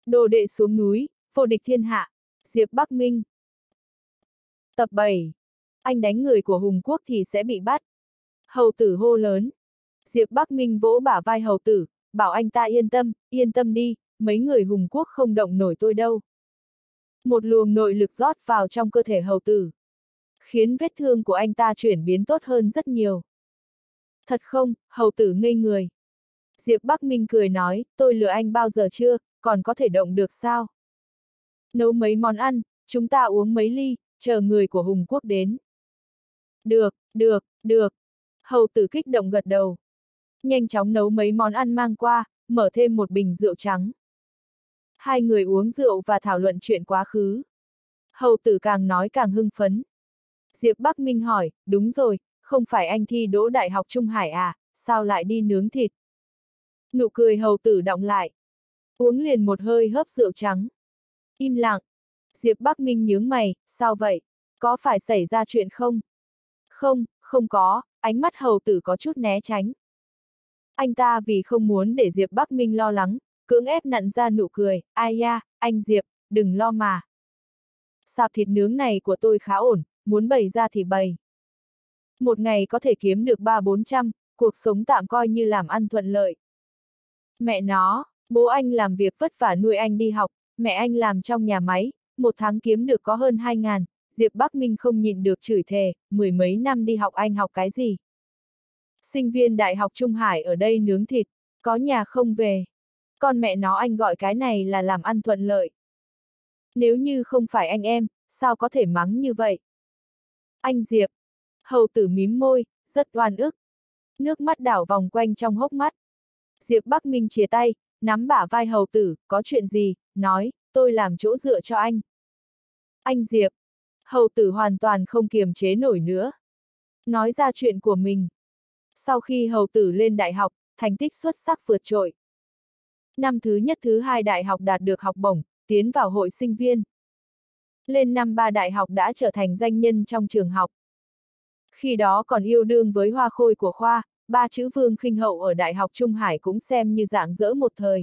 Đồ đệ xuống núi, vô địch thiên hạ. Diệp Bắc Minh. Tập 7. Anh đánh người của Hùng Quốc thì sẽ bị bắt. Hầu tử hô lớn. Diệp Bắc Minh vỗ bả vai hầu tử, bảo anh ta yên tâm đi, mấy người Hùng Quốc không động nổi tôi đâu. Một luồng nội lực rót vào trong cơ thể hầu tử, khiến vết thương của anh ta chuyển biến tốt hơn rất nhiều. Thật không? Hầu tử ngây người. Diệp Bắc Minh cười nói, tôi lừa anh bao giờ chưa, còn có thể động được sao? Nấu mấy món ăn, chúng ta uống mấy ly, chờ người của Hùng Quốc đến. Được. Hầu tử kích động gật đầu. Nhanh chóng nấu mấy món ăn mang qua, mở thêm một bình rượu trắng. Hai người uống rượu và thảo luận chuyện quá khứ. Hầu tử càng nói càng hưng phấn. Diệp Bắc Minh hỏi, đúng rồi, không phải anh thi đỗ Đại học Trung Hải à, sao lại đi nướng thịt? Nụ cười hầu tử đọng lại. Uống liền một hơi hớp rượu trắng. Im lặng. Diệp Bắc Minh nhướng mày, sao vậy? Có phải xảy ra chuyện không? Không có, ánh mắt hầu tử có chút né tránh. Anh ta vì không muốn để Diệp Bắc Minh lo lắng, cưỡng ép nặn ra nụ cười, ai ya, anh Diệp, đừng lo mà. Sạp thịt nướng này của tôi khá ổn, muốn bày ra thì bày. Một ngày có thể kiếm được 300-400, cuộc sống tạm coi như làm ăn thuận lợi. Mẹ nó, bố anh làm việc vất vả nuôi anh đi học, mẹ anh làm trong nhà máy, một tháng kiếm được có hơn 2.000, Diệp Bắc Minh không nhịn được chửi thề, mười mấy năm đi học anh học cái gì? Sinh viên Đại học Trung Hải ở đây nướng thịt, có nhà không về. Con mẹ nó anh gọi cái này là làm ăn thuận lợi. Nếu như không phải anh em, sao có thể mắng như vậy? Anh Diệp. Hầu tử mím môi, rất oan ức. Nước mắt đảo vòng quanh trong hốc mắt. Diệp Bắc Minh chìa tay, nắm bả vai hầu tử, có chuyện gì, nói, tôi làm chỗ dựa cho anh. Anh Diệp. Hầu tử hoàn toàn không kiềm chế nổi nữa. Nói ra chuyện của mình. Sau khi hầu tử lên đại học, thành tích xuất sắc vượt trội. Năm thứ nhất thứ hai đại học đạt được học bổng, tiến vào hội sinh viên. Lên năm 3 đại học đã trở thành danh nhân trong trường học. Khi đó còn yêu đương với hoa khôi của khoa, ba chữ Vương Khinh Hậu ở Đại học Trung Hải cũng xem như rạng rỡ một thời.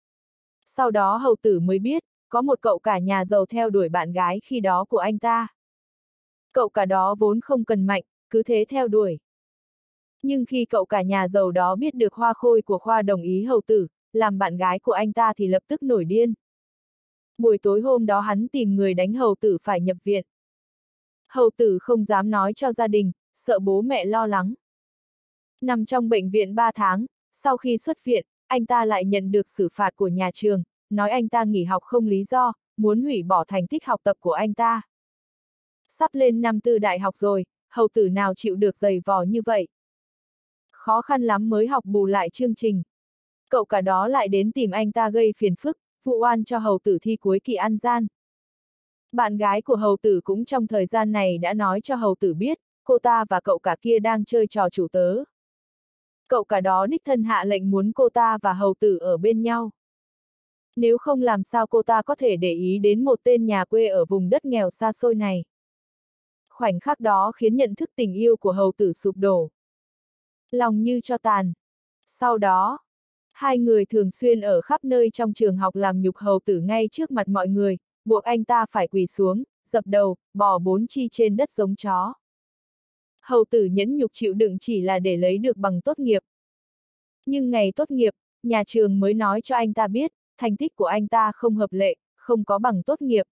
Sau đó hầu tử mới biết, có một cậu cả nhà giàu theo đuổi bạn gái khi đó của anh ta. Cậu cả đó vốn không cần mạnh, cứ thế theo đuổi. Nhưng khi cậu cả nhà giàu đó biết được hoa khôi của khoa đồng ý hầu tử, làm bạn gái của anh ta thì lập tức nổi điên. Buổi tối hôm đó hắn tìm người đánh hầu tử phải nhập viện. Hầu tử không dám nói cho gia đình, sợ bố mẹ lo lắng. Nằm trong bệnh viện 3 tháng, sau khi xuất viện, anh ta lại nhận được xử phạt của nhà trường, nói anh ta nghỉ học không lý do, muốn hủy bỏ thành tích học tập của anh ta. Sắp lên năm tư đại học rồi, hầu tử nào chịu được giày vò như vậy. Khó khăn lắm mới học bù lại chương trình. Cậu cả đó lại đến tìm anh ta gây phiền phức, vụ oan cho hầu tử thi cuối kỳ ăn gian. Bạn gái của hầu tử cũng trong thời gian này đã nói cho hầu tử biết, cô ta và cậu cả kia đang chơi trò chủ tớ. Cậu cả đó đích thân hạ lệnh muốn cô ta và hầu tử ở bên nhau. Nếu không làm sao cô ta có thể để ý đến một tên nhà quê ở vùng đất nghèo xa xôi này. Khoảnh khắc đó khiến nhận thức tình yêu của hầu tử sụp đổ. Lòng như cho tàn. Sau đó, hai người thường xuyên ở khắp nơi trong trường học làm nhục hầu tử ngay trước mặt mọi người, buộc anh ta phải quỳ xuống, dập đầu, bò 4 chi trên đất giống chó. Hầu tử nhẫn nhục chịu đựng chỉ là để lấy được bằng tốt nghiệp. Nhưng ngày tốt nghiệp, nhà trường mới nói cho anh ta biết, thành tích của anh ta không hợp lệ, không có bằng tốt nghiệp.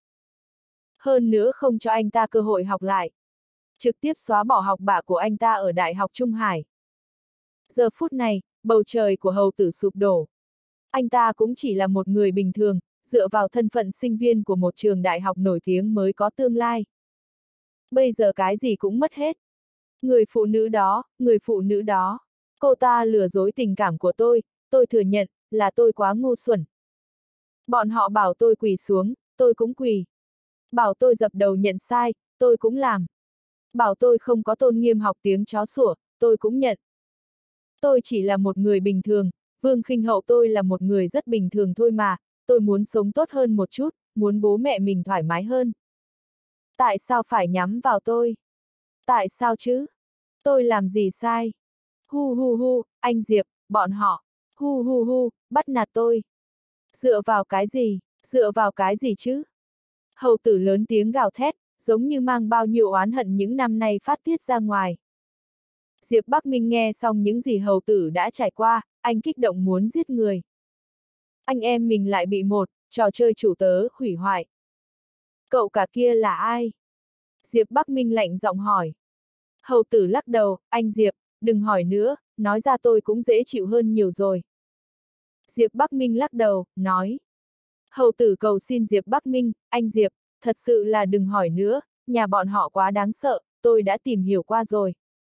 Hơn nữa không cho anh ta cơ hội học lại. Trực tiếp xóa bỏ học bạ của anh ta ở Đại học Trung Hải. Giờ phút này, bầu trời của hầu tử sụp đổ. Anh ta cũng chỉ là một người bình thường, dựa vào thân phận sinh viên của một trường đại học nổi tiếng mới có tương lai. Bây giờ cái gì cũng mất hết. Người phụ nữ đó, cô ta lừa dối tình cảm của tôi thừa nhận, là tôi quá ngu xuẩn. Bọn họ bảo tôi quỳ xuống, tôi cũng quỳ. Bảo tôi dập đầu nhận sai, tôi cũng làm. Bảo tôi không có tôn nghiêm học tiếng chó sủa, tôi cũng nhận. Tôi chỉ là một người bình thường, Vương Khinh Hậu tôi là một người rất bình thường thôi mà, tôi muốn sống tốt hơn một chút, muốn bố mẹ mình thoải mái hơn. Tại sao phải nhắm vào tôi? Tại sao chứ? Tôi làm gì sai? Hu, anh Diệp, bọn họ. Hu, bắt nạt tôi. Dựa vào cái gì? Dựa vào cái gì chứ? Hầu tử lớn tiếng gào thét, giống như mang bao nhiêu oán hận những năm nay phát tiết ra ngoài. Diệp Bắc Minh nghe xong những gì hầu tử đã trải qua, anh kích động muốn giết người. Anh em mình lại bị một trò chơi chủ tớ hủy hoại. Cậu cả kia là ai? Diệp Bắc Minh lạnh giọng hỏi. Hầu tử lắc đầu, anh Diệp, đừng hỏi nữa, nói ra tôi cũng dễ chịu hơn nhiều rồi. Diệp Bắc Minh lắc đầu, nói. Hầu tử cầu xin Diệp Bắc Minh, anh Diệp, thật sự là đừng hỏi nữa, nhà bọn họ quá đáng sợ, tôi đã tìm hiểu qua rồi.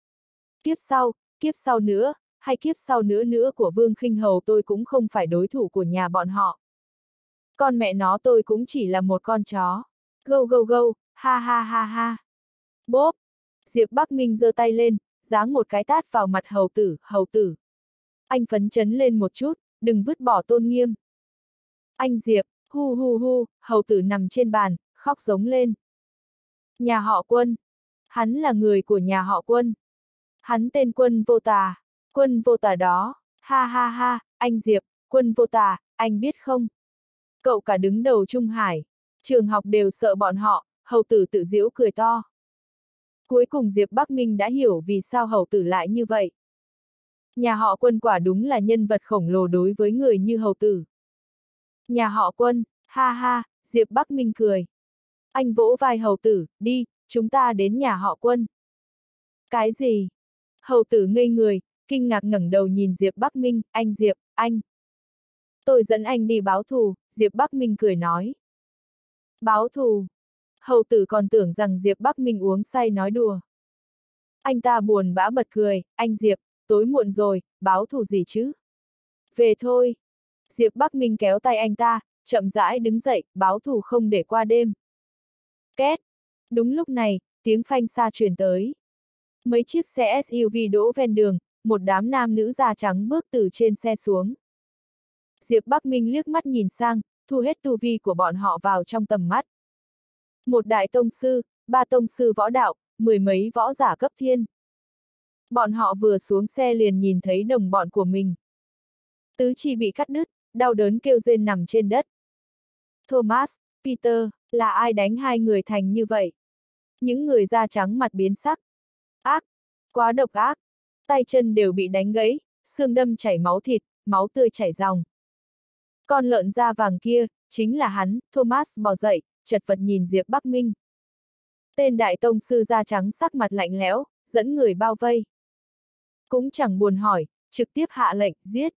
Kiếp sau nữa, hay kiếp sau nữa nữa của Vương Khinh Hầu tôi cũng không phải đối thủ của nhà bọn họ. Con mẹ nó tôi cũng chỉ là một con chó. Gâu gâu gâu, ha ha ha ha. Bốp! Diệp Bắc Minh giơ tay lên, giáng một cái tát vào mặt hầu tử. Anh phấn chấn lên một chút, đừng vứt bỏ tôn nghiêm. Anh Diệp, hu hu hu, hầu tử nằm trên bàn, khóc giống lên. Nhà họ Quân. Hắn là người của nhà họ Quân. Hắn tên Quân vô tà đó, ha ha ha, anh Diệp, Quân vô tà, anh biết không? Cậu cả đứng đầu Trung Hải, trường học đều sợ bọn họ, hầu tử tự giễu cười to. Cuối cùng Diệp Bắc Minh đã hiểu vì sao hầu tử lại như vậy. Nhà họ Quân quả đúng là nhân vật khổng lồ đối với người như hầu tử. Nhà họ Quân, ha ha, Diệp Bắc Minh cười. Anh vỗ vai hầu tử, đi, chúng ta đến nhà họ Quân. Cái gì? Hầu tử ngây người, kinh ngạc ngẩng đầu nhìn Diệp Bắc Minh, anh Diệp, anh. Tôi dẫn anh đi báo thù, Diệp Bắc Minh cười nói. Báo thù? Hầu tử còn tưởng rằng Diệp Bắc Minh uống say nói đùa. Anh ta buồn bã bật cười, anh Diệp, tối muộn rồi, báo thù gì chứ? Về thôi. Diệp Bắc Minh kéo tay anh ta, chậm rãi đứng dậy, báo thù không để qua đêm. Két. Đúng lúc này, tiếng phanh xa truyền tới. Mấy chiếc xe SUV đỗ ven đường, một đám nam nữ da trắng bước từ trên xe xuống. Diệp Bắc Minh liếc mắt nhìn sang, thu hết tu vi của bọn họ vào trong tầm mắt. Một đại tông sư, 3 tông sư võ đạo, 10 mấy võ giả cấp thiên. Bọn họ vừa xuống xe liền nhìn thấy đồng bọn của mình. Tứ chi bị cắt đứt, đau đớn kêu rên nằm trên đất. Thomas, Peter, là ai đánh hai người thành như vậy? Những người da trắng mặt biến sắc. Ác, quá độc ác. Tay chân đều bị đánh gãy, xương đâm chảy máu thịt, máu tươi chảy ròng. Con lợn da vàng kia, chính là hắn. Thomas bò dậy, chật vật nhìn Diệp Bắc Minh. Tên đại tông sư da trắng sắc mặt lạnh lẽo, dẫn người bao vây. Cũng chẳng buồn hỏi, trực tiếp hạ lệnh, giết.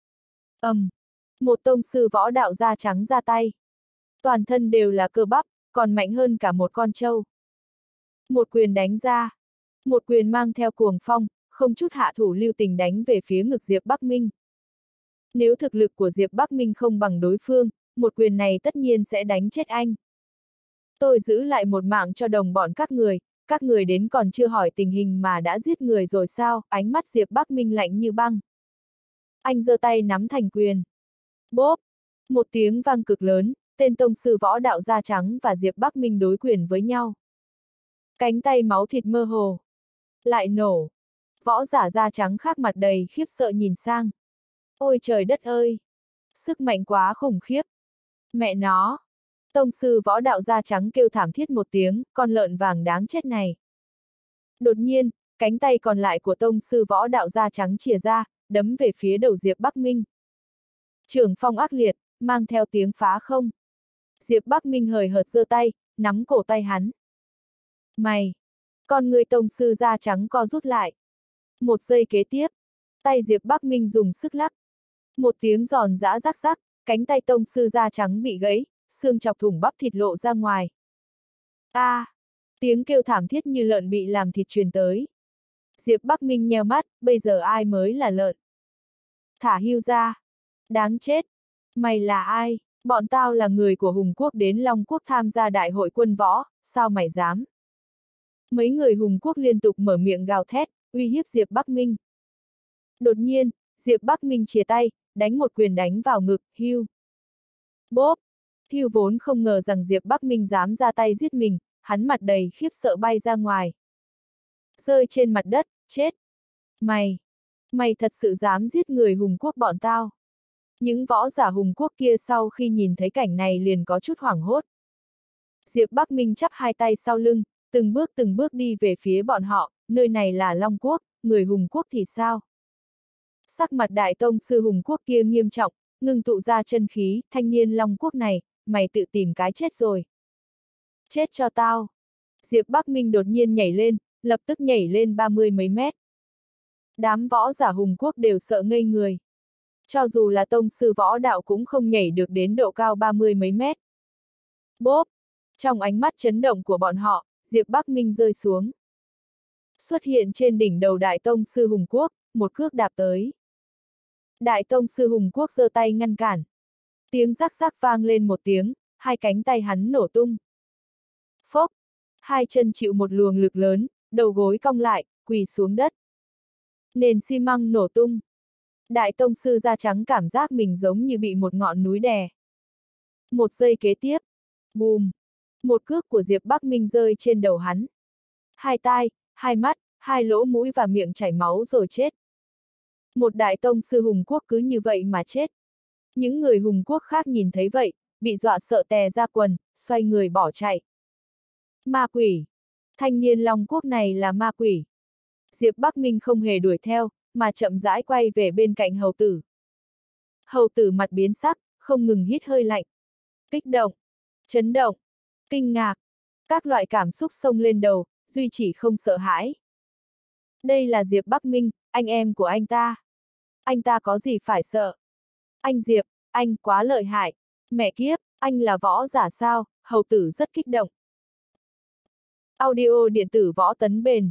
Một tông sư võ đạo da trắng ra tay. Toàn thân đều là cơ bắp, còn mạnh hơn cả một con trâu. Một quyền đánh ra. Một quyền mang theo cuồng phong, không chút hạ thủ lưu tình đánh về phía ngực Diệp Bắc Minh. Nếu thực lực của Diệp Bắc Minh không bằng đối phương, một quyền này tất nhiên sẽ đánh chết anh. Tôi giữ lại một mạng cho đồng bọn các người đến còn chưa hỏi tình hình mà đã giết người rồi sao? Ánh mắt Diệp Bắc Minh lạnh như băng. Anh giơ tay nắm thành quyền. Bốp! Một tiếng vang cực lớn, tên tông sư võ đạo da trắng và Diệp Bắc Minh đối quyền với nhau. Cánh tay máu thịt mơ hồ. Lại nổ. Võ giả da trắng khác mặt đầy khiếp sợ nhìn sang. Ôi trời đất ơi! Sức mạnh quá khủng khiếp. Mẹ nó! Tông sư võ đạo da trắng kêu thảm thiết một tiếng, con lợn vàng đáng chết này. Đột nhiên, cánh tay còn lại của tông sư võ đạo da trắng chìa ra, đấm về phía đầu Diệp Bắc Minh. Trường phong ác liệt, mang theo tiếng phá không. Diệp Bắc Minh hời hợt giơ tay, nắm cổ tay hắn. Mày! Con người tông sư da trắng co rút lại. Một giây kế tiếp, tay Diệp Bắc Minh dùng sức lắc. Một tiếng giòn giã rắc rắc, cánh tay tông sư da trắng bị gãy, xương chọc thủng bắp thịt lộ ra ngoài. Tiếng kêu thảm thiết như lợn bị làm thịt truyền tới. Diệp Bắc Minh nheo mắt, bây giờ ai mới là lợn? Thả hươu ra. Đáng chết. Mày là ai? Bọn tao là người của Hùng Quốc đến Long Quốc tham gia đại hội quân võ, sao mày dám? Mấy người Hùng Quốc liên tục mở miệng gào thét, uy hiếp Diệp Bắc Minh. Đột nhiên, Diệp Bắc Minh chìa tay, đánh một quyền đánh vào ngực, hươu. Bốp! Hươu vốn không ngờ rằng Diệp Bắc Minh dám ra tay giết mình, hắn mặt đầy khiếp sợ bay ra ngoài. Rơi trên mặt đất, chết! Mày thật sự dám giết người Hùng Quốc bọn tao. Những võ giả hùng quốc kia sau khi nhìn thấy cảnh này liền có chút hoảng hốt. Diệp Bắc Minh chắp hai tay sau lưng, từng bước đi về phía bọn họ, nơi này là Long Quốc, người hùng quốc thì sao? Sắc mặt đại tông sư hùng quốc kia nghiêm trọng, ngưng tụ ra chân khí, thanh niên Long Quốc này, mày tự tìm cái chết rồi. Chết cho tao. Diệp Bắc Minh đột nhiên nhảy lên, lập tức nhảy lên 30 mấy mét. Đám võ giả hùng quốc đều sợ ngây người. Cho dù là tông sư võ đạo cũng không nhảy được đến độ cao 30 mấy mét. Bốp! Trong ánh mắt chấn động của bọn họ, Diệp Bắc Minh rơi xuống. Xuất hiện trên đỉnh đầu Đại Tông sư Hùng Quốc, một cước đạp tới. Đại Tông sư Hùng Quốc giơ tay ngăn cản. Tiếng rắc rắc vang lên một tiếng, hai cánh tay hắn nổ tung. Phốc! Hai chân chịu một luồng lực lớn, đầu gối cong lại, quỳ xuống đất. Nền xi măng nổ tung. Đại Tông sư da trắng cảm giác mình giống như bị một ngọn núi đè. Một giây kế tiếp. Bùm! Một cước của Diệp Bắc Minh rơi trên đầu hắn. Hai tai, hai mắt, hai lỗ mũi và miệng chảy máu rồi chết. Một đại tông sư hùng quốc cứ như vậy mà chết. Những người hùng quốc khác nhìn thấy vậy, bị dọa sợ tè ra quần, xoay người bỏ chạy. Ma quỷ! Thanh niên Long Quốc này là ma quỷ. Diệp Bắc Minh không hề đuổi theo, mà chậm rãi quay về bên cạnh hầu tử. Hầu tử mặt biến sắc, không ngừng hít hơi lạnh. Kích động, chấn động, kinh ngạc, các loại cảm xúc xông lên đầu, duy chỉ không sợ hãi. Đây là Diệp Bắc Minh, anh em của anh ta. Anh ta có gì phải sợ? Anh Diệp, anh quá lợi hại. Mẹ kiếp, anh là võ giả sao? Hầu tử rất kích động. Audio điện tử Võ Tấn Bền.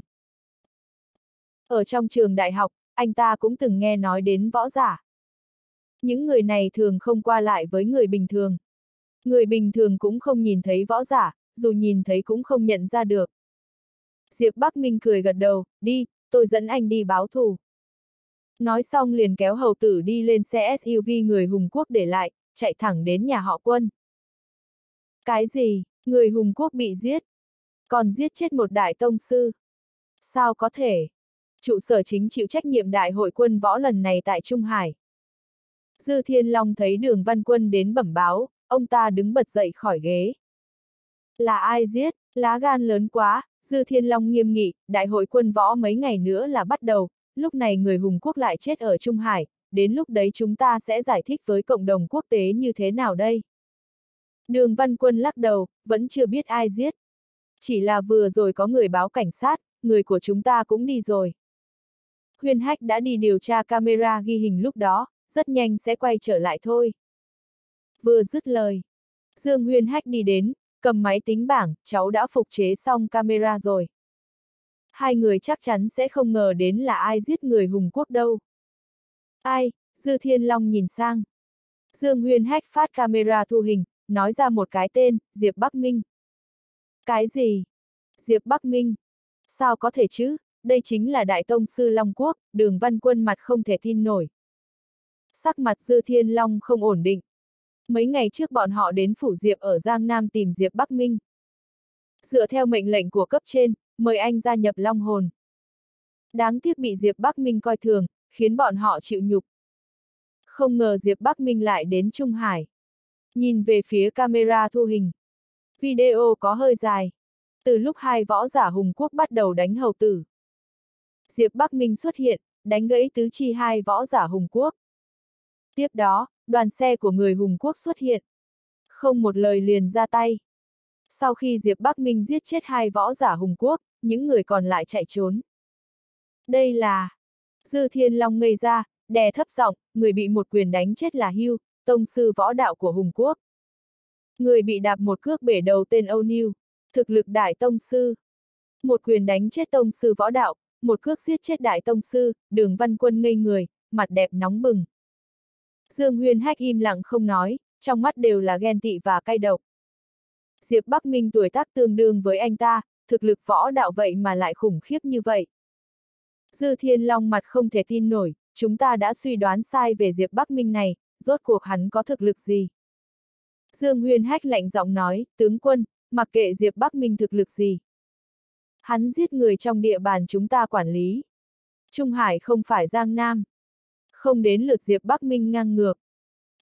Ở trong trường đại học, anh ta cũng từng nghe nói đến võ giả. Những người này thường không qua lại với người bình thường. Người bình thường cũng không nhìn thấy võ giả, dù nhìn thấy cũng không nhận ra được. Diệp Bắc Minh cười gật đầu, đi, tôi dẫn anh đi báo thù. Nói xong liền kéo hầu tử đi lên xe SUV người Hùng Quốc để lại, chạy thẳng đến nhà họ Quân. Cái gì, người Hùng Quốc bị giết? Còn giết chết một đại tông sư? Sao có thể? Trụ sở chính chịu trách nhiệm đại hội quân võ lần này tại Trung Hải. Dư Thiên Long thấy Đường Văn Quân đến bẩm báo, ông ta đứng bật dậy khỏi ghế. Là ai giết? Lá gan lớn quá, Dư Thiên Long nghiêm nghị, đại hội quân võ mấy ngày nữa là bắt đầu, lúc này người Hùng Quốc lại chết ở Trung Hải, đến lúc đấy chúng ta sẽ giải thích với cộng đồng quốc tế như thế nào đây? Đường Văn Quân lắc đầu, vẫn chưa biết ai giết. Chỉ là vừa rồi có người báo cảnh sát, người của chúng ta cũng đi rồi. Huyền Hách đã đi điều tra camera ghi hình lúc đó, rất nhanh sẽ quay trở lại thôi. Vừa dứt lời, Dương Huyền Hách đi đến, cầm máy tính bảng, cháu đã phục chế xong camera rồi. Hai người chắc chắn sẽ không ngờ đến là ai giết người Hùng Quốc đâu. Ai? Dư Thiên Long nhìn sang. Dương Huyền Hách phát camera thu hình, nói ra một cái tên, Diệp Bắc Minh. Cái gì? Diệp Bắc Minh? Sao có thể chứ? Đây chính là Đại Tông sư Long Quốc, Đường Văn Quân mặt không thể tin nổi. Sắc mặt Dư Thiên Long không ổn định. Mấy ngày trước bọn họ đến phủ Diệp ở Giang Nam tìm Diệp Bắc Minh. Dựa theo mệnh lệnh của cấp trên, mời anh gia nhập Long Hồn. Đáng tiếc bị Diệp Bắc Minh coi thường, khiến bọn họ chịu nhục. Không ngờ Diệp Bắc Minh lại đến Trung Hải. Nhìn về phía camera thu hình. Video có hơi dài. Từ lúc hai võ giả Hùng Quốc bắt đầu đánh hầu tử. Diệp Bắc Minh xuất hiện, đánh gãy tứ chi hai võ giả Hùng Quốc. Tiếp đó, đoàn xe của người Hùng Quốc xuất hiện. Không một lời liền ra tay. Sau khi Diệp Bắc Minh giết chết hai võ giả Hùng Quốc, những người còn lại chạy trốn. Đây là... Dư Thiên Long ngây ra, đè thấp giọng, người bị một quyền đánh chết là Hưu, tông sư võ đạo của Hùng Quốc. Người bị đạp một cước bể đầu tên Âu Niu, thực lực đại tông sư. Một quyền đánh chết tông sư võ đạo, một cước giết chết đại tông sư, Đường Văn Quân ngây người, mặt đẹp nóng bừng. Dương Huyền Hách im lặng không nói, trong mắt đều là ghen tị và cay độc. Diệp Bắc Minh tuổi tác tương đương với anh ta, thực lực võ đạo vậy mà lại khủng khiếp như vậy. Dư Thiên Long mặt không thể tin nổi, chúng ta đã suy đoán sai về Diệp Bắc Minh này, rốt cuộc hắn có thực lực gì? Dương Huyền Hách lạnh giọng nói, tướng quân, mặc kệ Diệp Bắc Minh thực lực gì. Hắn giết người trong địa bàn chúng ta quản lý. Trung Hải không phải Giang Nam. Không đến lượt Diệp Bắc Minh ngang ngược.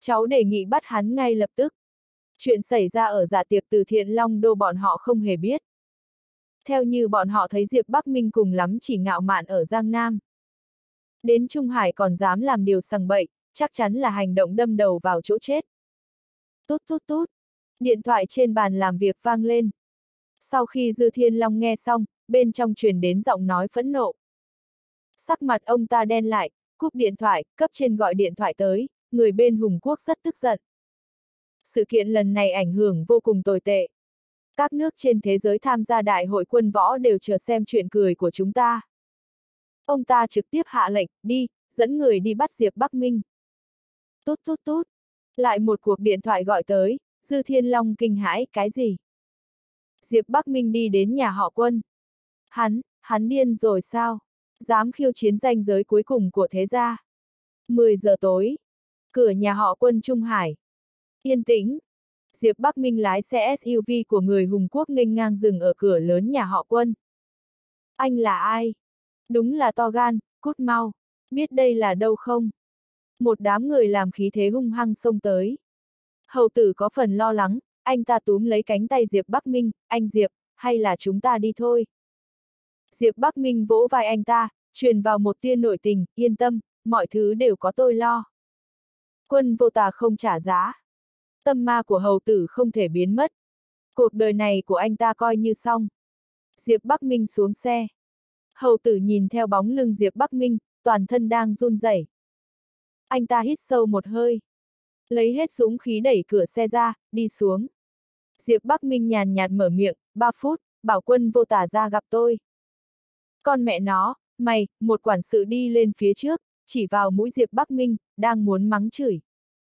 Cháu đề nghị bắt hắn ngay lập tức. Chuyện xảy ra ở dạ tiệc từ Thiện Long Đô bọn họ không hề biết. Theo như bọn họ thấy Diệp Bắc Minh cùng lắm chỉ ngạo mạn ở Giang Nam. Đến Trung Hải còn dám làm điều sằng bậy, chắc chắn là hành động đâm đầu vào chỗ chết. Tút tút tút. Điện thoại trên bàn làm việc vang lên. Sau khi Dư Thiên Long nghe xong, bên trong truyền đến giọng nói phẫn nộ. Sắc mặt ông ta đen lại, cúp điện thoại, cấp trên gọi điện thoại tới, người bên Hùng Quốc rất tức giận. Sự kiện lần này ảnh hưởng vô cùng tồi tệ. Các nước trên thế giới tham gia đại hội quân võ đều chờ xem chuyện cười của chúng ta. Ông ta trực tiếp hạ lệnh, đi, dẫn người đi bắt Diệp Bắc Minh. Tút tút tút. Lại một cuộc điện thoại gọi tới, Dư Thiên Long kinh hãi, cái gì? Diệp Bắc Minh đi đến nhà họ Quân. Hắn điên rồi sao? Dám khiêu chiến ranh giới cuối cùng của thế gia. 10 giờ tối. Cửa nhà họ Quân Trung Hải. Yên tĩnh. Diệp Bắc Minh lái xe SUV của người Hùng Quốc nghênh ngang dừng ở cửa lớn nhà họ Quân. Anh là ai? Đúng là to gan, cút mau. Biết đây là đâu không? Một đám người làm khí thế hung hăng xông tới. Hầu tử có phần lo lắng, anh ta túm lấy cánh tay Diệp Bắc Minh, anh Diệp, hay là chúng ta đi thôi. Diệp Bắc Minh vỗ vai anh ta, truyền vào một tia nội tình, yên tâm, mọi thứ đều có tôi lo. Quân vô tà không trả giá. Tâm ma của hầu tử không thể biến mất. Cuộc đời này của anh ta coi như xong. Diệp Bắc Minh xuống xe. Hầu tử nhìn theo bóng lưng Diệp Bắc Minh, toàn thân đang run rẩy. Anh ta hít sâu một hơi. Lấy hết dũng khí đẩy cửa xe ra, đi xuống. Diệp Bắc Minh nhàn nhạt mở miệng, 3 phút, bảo Quân vô tà ra gặp tôi. Con mẹ nó, mày, một quản sự đi lên phía trước, chỉ vào mũi Diệp Bắc Minh, đang muốn mắng chửi.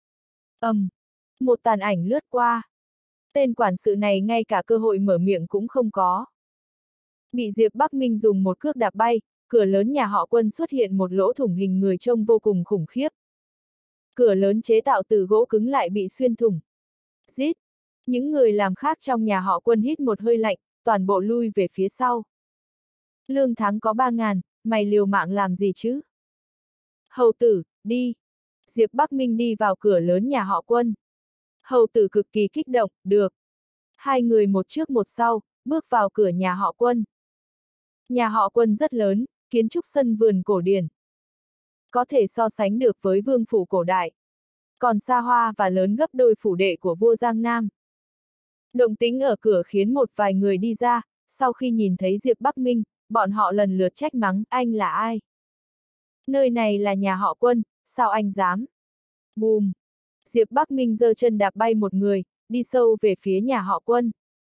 Một tàn ảnh lướt qua. Tên quản sự này ngay cả cơ hội mở miệng cũng không có. Bị Diệp Bắc Minh dùng một cước đạp bay, cửa lớn nhà họ Quân xuất hiện một lỗ thủng hình người trông vô cùng khủng khiếp. Cửa lớn chế tạo từ gỗ cứng lại bị xuyên thủng. Rít! Những người làm khác trong nhà họ Quân hít một hơi lạnh, toàn bộ lui về phía sau. Lương tháng có 3.000, mày liều mạng làm gì chứ? Hầu tử, đi! Diệp Bắc Minh đi vào cửa lớn nhà họ Quân. Hầu tử cực kỳ kích động, được. Hai người một trước một sau, bước vào cửa nhà họ Quân. Nhà họ Quân rất lớn, kiến trúc sân vườn cổ điển. Có thể so sánh được với vương phủ cổ đại. Còn xa hoa và lớn gấp đôi phủ đệ của vua Giang Nam. Động tĩnh ở cửa khiến một vài người đi ra, sau khi nhìn thấy Diệp Bắc Minh, bọn họ lần lượt trách mắng, anh là ai? Nơi này là nhà họ Quân, sao anh dám? Bùm! Diệp Bắc Minh giơ chân đạp bay một người, đi sâu về phía nhà họ Quân.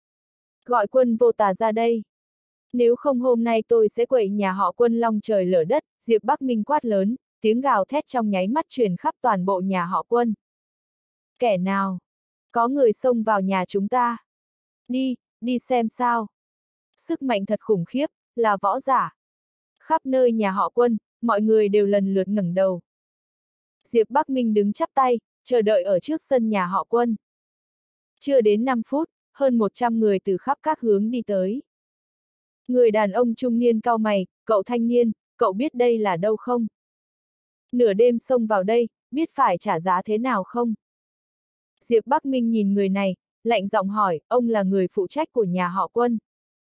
Gọi Quân vô tà ra đây. Nếu không hôm nay tôi sẽ quậy nhà họ Quân long trời lở đất, Diệp Bắc Minh quát lớn, tiếng gào thét trong nháy mắt truyền khắp toàn bộ nhà họ Quân. Kẻ nào? Có người xông vào nhà chúng ta. Đi xem sao. Sức mạnh thật khủng khiếp, là võ giả. Khắp nơi nhà họ Quân, mọi người đều lần lượt ngẩng đầu. Diệp Bắc Minh đứng chắp tay, chờ đợi ở trước sân nhà họ Quân. Chưa đến 5 phút, hơn 100 người từ khắp các hướng đi tới. Người đàn ông trung niên cau mày, cậu thanh niên, cậu biết đây là đâu không? Nửa đêm xông vào đây, biết phải trả giá thế nào không? Diệp Bắc Minh nhìn người này, lạnh giọng hỏi, ông là người phụ trách của nhà họ Quân.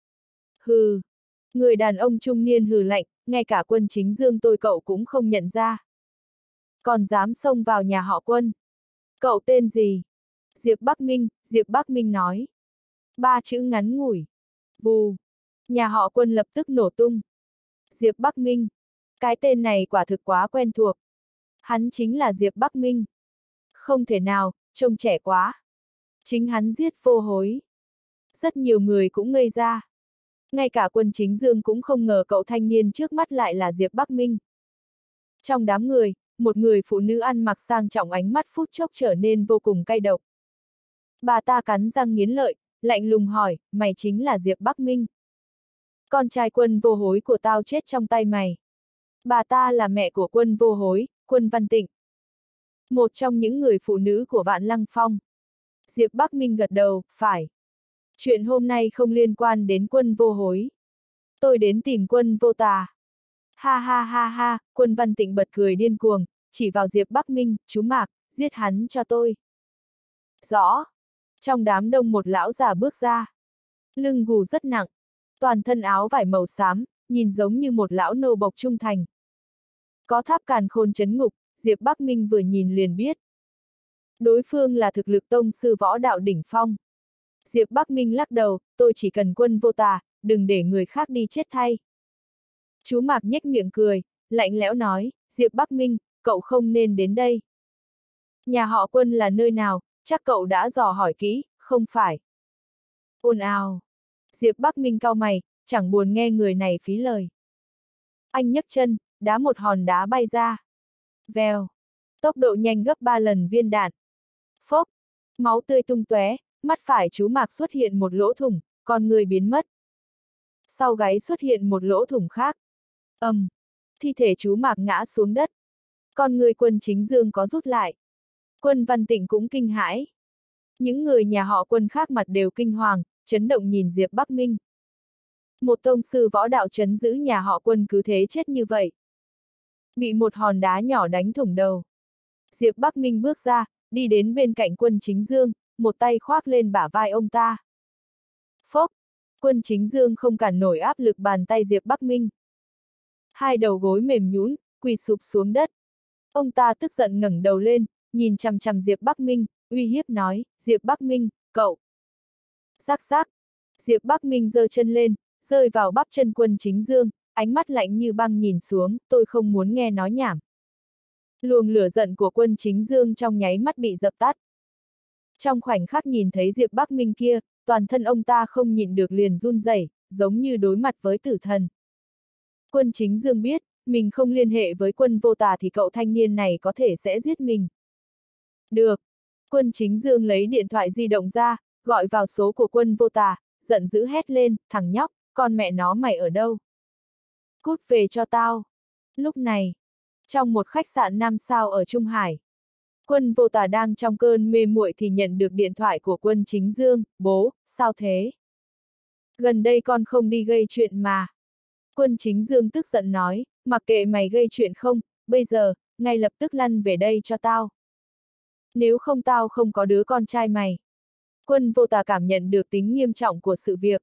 Hừ. Người đàn ông trung niên hừ lạnh, ngay cả Quân Chính Dương tôi cậu cũng không nhận ra. Còn dám xông vào nhà họ Quân. Cậu tên gì? Diệp Bắc Minh nói. 3 chữ ngắn ngủi. Vù. Nhà họ Quân lập tức nổ tung. Diệp Bắc Minh. Cái tên này quả thực quá quen thuộc. Hắn chính là Diệp Bắc Minh. Không thể nào, trông trẻ quá. Chính hắn giết vô hối. Rất nhiều người cũng ngây ra. Ngay cả Quân Chính Dương cũng không ngờ cậu thanh niên trước mắt lại là Diệp Bắc Minh. Trong đám người, một người phụ nữ ăn mặc sang trọng ánh mắt phút chốc trở nên vô cùng cay độc. Bà ta cắn răng nghiến lợi, lạnh lùng hỏi, mày chính là Diệp Bắc Minh. Con trai Quân vô hối của tao chết trong tay mày. Bà ta là mẹ của Quân vô hối, Quân Văn Tịnh. Một trong những người phụ nữ của Vạn Lăng Phong. Diệp Bắc Minh gật đầu, phải. Chuyện hôm nay không liên quan đến Quân vô hối. Tôi đến tìm Quân vô tà. Ha ha ha ha, Quân Văn Tịnh bật cười điên cuồng, chỉ vào Diệp Bắc Minh, chú Mạc, giết hắn cho tôi. Rõ. Trong đám đông một lão già bước ra. Lưng gù rất nặng, toàn thân áo vải màu xám, nhìn giống như một lão nô bộc trung thành. Có tháp càn khôn trấn ngục, Diệp Bắc Minh vừa nhìn liền biết. Đối phương là thực lực tông sư võ đạo đỉnh phong. Diệp Bắc Minh lắc đầu, tôi chỉ cần quân vô tà, đừng để người khác đi chết thay. Chú Mạc nhếch miệng cười, lạnh lẽo nói, Diệp Bắc Minh, cậu không nên đến đây. Nhà họ Quân là nơi nào, chắc cậu đã dò hỏi kỹ, không phải. Ồn ào. Diệp Bắc Minh cau mày, chẳng buồn nghe người này phí lời. Anh nhấc chân, đá một hòn đá bay ra. Vèo. Tốc độ nhanh gấp 3 lần viên đạn. Phốc. Máu tươi tung tóe, mắt phải chú Mạc xuất hiện một lỗ thủng, con người biến mất. Sau gáy xuất hiện một lỗ thủng khác. Thi thể chú Mạc ngã xuống đất. Con người Quân Chính Dương có rút lại. Quân Văn Tịnh cũng kinh hãi. Những người nhà họ Quân khác mặt đều kinh hoàng, chấn động nhìn Diệp Bắc Minh. Một tông sư võ đạo trấn giữ nhà họ Quân cứ thế chết như vậy. Bị một hòn đá nhỏ đánh thủng đầu. Diệp Bắc Minh bước ra, đi đến bên cạnh Quân Chính Dương, một tay khoác lên bả vai ông ta. Phốc! Quân Chính Dương không cản nổi áp lực bàn tay Diệp Bắc Minh. Hai đầu gối mềm nhũn, quỳ sụp xuống đất. Ông ta tức giận ngẩng đầu lên, nhìn chằm chằm Diệp Bắc Minh, uy hiếp nói, Diệp Bắc Minh, cậu. Rắc rắc. Diệp Bắc Minh giơ chân lên, rơi vào bắp chân Quân Chính Dương, ánh mắt lạnh như băng nhìn xuống, tôi không muốn nghe nói nhảm. Luồng lửa giận của Quân Chính Dương trong nháy mắt bị dập tắt. Trong khoảnh khắc nhìn thấy Diệp Bắc Minh kia, toàn thân ông ta không nhịn được liền run rẩy, giống như đối mặt với tử thần. Quân Chính Dương biết, mình không liên hệ với Quân vô tà thì cậu thanh niên này có thể sẽ giết mình. Được. Quân Chính Dương lấy điện thoại di động ra, gọi vào số của Quân vô tà, giận dữ hét lên, thằng nhóc, con mẹ nó mày ở đâu? Cút về cho tao. Lúc này, trong một khách sạn 5 sao ở Trung Hải, Quân vô tà đang trong cơn mê muội thì nhận được điện thoại của Quân Chính Dương, bố, sao thế? Gần đây con không đi gây chuyện mà. Quân Chính Dương tức giận nói, mặc kệ mày gây chuyện không, bây giờ, ngay lập tức lăn về đây cho tao. Nếu không tao không có đứa con trai mày. Quân vô tà cảm nhận được tính nghiêm trọng của sự việc.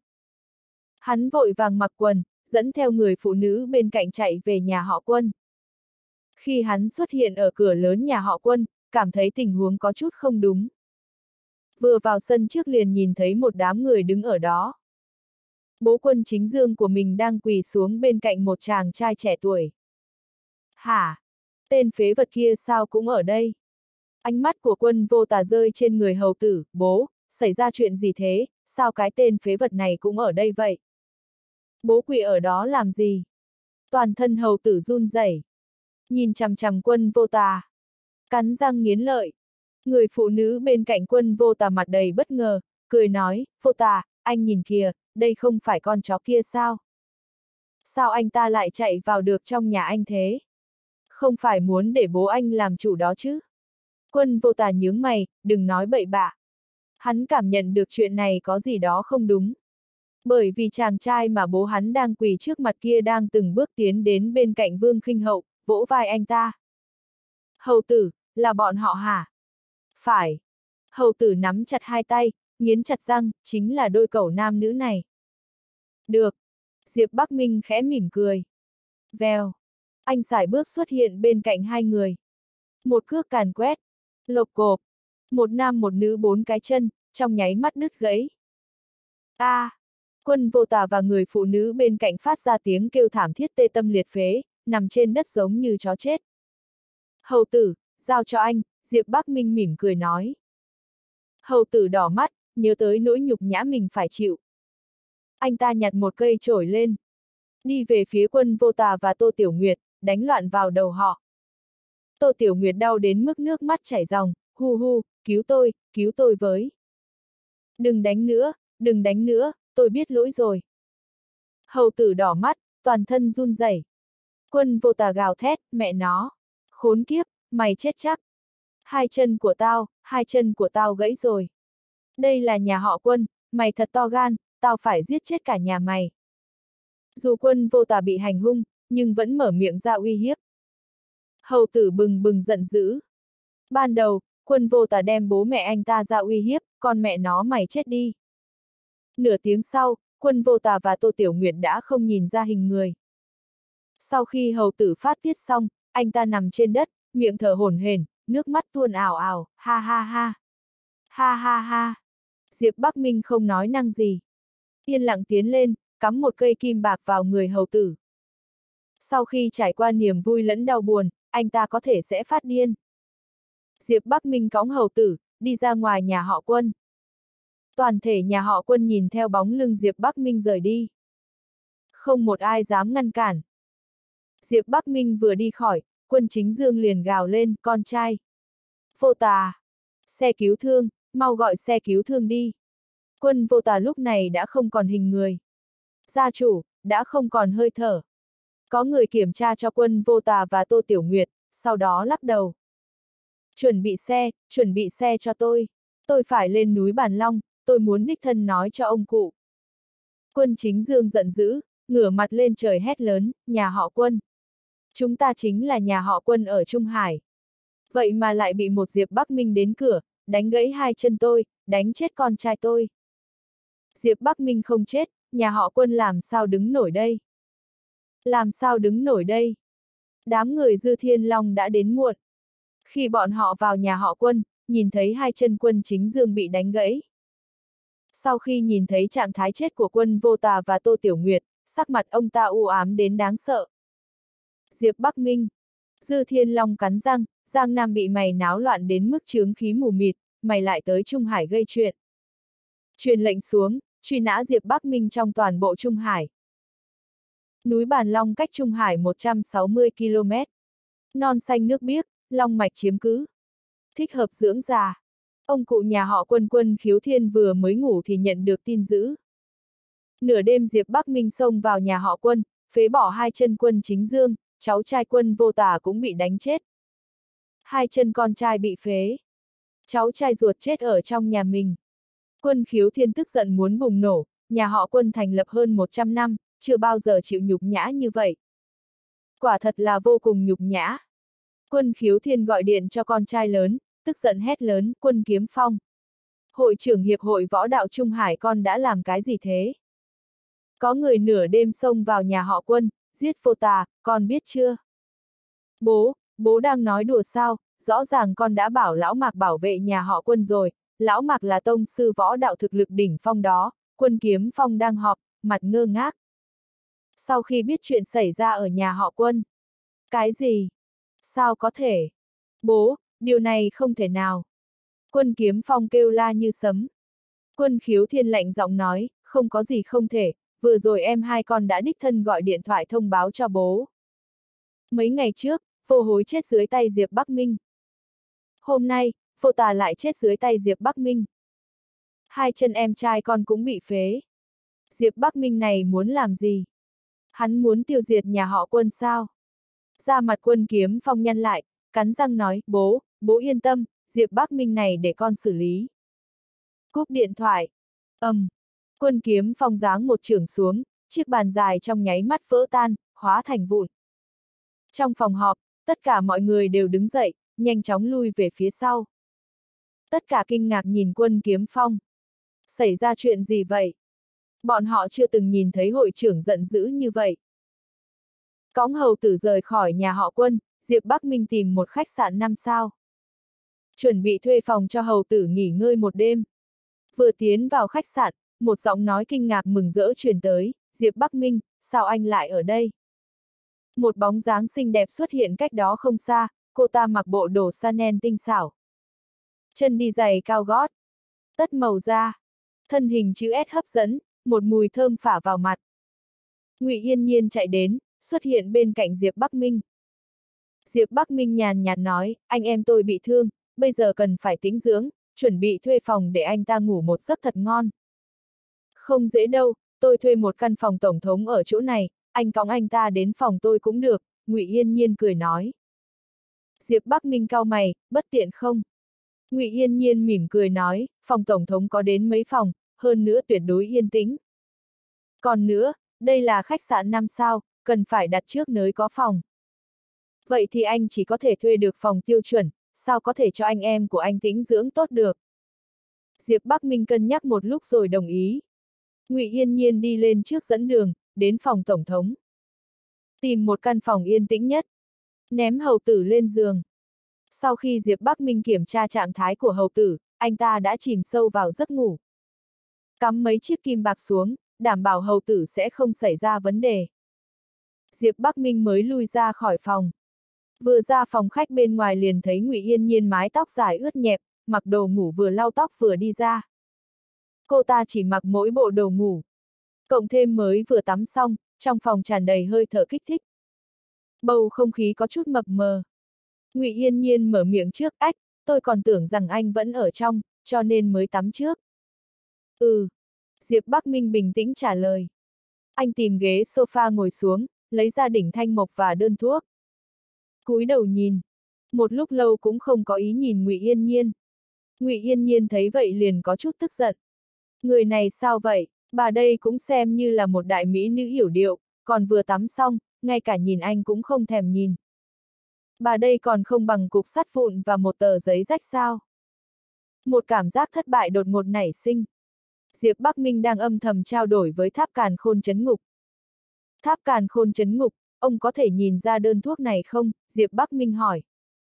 Hắn vội vàng mặc quần, dẫn theo người phụ nữ bên cạnh chạy về nhà họ Quân. Khi hắn xuất hiện ở cửa lớn nhà họ Quân, cảm thấy tình huống có chút không đúng. Vừa vào sân trước liền nhìn thấy một đám người đứng ở đó. Bố Quân Chính Dương của mình đang quỳ xuống bên cạnh một chàng trai trẻ tuổi. Hả? Tên phế vật kia sao cũng ở đây? Ánh mắt của Quân vô tà rơi trên người hầu tử, bố, xảy ra chuyện gì thế, sao cái tên phế vật này cũng ở đây vậy? Bố quỳ ở đó làm gì? Toàn thân hầu tử run rẩy, nhìn chằm chằm Quân vô tà, cắn răng nghiến lợi. Người phụ nữ bên cạnh Quân vô tà mặt đầy bất ngờ, cười nói, vô tà, anh nhìn kìa, đây không phải con chó kia sao? Sao anh ta lại chạy vào được trong nhà anh thế? Không phải muốn để bố anh làm chủ đó chứ? Quân vô tà nhướng mày, đừng nói bậy bạ. Hắn cảm nhận được chuyện này có gì đó không đúng. Bởi vì chàng trai mà bố hắn đang quỳ trước mặt kia đang từng bước tiến đến bên cạnh Vương Khinh Hậu, vỗ vai anh ta. Hầu tử, là bọn họ hả? Phải. Hầu tử nắm chặt hai tay, nghiến chặt răng, chính là đôi cẩu nam nữ này. Được. Diệp Bắc Minh khẽ mỉm cười. Vèo. Anh sải bước xuất hiện bên cạnh hai người. Một cước càn quét. Lộc cộp. Một nam một nữ 4 cái chân, trong nháy mắt đứt gãy. Quân vô tà và người phụ nữ bên cạnh phát ra tiếng kêu thảm thiết tê tâm liệt phế, nằm trên đất giống như chó chết. Hầu tử, giao cho anh, Diệp Bắc Minh mỉm cười nói. Hầu tử đỏ mắt, nhớ tới nỗi nhục nhã mình phải chịu. Anh ta nhặt một cây chổi lên, đi về phía Quân vô tà và Tô Tiểu Nguyệt, đánh loạn vào đầu họ. Tô Tiểu Nguyệt đau đến mức nước mắt chảy ròng, hu hu, cứu tôi với. Đừng đánh nữa, tôi biết lỗi rồi. Hầu tử đỏ mắt, toàn thân run rẩy. Quân vô tà gào thét, mẹ nó. Khốn kiếp, mày chết chắc. Hai chân của tao gãy rồi. Đây là nhà họ Quân, mày thật to gan, tao phải giết chết cả nhà mày. Dù Quân vô tà bị hành hung, nhưng vẫn mở miệng ra uy hiếp. Hầu tử bừng bừng giận dữ. Ban đầu, Quân Vô Tà đem bố mẹ anh ta ra uy hiếp, con mẹ nó mày chết đi. Nửa tiếng sau, Quân Vô Tà và Tô Tiểu Nguyệt đã không nhìn ra hình người. Sau khi hầu tử phát tiết xong, anh ta nằm trên đất, miệng thở hổn hển, nước mắt tuôn ào ào, ha ha ha. Ha ha ha. Diệp Bắc Minh không nói năng gì. Yên lặng tiến lên, cắm một cây kim bạc vào người hầu tử. Sau khi trải qua niềm vui lẫn đau buồn, anh ta có thể sẽ phát điên. Diệp Bắc Minh cõng hầu tử, đi ra ngoài nhà họ Quân. Toàn thể nhà họ Quân nhìn theo bóng lưng Diệp Bắc Minh rời đi. Không một ai dám ngăn cản. Diệp Bắc Minh vừa đi khỏi, Quân Chính Dương liền gào lên, con trai. Vô Tà. Xe cứu thương, mau gọi xe cứu thương đi. Quân Vô Tà lúc này đã không còn hình người. Gia chủ, đã không còn hơi thở. Có người kiểm tra cho Quân Vô Tà và Tô Tiểu Nguyệt, sau đó lắc đầu. Chuẩn bị xe cho tôi. Tôi phải lên núi Bàn Long, tôi muốn đích thân nói cho ông cụ. Quân Chính Dương giận dữ, ngửa mặt lên trời hét lớn, nhà họ Quân. Chúng ta chính là nhà họ Quân ở Trung Hải. Vậy mà lại bị một Diệp Bắc Minh đến cửa, đánh gãy hai chân tôi, đánh chết con trai tôi. Diệp Bắc Minh không chết, nhà họ Quân làm sao đứng nổi đây? Làm sao đứng nổi đây? Đám người Dư Thiên Long đã đến muộn. Khi bọn họ vào nhà họ Quân, nhìn thấy hai chân Quân Chính Dương bị đánh gãy. Sau khi nhìn thấy trạng thái chết của Quân Vô Tà và Tô Tiểu Nguyệt, sắc mặt ông ta u ám đến đáng sợ. Diệp Bắc Minh. Dư Thiên Long cắn răng, Giang Nam bị mày náo loạn đến mức chướng khí mù mịt, mày lại tới Trung Hải gây chuyện. Truyền lệnh xuống, truy nã Diệp Bắc Minh trong toàn bộ Trung Hải. Núi Bàn Long cách Trung Hải 160 km. Non xanh nước biếc, long mạch chiếm cứ. Thích hợp dưỡng già. Ông cụ nhà họ Quân Quân Khiếu Thiên vừa mới ngủ thì nhận được tin dữ. Nửa đêm Diệp Bắc Minh xông vào nhà họ Quân, phế bỏ hai chân Quân Chính Dương, cháu trai Quân Vô Tà cũng bị đánh chết. Hai chân con trai bị phế. Cháu trai ruột chết ở trong nhà mình. Quân Khiếu Thiên tức giận muốn bùng nổ, nhà họ Quân thành lập hơn 100 năm, chưa bao giờ chịu nhục nhã như vậy. Quả thật là vô cùng nhục nhã. Quân Khiếu Thiên gọi điện cho con trai lớn, tức giận hét lớn, Quân Kiếm Phong. Hội trưởng Hiệp hội Võ đạo Trung Hải con đã làm cái gì thế? Có người nửa đêm xông vào nhà họ Quân, giết Vô Tà, con biết chưa? Bố đang nói đùa sao, rõ ràng con đã bảo Lão Mạc bảo vệ nhà họ Quân rồi, Lão Mạc là tông sư võ đạo thực lực đỉnh phong đó, Quân Kiếm Phong đang họp, mặt ngơ ngác. Sau khi biết chuyện xảy ra ở nhà họ Quân. Cái gì? Sao có thể? Bố, điều này không thể nào. Quân Kiếm Phong kêu la như sấm. Quân Khiếu Thiên lạnh giọng nói, không có gì không thể, vừa rồi em hai con đã đích thân gọi điện thoại thông báo cho bố. Mấy ngày trước, Vô Hối chết dưới tay Diệp Bắc Minh. Hôm nay, Vô Tà lại chết dưới tay Diệp Bắc Minh. Hai chân em trai con cũng bị phế. Diệp Bắc Minh này muốn làm gì? Hắn muốn tiêu diệt nhà họ Quân sao? Da mặt Quân Kiếm Phong nhăn lại, cắn răng nói, bố yên tâm, Diệp Bắc Minh này để con xử lý. Cúp điện thoại. Quân Kiếm Phong giáng một chưởng xuống, chiếc bàn dài trong nháy mắt vỡ tan, hóa thành vụn. Trong phòng họp, tất cả mọi người đều đứng dậy, nhanh chóng lui về phía sau. Tất cả kinh ngạc nhìn Quân Kiếm Phong. Xảy ra chuyện gì vậy? Bọn họ chưa từng nhìn thấy hội trưởng giận dữ như vậy. Cõng hầu tử rời khỏi nhà họ Quân, Diệp Bắc Minh tìm một khách sạn 5 sao. Chuẩn bị thuê phòng cho hầu tử nghỉ ngơi một đêm. Vừa tiến vào khách sạn, một giọng nói kinh ngạc mừng rỡ truyền tới, Diệp Bắc Minh, sao anh lại ở đây? Một bóng dáng xinh đẹp xuất hiện cách đó không xa, cô ta mặc bộ đồ Chanel tinh xảo. Chân đi giày cao gót, tất màu da, thân hình chữ S hấp dẫn, một mùi thơm phả vào mặt. Ngụy Yên Nhiên chạy đến, xuất hiện bên cạnh Diệp Bắc Minh. Diệp Bắc Minh nhàn nhạt nói, anh em tôi bị thương, bây giờ cần phải tĩnh dưỡng, chuẩn bị thuê phòng để anh ta ngủ một giấc thật ngon. Không dễ đâu, tôi thuê một căn phòng tổng thống ở chỗ này, anh cõng anh ta đến phòng tôi cũng được, Ngụy Yên Nhiên cười nói. Diệp Bắc Minh cau mày, bất tiện không? Ngụy Yên Nhiên mỉm cười nói, phòng tổng thống có đến mấy phòng, hơn nữa tuyệt đối yên tĩnh. Còn nữa, đây là khách sạn 5 sao, cần phải đặt trước nơi có phòng. Vậy thì anh chỉ có thể thuê được phòng tiêu chuẩn, sao có thể cho anh em của anh tĩnh dưỡng tốt được. Diệp Bắc Minh cân nhắc một lúc rồi đồng ý. Ngụy Yên Nhiên đi lên trước dẫn đường, đến phòng tổng thống. Tìm một căn phòng yên tĩnh nhất. Ném hầu tử lên giường. Sau khi Diệp Bắc Minh kiểm tra trạng thái của hầu tử, anh ta đã chìm sâu vào giấc ngủ. Cắm mấy chiếc kim bạc xuống, đảm bảo hầu tử sẽ không xảy ra vấn đề. Diệp Bắc Minh mới lui ra khỏi phòng. Vừa ra phòng khách bên ngoài liền thấy Ngụy Yên Nhiên mái tóc dài ướt nhẹp, mặc đồ ngủ vừa lau tóc vừa đi ra. Cô ta chỉ mặc mỗi bộ đồ ngủ. Cộng thêm mới vừa tắm xong, trong phòng tràn đầy hơi thở kích thích. Bầu không khí có chút mập mờ. Ngụy Yên Nhiên mở miệng trước, ách, tôi còn tưởng rằng anh vẫn ở trong, cho nên mới tắm trước. Ừ. Diệp Bắc Minh bình tĩnh trả lời. Anh tìm ghế sofa ngồi xuống, lấy ra đỉnh thanh mộc và đơn thuốc. Cúi đầu nhìn. Một lúc lâu cũng không có ý nhìn Ngụy Yên Nhiên. Ngụy Yên Nhiên thấy vậy liền có chút tức giận. Người này sao vậy, bà đây cũng xem như là một đại mỹ nữ hiểu điệu, còn vừa tắm xong, ngay cả nhìn anh cũng không thèm nhìn. Bà đây còn không bằng cục sắt vụn và một tờ giấy rách sao. Một cảm giác thất bại đột ngột nảy sinh. Diệp Bắc Minh đang âm thầm trao đổi với Tháp Càn Khôn Trấn Ngục. Tháp Càn Khôn Trấn Ngục, ông có thể nhìn ra đơn thuốc này không? Diệp Bắc Minh hỏi.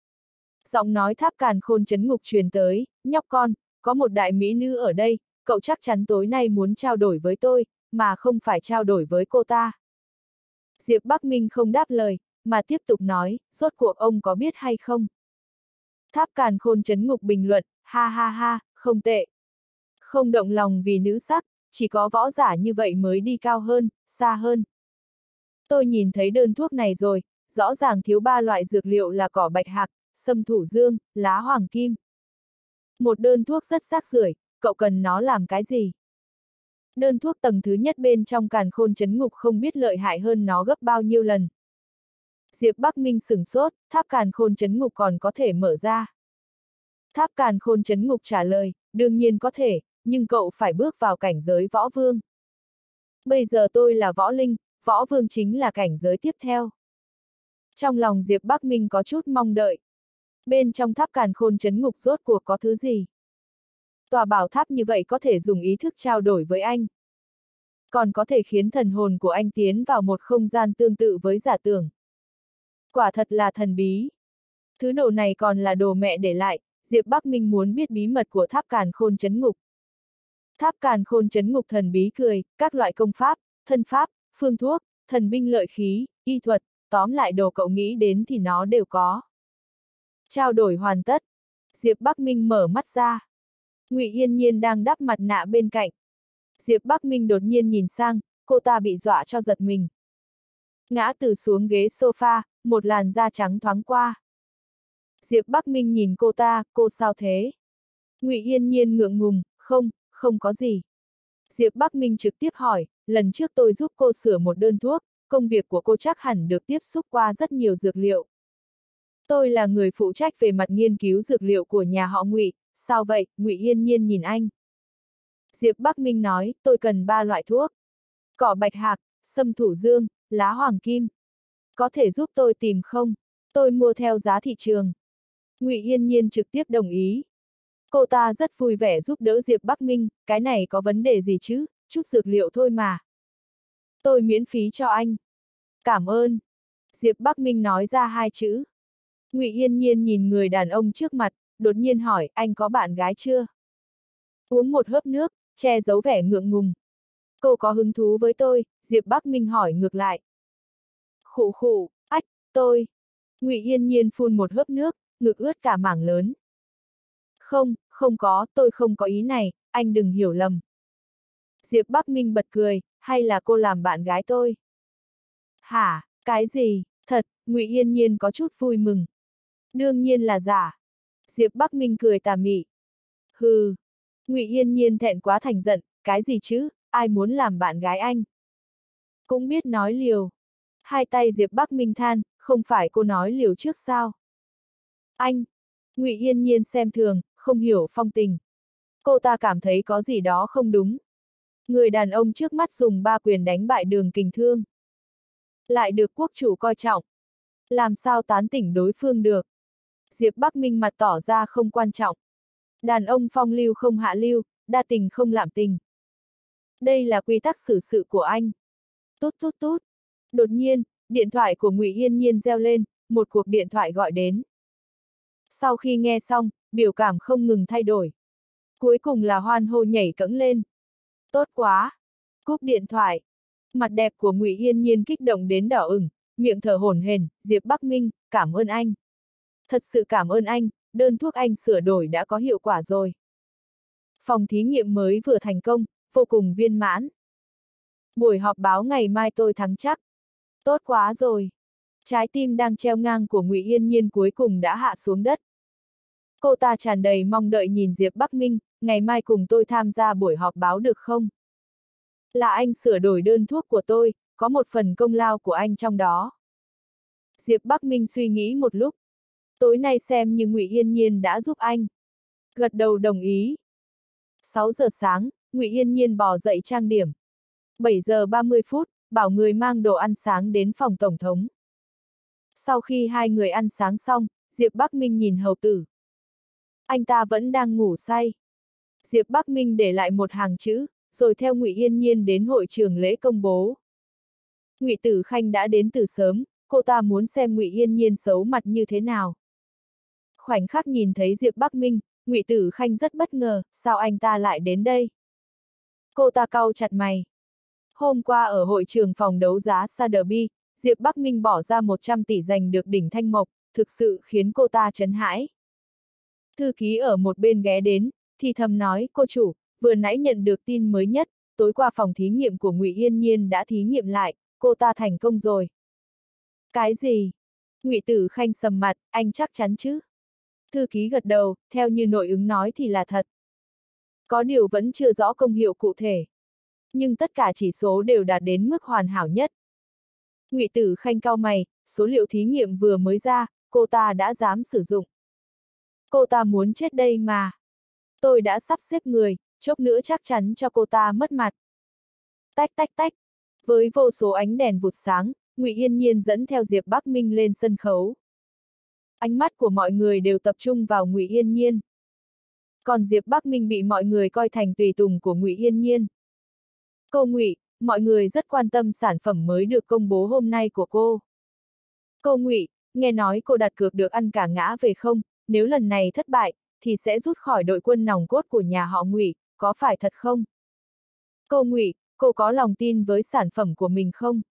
Giọng nói Tháp Càn Khôn Trấn Ngục truyền tới, nhóc con, có một đại mỹ nữ ở đây, cậu chắc chắn tối nay muốn trao đổi với tôi, mà không phải trao đổi với cô ta. Diệp Bắc Minh không đáp lời, mà tiếp tục nói, rốt cuộc ông có biết hay không? Tháp Càn Khôn Trấn Ngục bình luận, ha ha ha, không tệ. Không động lòng vì nữ sắc, chỉ có võ giả như vậy mới đi cao hơn, xa hơn. Tôi nhìn thấy đơn thuốc này rồi, rõ ràng thiếu 3 loại dược liệu là cỏ bạch hạc, sâm thủ dương, lá hoàng kim. Một đơn thuốc rất rác rưởi, cậu cần nó làm cái gì? Đơn thuốc tầng thứ nhất bên trong Càn Khôn Trấn Ngục không biết lợi hại hơn nó gấp bao nhiêu lần. Diệp Bắc Minh sửng sốt, Tháp Càn Khôn Trấn Ngục còn có thể mở ra. Tháp Càn Khôn Trấn Ngục trả lời, đương nhiên có thể, nhưng cậu phải bước vào cảnh giới võ vương. Bây giờ tôi là võ linh, võ vương chính là cảnh giới tiếp theo. Trong lòng Diệp Bắc Minh có chút mong đợi. Bên trong Tháp Càn Khôn Trấn Ngục rốt cuộc có thứ gì? Tòa bảo tháp như vậy có thể dùng ý thức trao đổi với anh. Còn có thể khiến thần hồn của anh tiến vào một không gian tương tự với giả tưởng. Quả thật là thần bí. Thứ đồ này còn là đồ mẹ để lại, Diệp Bắc Minh muốn biết bí mật của Tháp Càn Khôn Trấn Ngục. Tháp Càn Khôn Trấn Ngục thần bí cười, các loại công pháp, thân pháp, phương thuốc, thần binh lợi khí, y thuật, tóm lại đồ cậu nghĩ đến thì nó đều có. Trao đổi hoàn tất. Diệp Bắc Minh mở mắt ra. Ngụy Yên Nhiên đang đắp mặt nạ bên cạnh. Diệp Bắc Minh đột nhiên nhìn sang, cô ta bị dọa cho giật mình. Ngã từ xuống ghế sofa, một làn da trắng thoáng qua. Diệp Bắc Minh nhìn cô ta, cô sao thế? Ngụy Yên Nhiên ngượng ngùng, không có gì. Diệp Bắc Minh trực tiếp hỏi, lần trước tôi giúp cô sửa một đơn thuốc, công việc của cô chắc hẳn được tiếp xúc qua rất nhiều dược liệu. Tôi là người phụ trách về mặt nghiên cứu dược liệu của nhà họ Ngụy, sao vậy? Ngụy Yên Nhiên nhìn anh. Diệp Bắc Minh nói, tôi cần 3 loại thuốc. Cỏ bạch hạc, sâm thủ dương, lá hoàng kim. Có thể giúp tôi tìm không? Tôi mua theo giá thị trường. Ngụy Yên Nhiên trực tiếp đồng ý. Cô ta rất vui vẻ giúp đỡ Diệp Bắc Minh, cái này có vấn đề gì chứ, chút dược liệu thôi mà. Tôi miễn phí cho anh. Cảm ơn. Diệp Bắc Minh nói ra 2 chữ. Ngụy Yên Nhiên nhìn người đàn ông trước mặt, đột nhiên hỏi, anh có bạn gái chưa? Uống một hớp nước, che giấu vẻ ngượng ngùng. Cô có hứng thú với tôi? Diệp Bắc Minh hỏi ngược lại. Khụ khụ, ách, tôi. Ngụy Yên Nhiên phun một hớp nước, ngực ướt cả mảng lớn. Không có, tôi không có ý này, anh đừng hiểu lầm. Diệp Bắc Minh bật cười, hay là cô làm bạn gái tôi? Hả, cái gì, thật, Ngụy Yên Nhiên có chút vui mừng. Đương nhiên là giả. Diệp Bắc Minh cười tà mị. Hừ. Ngụy Yên Nhiên thẹn quá thành giận, cái gì chứ, ai muốn làm bạn gái anh? Cũng biết nói liều. Hai tay Diệp Bắc Minh than, không phải cô nói liều trước sao? Anh. Ngụy Yên Nhiên xem thường, không hiểu phong tình. Cô ta cảm thấy có gì đó không đúng. Người đàn ông trước mắt dùng 3 quyền đánh bại Đường Kình Thương. Lại được quốc chủ coi trọng. Làm sao tán tỉnh đối phương được? Diệp Bắc Minh mặt tỏ ra không quan trọng. Đàn ông phong lưu không hạ lưu, đa tình không lạm tình. Đây là quy tắc xử sự của anh. Tút tút tút. Đột nhiên, điện thoại của Ngụy Yên Nhiên reo lên, một cuộc điện thoại gọi đến. Sau khi nghe xong, biểu cảm không ngừng thay đổi. Cuối cùng là hoan hô nhảy cẫng lên. Tốt quá! Cúp điện thoại. Mặt đẹp của Ngụy Yên Nhiên kích động đến đỏ ửng, miệng thở hổn hển. Diệp Bắc Minh, cảm ơn anh. Thật sự cảm ơn anh, đơn thuốc anh sửa đổi đã có hiệu quả rồi. Phòng thí nghiệm mới vừa thành công, vô cùng viên mãn. Buổi họp báo ngày mai tôi thắng chắc. Tốt quá rồi. Trái tim đang treo ngang của Ngụy Yên Nhiên cuối cùng đã hạ xuống đất. Cô ta tràn đầy mong đợi nhìn Diệp Bắc Minh, ngày mai cùng tôi tham gia buổi họp báo được không? Là anh sửa đổi đơn thuốc của tôi, có một phần công lao của anh trong đó. Diệp Bắc Minh suy nghĩ một lúc. Tối nay xem như Ngụy Yên Nhiên đã giúp anh. Gật đầu đồng ý. 6 giờ sáng, Ngụy Yên Nhiên bò dậy trang điểm. 7 giờ 30 phút, bảo người mang đồ ăn sáng đến phòng tổng thống. Sau khi hai người ăn sáng xong, Diệp Bắc Minh nhìn hầu tử. Anh ta vẫn đang ngủ say. Diệp Bắc Minh để lại một hàng chữ, rồi theo Ngụy Yên Nhiên đến hội trường lễ công bố. Ngụy Tử Khanh đã đến từ sớm, cô ta muốn xem Ngụy Yên Nhiên xấu mặt như thế nào. Khoảnh khắc nhìn thấy Diệp Bắc Minh, Ngụy Tử Khanh rất bất ngờ, sao anh ta lại đến đây? Cô ta cau chặt mày. Hôm qua ở hội trường phòng đấu giá Sotheby's, Diệp Bắc Minh bỏ ra 100 tỷ giành được đỉnh Thanh Mộc, thực sự khiến cô ta chấn hãi. Thư ký ở một bên ghé đến, thì thầm nói, cô chủ, vừa nãy nhận được tin mới nhất, tối qua phòng thí nghiệm của Ngụy Yên Nhiên đã thí nghiệm lại, cô ta thành công rồi. Cái gì? Ngụy Tử Khanh sầm mặt, anh chắc chắn chứ? Thư ký gật đầu, theo như nội ứng nói thì là thật. Có điều vẫn chưa rõ công hiệu cụ thể. Nhưng tất cả chỉ số đều đạt đến mức hoàn hảo nhất. Ngụy Tử Khanh cau mày, số liệu thí nghiệm vừa mới ra, cô ta đã dám sử dụng. Cô ta muốn chết đây mà. Tôi đã sắp xếp người, chốc nữa chắc chắn cho cô ta mất mặt. Tách tách tách. Với vô số ánh đèn vụt sáng, Ngụy Yên Nhiên dẫn theo Diệp Bắc Minh lên sân khấu. Ánh mắt của mọi người đều tập trung vào Ngụy Yên Nhiên. Còn Diệp Bắc Minh bị mọi người coi thành tùy tùng của Ngụy Yên Nhiên. Cô Ngụy, mọi người rất quan tâm sản phẩm mới được công bố hôm nay của cô. Cô Ngụy, nghe nói cô đặt cược được ăn cả ngã về không, nếu lần này thất bại, thì sẽ rút khỏi đội quân nòng cốt của nhà họ Ngụy, có phải thật không? Cô Ngụy, cô có lòng tin với sản phẩm của mình không?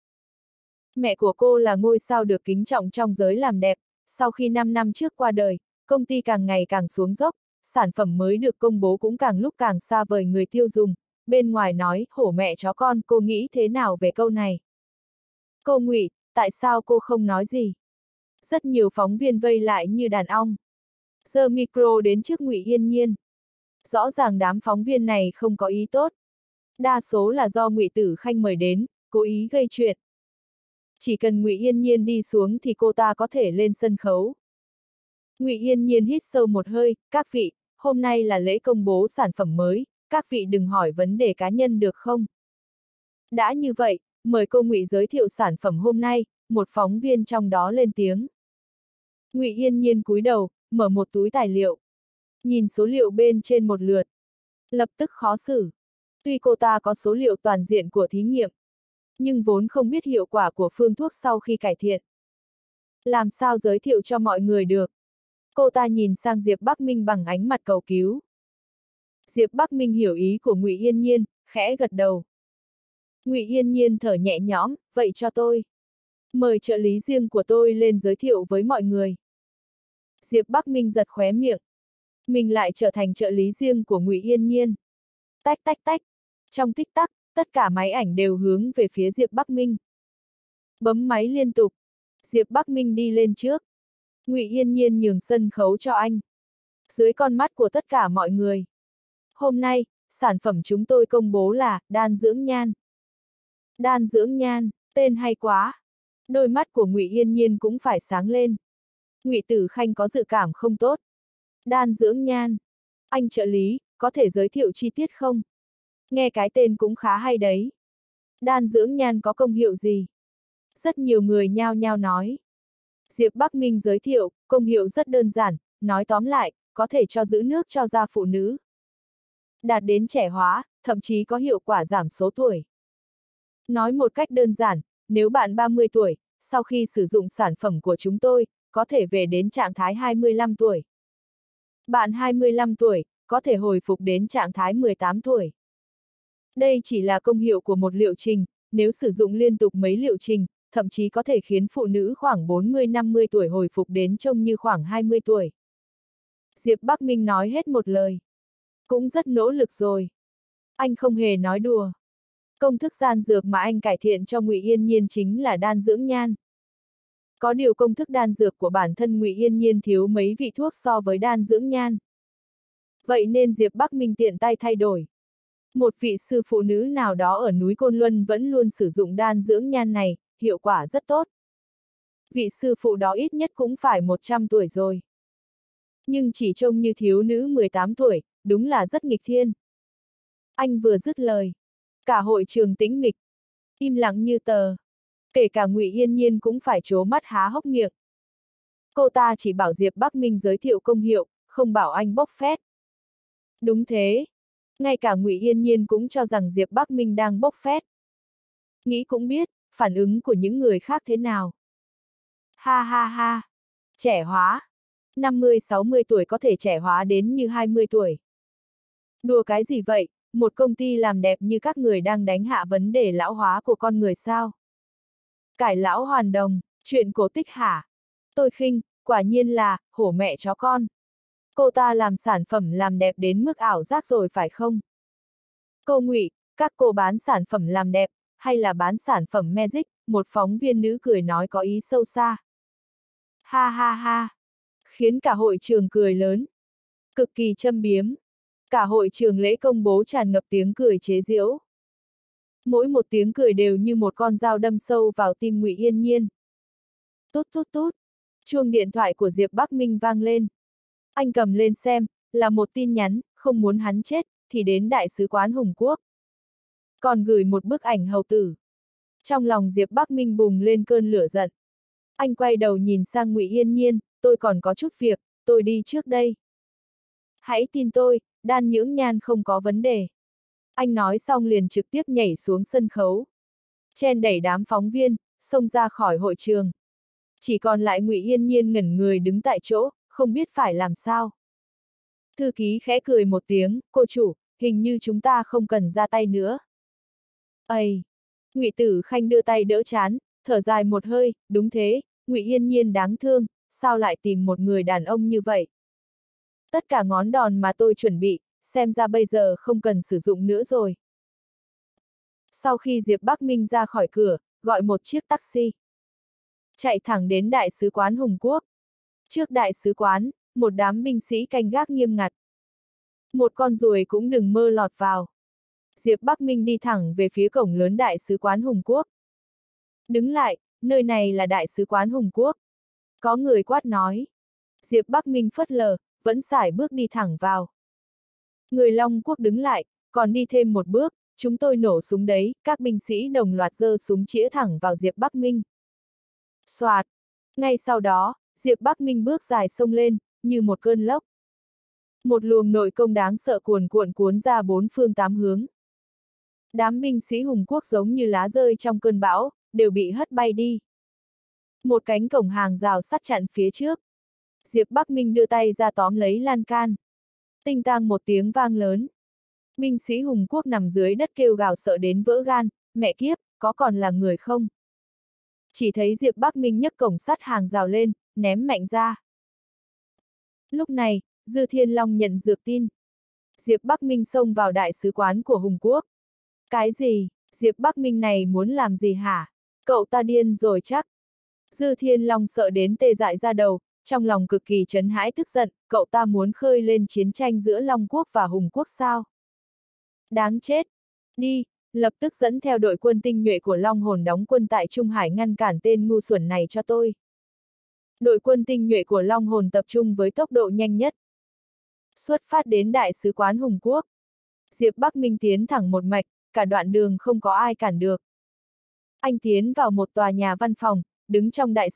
Mẹ của cô là ngôi sao được kính trọng trong giới làm đẹp, sau khi 5 năm trước qua đời, công ty càng ngày càng xuống dốc, sản phẩm mới được công bố cũng càng lúc càng xa vời người tiêu dùng, bên ngoài nói, hổ mẹ chó con, cô nghĩ thế nào về câu này? Cô Ngụy, tại sao cô không nói gì? Rất nhiều phóng viên vây lại như đàn ong. Giơ micro đến trước Ngụy Yên Nhiên. Rõ ràng đám phóng viên này không có ý tốt. Đa số là do Ngụy Tử Khanh mời đến, cố ý gây chuyện. Chỉ cần Ngụy Yên Nhiên đi xuống thì cô ta có thể lên sân khấu. Ngụy Yên Nhiên hít sâu một hơi, các vị, hôm nay là lễ công bố sản phẩm mới, các vị đừng hỏi vấn đề cá nhân được không? Đã như vậy, mời cô Ngụy giới thiệu sản phẩm hôm nay, một phóng viên trong đó lên tiếng. Ngụy Yên Nhiên cúi đầu, mở một túi tài liệu. Nhìn số liệu bên trên một lượt. Lập tức khó xử. Tuy cô ta có số liệu toàn diện của thí nghiệm, nhưng vốn không biết hiệu quả của phương thuốc sau khi cải thiện. Làm sao giới thiệu cho mọi người được? Cô ta nhìn sang Diệp Bắc Minh bằng ánh mặt cầu cứu. Diệp Bắc Minh hiểu ý của Ngụy Yên Nhiên, khẽ gật đầu. Ngụy Yên Nhiên thở nhẹ nhõm, vậy cho tôi. Mời trợ lý riêng của tôi lên giới thiệu với mọi người. Diệp Bắc Minh giật khóe miệng. Mình lại trở thành trợ lý riêng của Ngụy Yên Nhiên. Tách tách tách. Trong tích tắc, tất cả máy ảnh đều hướng về phía Diệp Bắc Minh. Bấm máy liên tục. Diệp Bắc Minh đi lên trước. Ngụy Yên Nhiên nhường sân khấu cho anh. Dưới con mắt của tất cả mọi người. Hôm nay, sản phẩm chúng tôi công bố là đan dưỡng nhan. Đan dưỡng nhan, tên hay quá. Đôi mắt của Ngụy Yên Nhiên cũng phải sáng lên. Ngụy Tử Khanh có dự cảm không tốt. Đan dưỡng nhan. Anh trợ lý, có thể giới thiệu chi tiết không? Nghe cái tên cũng khá hay đấy. Đan dưỡng nhan có công hiệu gì? Rất nhiều người nhao nhao nói. Diệp Bắc Minh giới thiệu, công hiệu rất đơn giản, nói tóm lại, có thể cho giữ nước cho da phụ nữ. Đạt đến trẻ hóa, thậm chí có hiệu quả giảm số tuổi. Nói một cách đơn giản, nếu bạn 30 tuổi, sau khi sử dụng sản phẩm của chúng tôi, có thể về đến trạng thái 25 tuổi. Bạn 25 tuổi, có thể hồi phục đến trạng thái 18 tuổi. Đây chỉ là công hiệu của một liệu trình, nếu sử dụng liên tục mấy liệu trình, thậm chí có thể khiến phụ nữ khoảng 40-50 tuổi hồi phục đến trông như khoảng 20 tuổi. Diệp Bắc Minh nói hết một lời. Cũng rất nỗ lực rồi. Anh không hề nói đùa. Công thức gian dược mà anh cải thiện cho Ngụy Yên Nhiên chính là đan dưỡng nhan. Có điều công thức đan dược của bản thân Ngụy Yên Nhiên thiếu mấy vị thuốc so với đan dưỡng nhan. Vậy nên Diệp Bắc Minh tiện tay thay đổi. Một vị sư phụ nữ nào đó ở núi Côn Luân vẫn luôn sử dụng đan dưỡng nhan này, hiệu quả rất tốt. Vị sư phụ đó ít nhất cũng phải 100 tuổi rồi. Nhưng chỉ trông như thiếu nữ 18 tuổi, đúng là rất nghịch thiên. Anh vừa dứt lời. Cả hội trường tĩnh mịch. Im lặng như tờ. Kể cả Ngụy Yên Nhiên cũng phải trố mắt há hốc miệng. Cô ta chỉ bảo Diệp Bắc Minh giới thiệu công hiệu, không bảo anh bốc phét. Đúng thế. Ngay cả Ngụy Yên Nhiên cũng cho rằng Diệp Bắc Minh đang bốc phét. Nghĩ cũng biết, phản ứng của những người khác thế nào. Ha ha ha. Trẻ hóa. 50-60 tuổi có thể trẻ hóa đến như 20 tuổi. Đùa cái gì vậy, một công ty làm đẹp như các người đang đánh hạ vấn đề lão hóa của con người sao? Cải lão hoàn đồng, chuyện cổ tích hả? Tôi khinh, quả nhiên là, hổ mẹ chó con. Cô ta làm sản phẩm làm đẹp đến mức ảo giác rồi phải không? Cô Ngụy, các cô bán sản phẩm làm đẹp, hay là bán sản phẩm Magic? Một phóng viên nữ cười nói có ý sâu xa. Ha ha ha. Khiến cả hội trường cười lớn. Cực kỳ châm biếm. Cả hội trường lễ công bố tràn ngập tiếng cười chế giễu. Mỗi một tiếng cười đều như một con dao đâm sâu vào tim Ngụy Yên Nhiên. Tút tút tút. Chuông điện thoại của Diệp Bắc Minh vang lên. Anh cầm lên xem, là một tin nhắn, không muốn hắn chết, thì đến Đại sứ quán Hùng Quốc. Còn gửi một bức ảnh hầu tử. Trong lòng Diệp Bắc Minh bùng lên cơn lửa giận. Anh quay đầu nhìn sang Ngụy Yên Nhiên, tôi còn có chút việc, tôi đi trước đây. Hãy tin tôi, đan nhưỡng nhan không có vấn đề. Anh nói xong liền trực tiếp nhảy xuống sân khấu. Chen đẩy đám phóng viên, xông ra khỏi hội trường. Chỉ còn lại Ngụy Yên Nhiên ngẩn người đứng tại chỗ, không biết phải làm sao. Thư ký khẽ cười một tiếng, cô chủ, hình như chúng ta không cần ra tay nữa. Ây! Ngụy Tử Khanh đưa tay đỡ trán, thở dài một hơi, đúng thế, Ngụy Yên Nhiên đáng thương, sao lại tìm một người đàn ông như vậy? Tất cả ngón đòn mà tôi chuẩn bị, xem ra bây giờ không cần sử dụng nữa rồi. Sau khi Diệp Bắc Minh ra khỏi cửa, gọi một chiếc taxi. Chạy thẳng đến Đại sứ quán Hùng Quốc. Trước Đại sứ quán, một đám binh sĩ canh gác nghiêm ngặt. Một con ruồi cũng đừng mơ lọt vào. Diệp Bắc Minh đi thẳng về phía cổng lớn Đại sứ quán Hùng Quốc. Đứng lại, nơi này là Đại sứ quán Hùng Quốc. Có người quát nói. Diệp Bắc Minh phớt lờ, vẫn sải bước đi thẳng vào. Người Long Quốc đứng lại, còn đi thêm một bước, chúng tôi nổ súng đấy, các binh sĩ đồng loạt giơ súng chĩa thẳng vào Diệp Bắc Minh. Soạt! Ngay sau đó, Diệp Bắc Minh bước dài xông lên, như một cơn lốc. Một luồng nội công đáng sợ cuồn cuộn cuốn ra bốn phương tám hướng. Đám binh sĩ Hùng Quốc giống như lá rơi trong cơn bão, đều bị hất bay đi. Một cánh cổng hàng rào sắt chặn phía trước. Diệp Bắc Minh đưa tay ra tóm lấy lan can. Tinh tang một tiếng vang lớn. Binh sĩ Hùng Quốc nằm dưới đất kêu gào sợ đến vỡ gan, mẹ kiếp, có còn là người không? Chỉ thấy Diệp Bắc Minh nhấc cổng sắt hàng rào lên, ném mạnh ra. Lúc này, Dư Thiên Long nhận dược tin. Diệp Bắc Minh xông vào đại sứ quán của Hùng Quốc. Cái gì? Diệp Bắc Minh này muốn làm gì hả? Cậu ta điên rồi chắc. Dư Thiên Long sợ đến tê dại ra đầu, trong lòng cực kỳ chấn hãi tức giận, cậu ta muốn khơi lên chiến tranh giữa Long Quốc và Hùng Quốc sao? Đáng chết! Đi, lập tức dẫn theo đội quân tinh nhuệ của Long Hồn đóng quân tại Trung Hải ngăn cản tên ngu xuẩn này cho tôi. Đội quân tinh nhuệ của Long Hồn tập trung với tốc độ nhanh nhất. Xuất phát đến Đại sứ quán Hùng Quốc. Diệp Bắc Minh tiến thẳng một mạch, cả đoạn đường không có ai cản được. Anh tiến vào một tòa nhà văn phòng, đứng trong đại sảnh,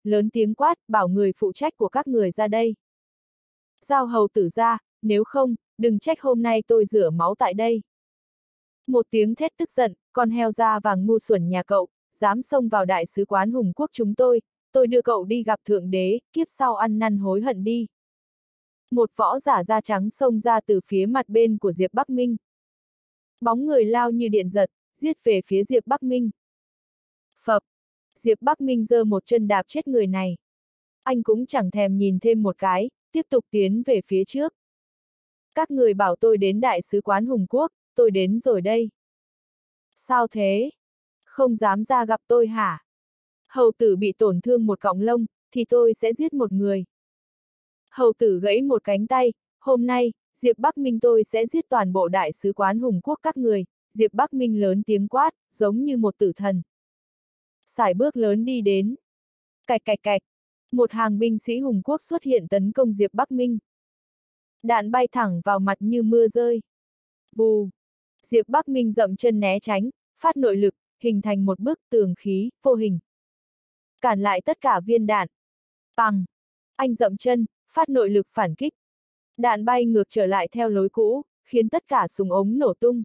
lớn tiếng quát, bảo người phụ trách của các người ra đây. Giao hầu tử ra, nếu không, đừng trách hôm nay tôi rửa máu tại đây. Một tiếng thét tức giận, con heo da vàng ngu xuẩn nhà cậu, dám xông vào đại sứ quán Hùng Quốc chúng tôi đưa cậu đi gặp thượng đế, kiếp sau ăn năn hối hận đi. Một võ giả da trắng xông ra từ phía mặt bên của Diệp Bắc Minh. Bóng người lao như điện giật, giết về phía Diệp Bắc Minh. Phập! Diệp Bắc Minh giơ một chân đạp chết người này. Anh cũng chẳng thèm nhìn thêm một cái, tiếp tục tiến về phía trước. Các người bảo tôi đến đại sứ quán Hùng Quốc, tôi đến rồi đây. Sao thế? Không dám ra gặp tôi hả? Hầu tử bị tổn thương một cọng lông, thì tôi sẽ giết một người. Hầu tử gãy một cánh tay, hôm nay, Diệp Bắc Minh tôi sẽ giết toàn bộ đại sứ quán Hùng Quốc các người. Diệp Bắc Minh lớn tiếng quát, giống như một tử thần. Sải bước lớn đi đến. Cạch cạch cạch. Một hàng binh sĩ Hùng Quốc xuất hiện tấn công Diệp Bắc Minh. Đạn bay thẳng vào mặt như mưa rơi. Vù. Diệp Bắc Minh dậm chân né tránh, phát nội lực, hình thành một bức tường khí, vô hình. Cản lại tất cả viên đạn. Bằng. Anh dậm chân, phát nội lực phản kích. Đạn bay ngược trở lại theo lối cũ, khiến tất cả súng ống nổ tung.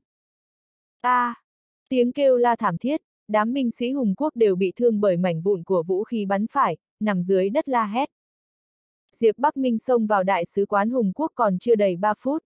Tiếng kêu la thảm thiết, đám binh sĩ Hùng Quốc đều bị thương bởi mảnh vụn của vũ khí bắn phải, nằm dưới đất la hét. Diệp Bắc Minh xông vào đại sứ quán Hùng Quốc còn chưa đầy 3 phút.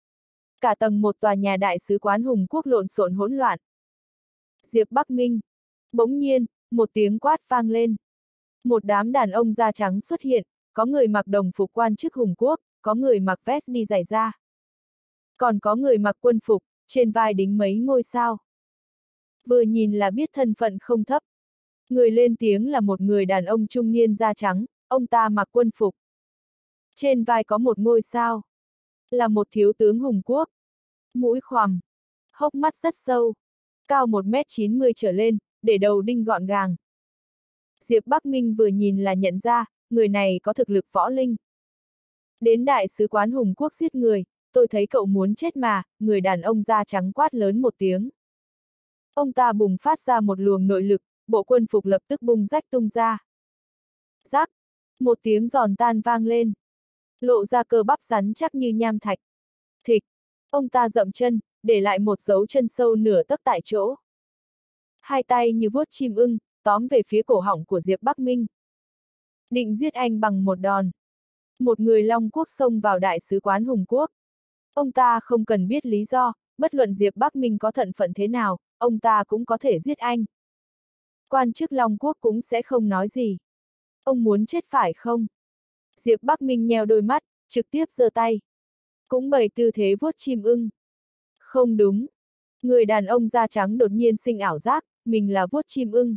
Cả tầng một tòa nhà đại sứ quán Hùng Quốc lộn xộn hỗn loạn. Diệp Bắc Minh. Bỗng nhiên, một tiếng quát vang lên. Một đám đàn ông da trắng xuất hiện, có người mặc đồng phục quan chức Hùng Quốc, có người mặc vest đi giày da. Còn có người mặc quân phục, trên vai đính mấy ngôi sao. Vừa nhìn là biết thân phận không thấp. Người lên tiếng là một người đàn ông trung niên da trắng, ông ta mặc quân phục. Trên vai có một ngôi sao. Là một thiếu tướng Hùng Quốc. Mũi khoằm. Hốc mắt rất sâu. Cao 1m90 trở lên, để đầu đinh gọn gàng. Diệp Bắc Minh vừa nhìn là nhận ra, người này có thực lực võ linh. Đến đại sứ quán Hùng Quốc giết người, tôi thấy cậu muốn chết mà, người đàn ông da trắng quát lớn một tiếng. Ông ta bùng phát ra một luồng nội lực, bộ quân phục lập tức bung rách tung ra. Rắc! Một tiếng giòn tan vang lên. Lộ ra cơ bắp rắn chắc như nham thạch. Thịch! Ông ta dậm chân, để lại một dấu chân sâu nửa tấc tại chỗ. Hai tay như vuốt chim ưng, tóm về phía cổ họng của Diệp Bắc Minh. Định giết anh bằng một đòn. Một người Long Quốc xông vào đại sứ quán Hùng Quốc. Ông ta không cần biết lý do, bất luận Diệp Bắc Minh có thân phận thế nào, ông ta cũng có thể giết anh. Quan chức Long Quốc cũng sẽ không nói gì. Ông muốn chết phải không? Diệp Bắc Minh nheo đôi mắt, trực tiếp giơ tay. Cũng bày tư thế vuốt chim ưng. Không đúng. Người đàn ông da trắng đột nhiên sinh ảo giác, mình là vuốt chim ưng.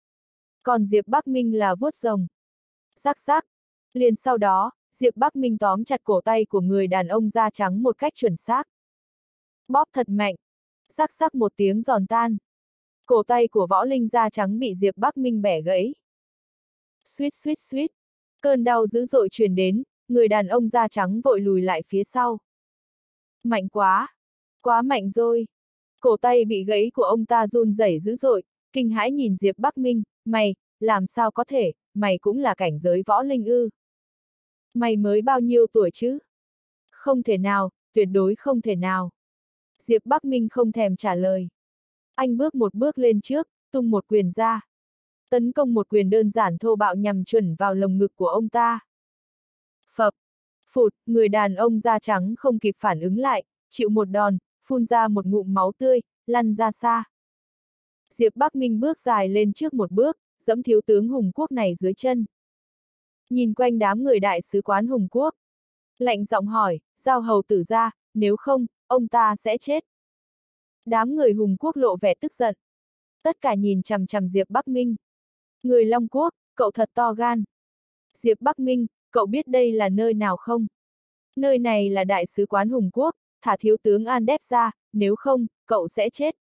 Còn Diệp Bắc Minh là vuốt rồng. Rắc rắc. Liền sau đó, Diệp Bắc Minh tóm chặt cổ tay của người đàn ông da trắng một cách chuẩn xác. Bóp thật mạnh. Rắc rắc một tiếng giòn tan. Cổ tay của võ linh da trắng bị Diệp Bắc Minh bẻ gãy. Suýt suýt suýt. Cơn đau dữ dội truyền đến, người đàn ông da trắng vội lùi lại phía sau. Mạnh quá. Quá mạnh rồi. Cổ tay bị gãy của ông ta run rẩy dữ dội, kinh hãi nhìn Diệp Bắc Minh, mày, làm sao có thể, mày cũng là cảnh giới võ linh ư? Mày mới bao nhiêu tuổi chứ? Không thể nào, tuyệt đối không thể nào. Diệp Bắc Minh không thèm trả lời. Anh bước một bước lên trước, tung một quyền ra. Tấn công một quyền đơn giản thô bạo nhằm chuẩn vào lồng ngực của ông ta. Phập. Phụt, người đàn ông da trắng không kịp phản ứng lại, chịu một đòn, phun ra một ngụm máu tươi, lăn ra xa. Diệp Bắc Minh bước dài lên trước một bước, giẫm thiếu tướng Hùng Quốc này dưới chân. Nhìn quanh đám người đại sứ quán Hùng Quốc. Lạnh giọng hỏi, giao hầu tử ra, nếu không, ông ta sẽ chết. Đám người Hùng Quốc lộ vẻ tức giận. Tất cả nhìn chằm chằm Diệp Bắc Minh. Người Long Quốc, cậu thật to gan. Diệp Bắc Minh, cậu biết đây là nơi nào không? Nơi này là đại sứ quán Hùng Quốc, thả thiếu tướng Andep ra, nếu không, cậu sẽ chết.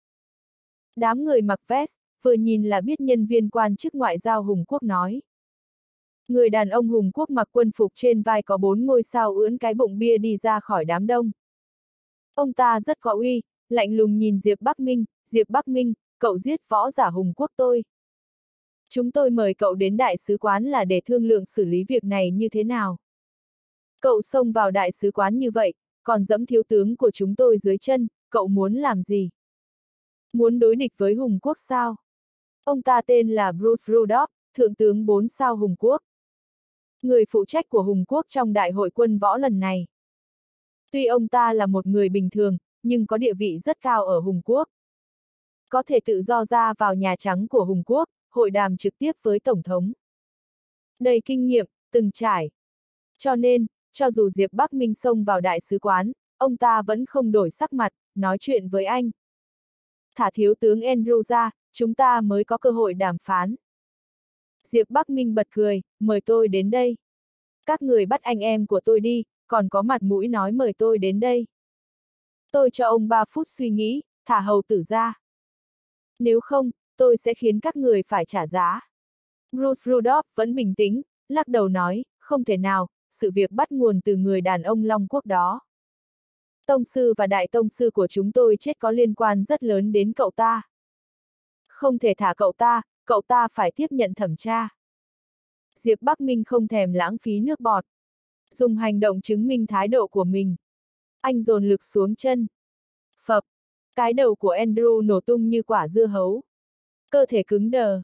Đám người mặc vest, vừa nhìn là biết nhân viên quan chức ngoại giao Hùng Quốc nói. Người đàn ông Hùng Quốc mặc quân phục trên vai có 4 ngôi sao ưỡn cái bụng bia đi ra khỏi đám đông. Ông ta rất có uy, lạnh lùng nhìn Diệp Bắc Minh, Diệp Bắc Minh, cậu giết võ giả Hùng Quốc tôi. Chúng tôi mời cậu đến đại sứ quán là để thương lượng xử lý việc này như thế nào. Cậu xông vào đại sứ quán như vậy, còn dẫm thiếu tướng của chúng tôi dưới chân, cậu muốn làm gì? Muốn đối địch với Hùng Quốc sao? Ông ta tên là Bruce Rudolph, thượng tướng 4 sao Hùng Quốc. Người phụ trách của Hùng Quốc trong đại hội quân võ lần này. Tuy ông ta là một người bình thường, nhưng có địa vị rất cao ở Hùng Quốc. Có thể tự do ra vào Nhà Trắng của Hùng Quốc, hội đàm trực tiếp với Tổng thống. Đầy kinh nghiệm, từng trải. Cho nên, cho dù Diệp Bắc Minh xông vào đại sứ quán, ông ta vẫn không đổi sắc mặt, nói chuyện với anh. Thả thiếu tướng Andrew ra, chúng ta mới có cơ hội đàm phán. Diệp Bắc Minh bật cười, mời tôi đến đây. Các người bắt anh em của tôi đi, còn có mặt mũi nói mời tôi đến đây. Tôi cho ông 3 phút suy nghĩ, thả hầu tử ra. Nếu không, tôi sẽ khiến các người phải trả giá. Bruce Rudolph vẫn bình tĩnh, lắc đầu nói, không thể nào, sự việc bắt nguồn từ người đàn ông Long Quốc đó. Tông sư và đại tông sư của chúng tôi chết có liên quan rất lớn đến cậu ta. Không thể thả cậu ta phải tiếp nhận thẩm tra. Diệp Bắc Minh không thèm lãng phí nước bọt. Dùng hành động chứng minh thái độ của mình. Anh dồn lực xuống chân. Phập. Cái đầu của Andrew nổ tung như quả dưa hấu. Cơ thể cứng đờ.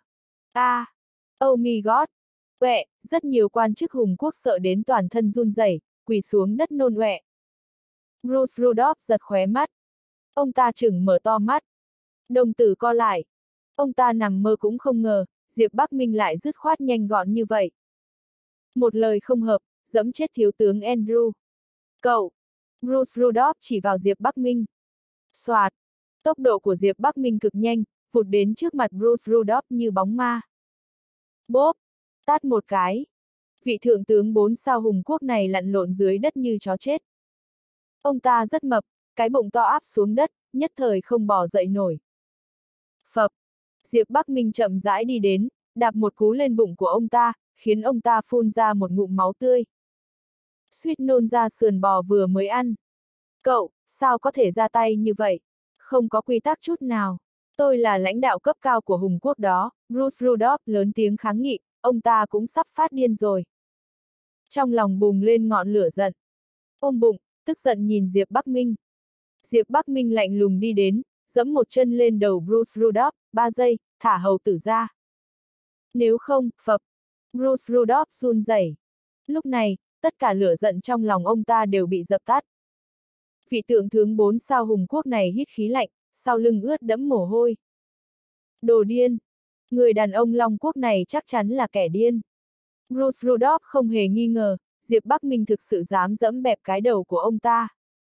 Oh my god. Uẹ, rất nhiều quan chức Hùng Quốc sợ đến toàn thân run rẩy, quỳ xuống đất nôn ọe. Bruce Rudolph giật khóe mắt. Ông ta chừng mở to mắt. Đồng tử co lại. Ông ta nằm mơ cũng không ngờ, Diệp Bắc Minh lại dứt khoát nhanh gọn như vậy. Một lời không hợp, dẫm chết thiếu tướng Andrew. Cậu! Bruce Rudolph chỉ vào Diệp Bắc Minh. Soạt! Tốc độ của Diệp Bắc Minh cực nhanh, vụt đến trước mặt Bruce Rudolph như bóng ma. Bốp! Tát một cái. Vị thượng tướng 4 sao Hùng Quốc này lặn lộn dưới đất như chó chết. Ông ta rất mập, cái bụng to áp xuống đất, nhất thời không bò dậy nổi. Phập! Diệp Bắc Minh chậm rãi đi đến, đạp một cú lên bụng của ông ta, khiến ông ta phun ra một ngụm máu tươi. Suýt nôn ra sườn bò vừa mới ăn. Cậu, sao có thể ra tay như vậy? Không có quy tắc chút nào. Tôi là lãnh đạo cấp cao của Hùng Quốc đó, Bruce Rudolph lớn tiếng kháng nghị, ông ta cũng sắp phát điên rồi. Trong lòng bùng lên ngọn lửa giận. Ôm bụng, tức giận nhìn Diệp Bắc Minh. Diệp Bắc Minh lạnh lùng đi đến, giẫm một chân lên đầu Bruce Rudolph, 3 giây, thả hầu tử ra. Nếu không, phập. Bruce Rudolph run rẩy. Lúc này, tất cả lửa giận trong lòng ông ta đều bị dập tắt. Vị thượng tướng 4 sao Hùng Quốc này hít khí lạnh, sau lưng ướt đẫm mồ hôi. Đồ điên! Người đàn ông Long Quốc này chắc chắn là kẻ điên. Bruce Rudolph không hề nghi ngờ, Diệp Bắc Minh thực sự dám dẫm bẹp cái đầu của ông ta.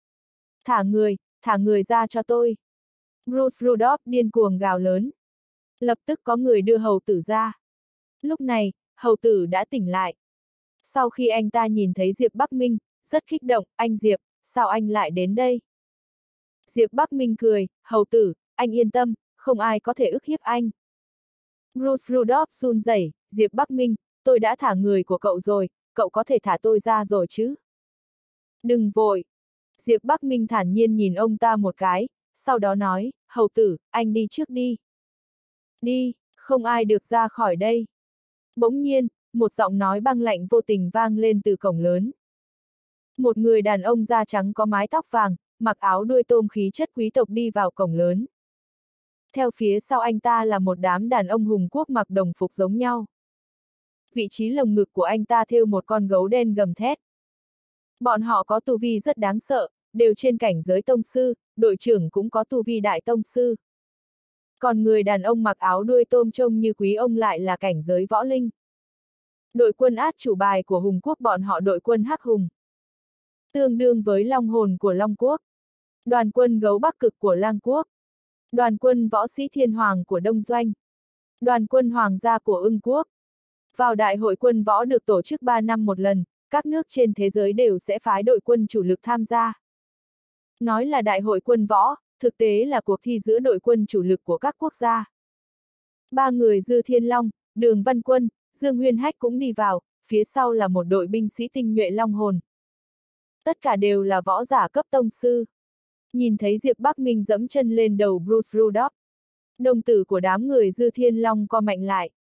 Thả người ra cho tôi. Bruce Rudolph điên cuồng gào lớn. Lập tức có người đưa hầu tử ra. Lúc này, hầu tử đã tỉnh lại. Sau khi anh ta nhìn thấy Diệp Bắc Minh, rất kích động, anh Diệp, sao anh lại đến đây? Diệp Bắc Minh cười, hầu tử, anh yên tâm, không ai có thể ức hiếp anh. Bruce Rudolph run rẩy, Diệp Bắc Minh, tôi đã thả người của cậu rồi, cậu có thể thả tôi ra rồi chứ? Đừng vội. Diệp Bắc Minh thản nhiên nhìn ông ta một cái, sau đó nói, hầu tử, anh đi trước đi. Đi, không ai được ra khỏi đây. Bỗng nhiên, một giọng nói băng lạnh vô tình vang lên từ cổng lớn. Một người đàn ông da trắng có mái tóc vàng, mặc áo đuôi tôm khí chất quý tộc đi vào cổng lớn. Theo phía sau anh ta là một đám đàn ông Hùng Quốc mặc đồng phục giống nhau. Vị trí lồng ngực của anh ta thêu một con gấu đen gầm thét. Bọn họ có tu vi rất đáng sợ, đều trên cảnh giới tông sư, đội trưởng cũng có tu vi đại tông sư. Còn người đàn ông mặc áo đuôi tôm trông như quý ông lại là cảnh giới võ linh. Đội quân át chủ bài của Hùng Quốc bọn họ đội quân Hắc Hùng. Tương đương với Long Hồn của Long Quốc. Đoàn quân Gấu Bắc Cực của Lang Quốc. Đoàn quân Võ Sĩ Thiên Hoàng của Đông Doanh. Đoàn quân Hoàng gia của Ưng Quốc. Vào đại hội quân võ được tổ chức 3 năm một lần, các nước trên thế giới đều sẽ phái đội quân chủ lực tham gia. Nói là đại hội quân võ, thực tế là cuộc thi giữa đội quân chủ lực của các quốc gia. 3 người Dư Thiên Long, Đường Văn Quân, Dương Huyên Hách cũng đi vào, phía sau là một đội binh sĩ tinh nhuệ Long Hồn. Tất cả đều là võ giả cấp tông sư. Nhìn thấy Diệp Bắc Minh dẫm chân lên đầu Bruce Rudolph. Đồng tử của đám người Dư Thiên Long co mạnh lại.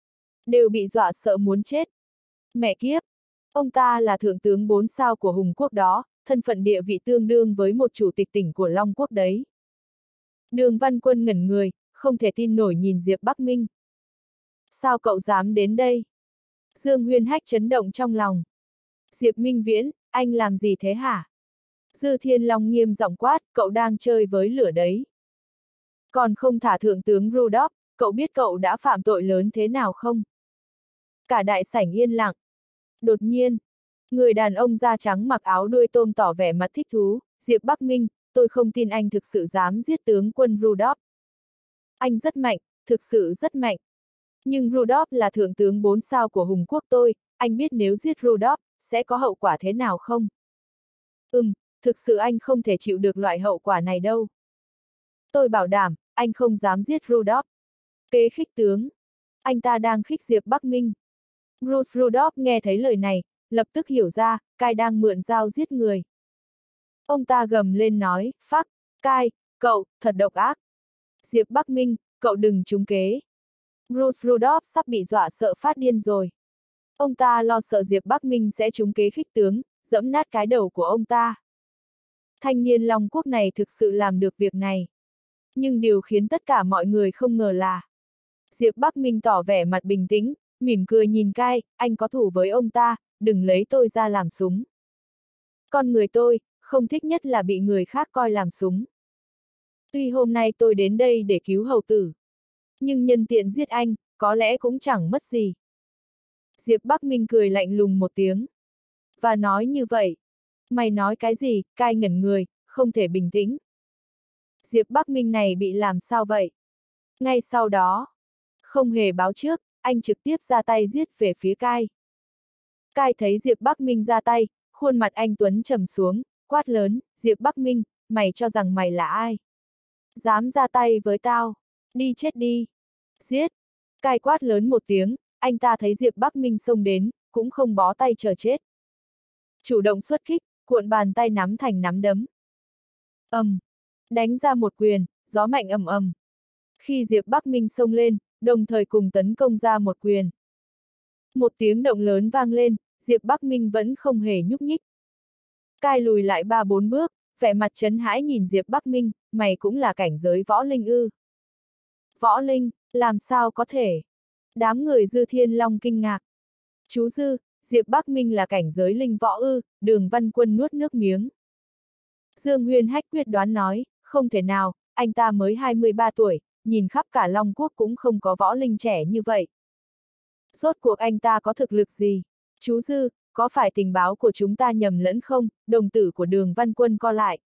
đều bị dọa sợ muốn chết. Mẹ kiếp! Ông ta là thượng tướng 4 sao của Hùng quốc đó, thân phận địa vị tương đương với một chủ tịch tỉnh của Long quốc đấy. Đường Văn Quân ngẩn người, không thể tin nổi nhìn Diệp Bắc Minh. Sao cậu dám đến đây? Dương Huyên Hách chấn động trong lòng. Diệp Minh Viễn, anh làm gì thế hả? Dư Thiên Long nghiêm giọng quát, cậu đang chơi với lửa đấy. Còn không thả thượng tướng Rudolph, cậu biết cậu đã phạm tội lớn thế nào không? Cả đại sảnh yên lặng. Đột nhiên, người đàn ông da trắng mặc áo đuôi tôm tỏ vẻ mặt thích thú, Diệp Bắc Minh, tôi không tin anh thực sự dám giết tướng quân Rudolph. Anh rất mạnh, thực sự rất mạnh. Nhưng Rudolph là thượng tướng 4 sao của Hùng quốc tôi, anh biết nếu giết Rudolph, sẽ có hậu quả thế nào không? Thực sự anh không thể chịu được loại hậu quả này đâu. Tôi bảo đảm, anh không dám giết Rudolph. Kế khích tướng. Anh ta đang khích Diệp Bắc Minh. Bruce Rudolph nghe thấy lời này, lập tức hiểu ra, Cai đang mượn dao giết người. Ông ta gầm lên nói, phắc, Cai, cậu, thật độc ác. Diệp Bắc Minh, cậu đừng trúng kế. Bruce Rudolph sắp bị dọa sợ phát điên rồi. Ông ta lo sợ Diệp Bắc Minh sẽ trúng kế khích tướng, giẫm nát cái đầu của ông ta. Thanh niên Long quốc này thực sự làm được việc này. Nhưng điều khiến tất cả mọi người không ngờ là Diệp Bắc Minh tỏ vẻ mặt bình tĩnh, mỉm cười nhìn Cai, anh có thù với ông ta, đừng lấy tôi ra làm súng. Con người tôi, không thích nhất là bị người khác coi làm súng. Tuy hôm nay tôi đến đây để cứu hầu tử, nhưng nhân tiện giết anh, có lẽ cũng chẳng mất gì. Diệp Bắc Minh cười lạnh lùng một tiếng. Và nói như vậy. Mày nói cái gì? Cai ngẩn người, không thể bình tĩnh. Diệp Bắc Minh này bị làm sao vậy? Ngay sau đó, không hề báo trước, anh trực tiếp ra tay giết về phía Cai. Cai thấy Diệp Bắc Minh ra tay, khuôn mặt anh tuấn trầm xuống, quát lớn, Diệp Bắc Minh, mày cho rằng mày là ai? Dám ra tay với tao? Đi chết đi! Giết! Cai quát lớn một tiếng, anh ta thấy Diệp Bắc Minh xông đến, cũng không bó tay chờ chết. Chủ động xuất kích, cuộn bàn tay nắm thành nắm đấm. Đánh ra một quyền, gió mạnh ầm ầm. Khi Diệp Bắc Minh xông lên, đồng thời cùng tấn công ra một quyền. Một tiếng động lớn vang lên, Diệp Bắc Minh vẫn không hề nhúc nhích. Cai lùi lại 3-4 bước, vẻ mặt trấn hãi nhìn Diệp Bắc Minh, mày cũng là cảnh giới võ linh ư? Võ linh, làm sao có thể? Đám người Dư Thiên Long kinh ngạc. Chú Dư, Diệp Bắc Minh là cảnh giới linh võ ư? Đường Văn Quân nuốt nước miếng. Dương Huyên Hách quyết đoán nói, không thể nào, anh ta mới 23 tuổi, nhìn khắp cả Long Quốc cũng không có võ linh trẻ như vậy. Rốt cuộc anh ta có thực lực gì? Chú Dư, có phải tình báo của chúng ta nhầm lẫn không? Đồng tử của Đường Văn Quân co lại.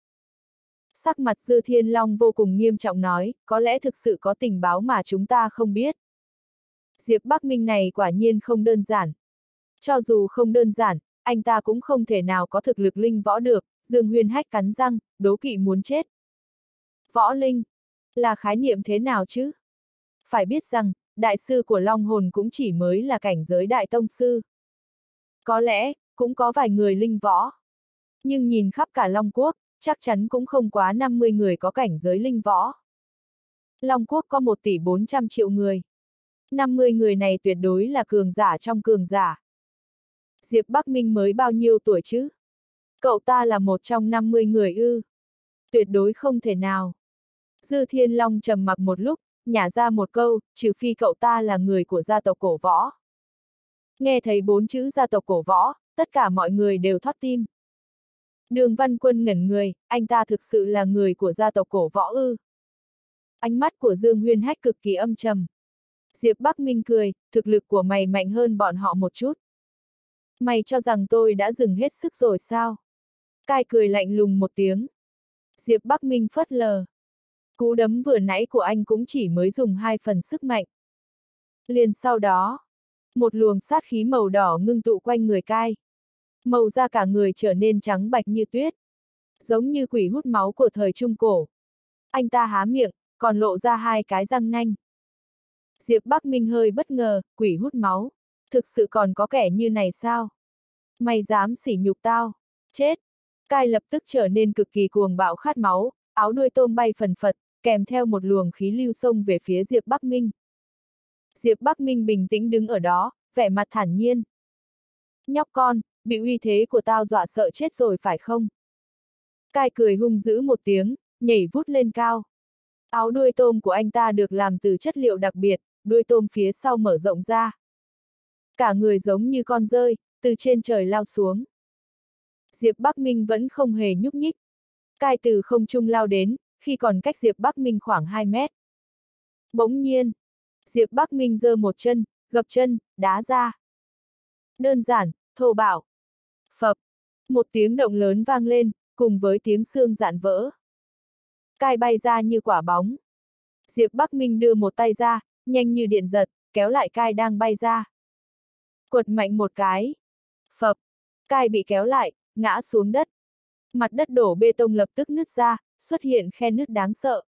Sắc mặt Dư Thiên Long vô cùng nghiêm trọng nói, có lẽ thực sự có tình báo mà chúng ta không biết. Diệp Bắc Minh này quả nhiên không đơn giản. Cho dù không đơn giản, anh ta cũng không thể nào có thực lực linh võ được, Dương Huyên Hách cắn răng, đố kỵ muốn chết. Võ linh, là khái niệm thế nào chứ? Phải biết rằng, đại sư của Long Hồn cũng chỉ mới là cảnh giới đại tông sư. Có lẽ, cũng có vài người linh võ. Nhưng nhìn khắp cả Long Quốc, chắc chắn cũng không quá 50 người có cảnh giới linh võ. Long Quốc có 1 tỷ 400 triệu người. 50 người này tuyệt đối là cường giả trong cường giả. Diệp Bắc Minh mới bao nhiêu tuổi chứ? Cậu ta là một trong 50 người ư? Tuyệt đối không thể nào. Dư Thiên Long trầm mặc một lúc, nhả ra một câu, trừ phi cậu ta là người của gia tộc cổ võ. Nghe thấy 4 chữ gia tộc cổ võ, tất cả mọi người đều thót tim. Đường Văn Quân ngẩn người, anh ta thực sự là người của gia tộc cổ võ ư? Ánh mắt của Dương Huyên Hách cực kỳ âm trầm. Diệp Bắc Minh cười, thực lực của mày mạnh hơn bọn họ một chút. Mày cho rằng tôi đã dừng hết sức rồi sao? Cai cười lạnh lùng một tiếng. Diệp Bắc Minh phớt lờ. Cú đấm vừa nãy của anh cũng chỉ mới dùng 2 phần sức mạnh. Liền sau đó, một luồng sát khí màu đỏ ngưng tụ quanh người Cai. Màu da cả người trở nên trắng bạch như tuyết. Giống như quỷ hút máu của thời Trung Cổ. Anh ta há miệng, còn lộ ra 2 cái răng nanh. Diệp Bắc Minh hơi bất ngờ, quỷ hút máu. Thực sự còn có kẻ như này sao? Mày dám sỉ nhục tao? Chết! Cai lập tức trở nên cực kỳ cuồng bạo khát máu, áo đuôi tôm bay phần phật, kèm theo một luồng khí lưu xông về phía Diệp Bắc Minh. Diệp Bắc Minh bình tĩnh đứng ở đó, vẻ mặt thản nhiên. Nhóc con, bị uy thế của tao dọa sợ chết rồi phải không? Cai cười hung dữ một tiếng, nhảy vút lên cao. Áo đuôi tôm của anh ta được làm từ chất liệu đặc biệt, đuôi tôm phía sau mở rộng ra. Cả người giống như con dơi, từ trên trời lao xuống. Diệp Bắc Minh vẫn không hề nhúc nhích. Cai từ không trung lao đến, khi còn cách Diệp Bắc Minh khoảng 2 mét. Bỗng nhiên, Diệp Bắc Minh giơ một chân, gập chân, đá ra. Đơn giản, thô bạo. Phập, một tiếng động lớn vang lên, cùng với tiếng xương rạn vỡ. Cai bay ra như quả bóng. Diệp Bắc Minh đưa một tay ra, nhanh như điện giật, kéo lại Cai đang bay ra. Quật mạnh một cái. Phập, Cai bị kéo lại, ngã xuống đất. Mặt đất đổ bê tông lập tức nứt ra, xuất hiện khe nứt đáng sợ.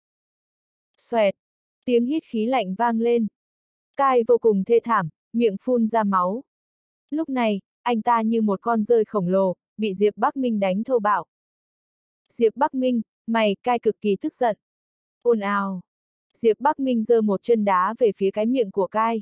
Xoẹt, tiếng hít khí lạnh vang lên. Cai vô cùng thê thảm, miệng phun ra máu. Lúc này, anh ta như một con dơi khổng lồ, bị Diệp Bắc Minh đánh thô bạo. Diệp Bắc Minh, mày, Cai cực kỳ tức giận. Ồn ào. Diệp Bắc Minh giơ một chân đá về phía cái miệng của Cai.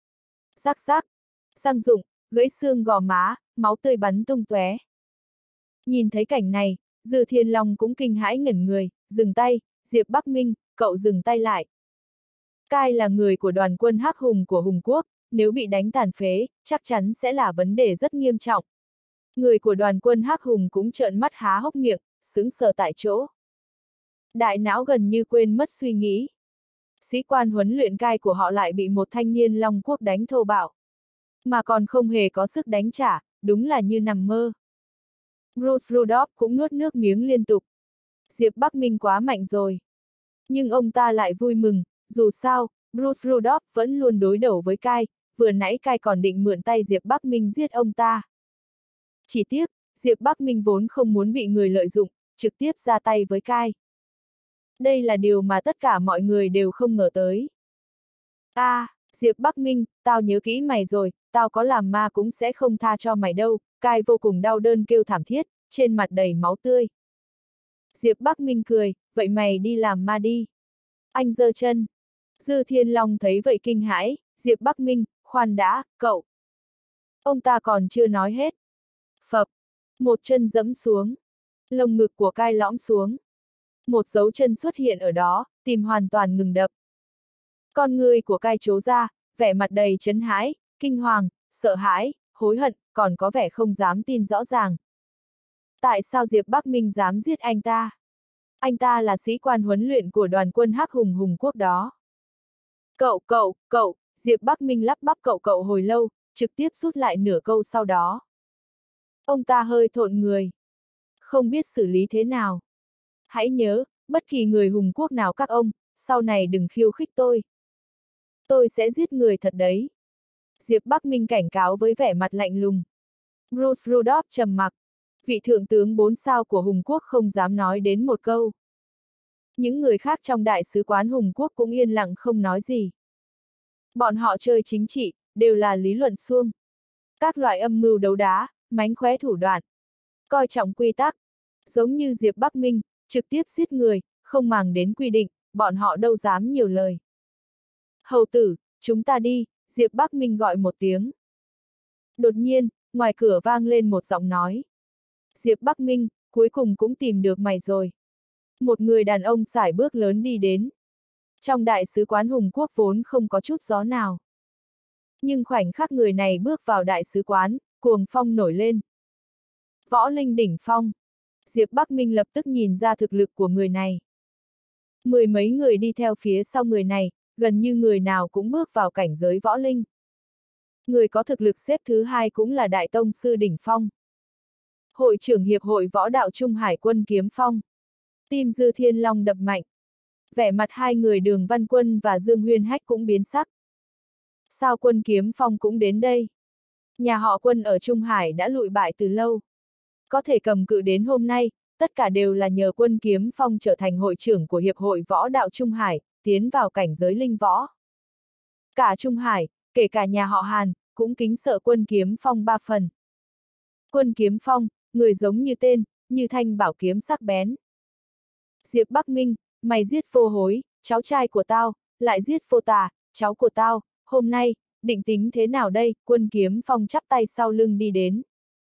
Rắc rắc, răng rụng, gãy xương gò má, máu tươi bắn tung tóe. Nhìn thấy cảnh này, Dư Thiên Long cũng kinh hãi ngẩn người, dừng tay, Diệp Bắc Minh, cậu dừng tay lại. Cai là người của đoàn quân Hắc Hùng của Hùng Quốc, nếu bị đánh tàn phế, chắc chắn sẽ là vấn đề rất nghiêm trọng. Người của đoàn quân Hắc Hùng cũng trợn mắt há hốc miệng, sững sờ tại chỗ. Đại não gần như quên mất suy nghĩ. Sĩ quan huấn luyện Cai của họ lại bị một thanh niên Long Quốc đánh thô bạo. Mà còn không hề có sức đánh trả, đúng là như nằm mơ. Bruce Rudolph cũng nuốt nước miếng liên tục. Diệp Bắc Minh quá mạnh rồi. Nhưng ông ta lại vui mừng, dù sao, Bruce Rudolph vẫn luôn đối đầu với Cai, vừa nãy Cai còn định mượn tay Diệp Bắc Minh giết ông ta. Chỉ tiếc, Diệp Bắc Minh vốn không muốn bị người lợi dụng, trực tiếp ra tay với Cai. Đây là điều mà tất cả mọi người đều không ngờ tới. Diệp Bắc Minh, tao nhớ kỹ mày rồi, tao có làm ma cũng sẽ không tha cho mày đâu. Cai vô cùng đau đớn kêu thảm thiết, trên mặt đầy máu tươi. Diệp Bắc Minh cười, vậy mày đi làm ma đi. Anh giơ chân. Dư Thiên Long thấy vậy kinh hãi, Diệp Bắc Minh, khoan đã, cậu. Ông ta còn chưa nói hết. Phập, một chân giẫm xuống. Lồng ngực của Cai lõm xuống. Một dấu chân xuất hiện ở đó, tim hoàn toàn ngừng đập. Con người của Cai trố ra, vẻ mặt đầy chấn hãi, kinh hoàng, sợ hãi, hối hận, còn có vẻ không dám tin rõ ràng. Tại sao Diệp Bắc Minh dám giết anh ta? Anh ta là sĩ quan huấn luyện của đoàn quân Hắc Hùng Hùng Quốc đó. Cậu, Diệp Bắc Minh lắp bắp cậu hồi lâu, trực tiếp rút lại nửa câu sau đó. Ông ta hơi thộn người. Không biết xử lý thế nào. Hãy nhớ, bất kỳ người Hùng Quốc nào các ông, sau này đừng khiêu khích tôi. Tôi sẽ giết người thật đấy. Diệp Bắc Minh cảnh cáo với vẻ mặt lạnh lùng. Bruce Rudolph trầm mặc. Vị thượng tướng 4 sao của Hùng Quốc không dám nói đến một câu. Những người khác trong đại sứ quán Hùng Quốc cũng yên lặng không nói gì. Bọn họ chơi chính trị, đều là lý luận suông. Các loại âm mưu đấu đá, mánh khóe thủ đoạn. Coi trọng quy tắc. Giống như Diệp Bắc Minh, trực tiếp giết người, không màng đến quy định, bọn họ đâu dám nhiều lời. Hầu tử, chúng ta đi, Diệp Bắc Minh gọi một tiếng. Đột nhiên, ngoài cửa vang lên một giọng nói. Diệp Bắc Minh, cuối cùng cũng tìm được mày rồi. Một người đàn ông sải bước lớn đi đến. Trong đại sứ quán Hùng Quốc vốn không có chút gió nào. Nhưng khoảnh khắc người này bước vào đại sứ quán, cuồng phong nổi lên. Võ linh đỉnh phong. Diệp Bắc Minh lập tức nhìn ra thực lực của người này. Mười mấy người đi theo phía sau người này, gần như người nào cũng bước vào cảnh giới võ linh. Người có thực lực xếp thứ 2 cũng là Đại Tông Sư đỉnh phong. Hội trưởng Hiệp hội Võ đạo Trung Hải Quân Kiếm Phong. Tim Dư Thiên Long đập mạnh. Vẻ mặt hai người Đường Văn Quân và Dương Huyên Hách cũng biến sắc. Sao Quân Kiếm Phong cũng đến đây? Nhà họ Quân ở Trung Hải đã lụi bại từ lâu. Có thể cầm cự đến hôm nay, tất cả đều là nhờ Quân Kiếm Phong trở thành hội trưởng của Hiệp hội Võ đạo Trung Hải, tiến vào cảnh giới linh võ. Cả Trung Hải, kể cả nhà họ Hàn, cũng kính sợ Quân Kiếm Phong 3 phần. Quân Kiếm Phong, người giống như tên, như thanh bảo kiếm sắc bén. Diệp Bắc Minh, mày giết Vô Hối, cháu trai của tao, lại giết Vô Tà, cháu của tao, hôm nay, định tính thế nào đây? Quân Kiếm Phong chắp tay sau lưng đi đến.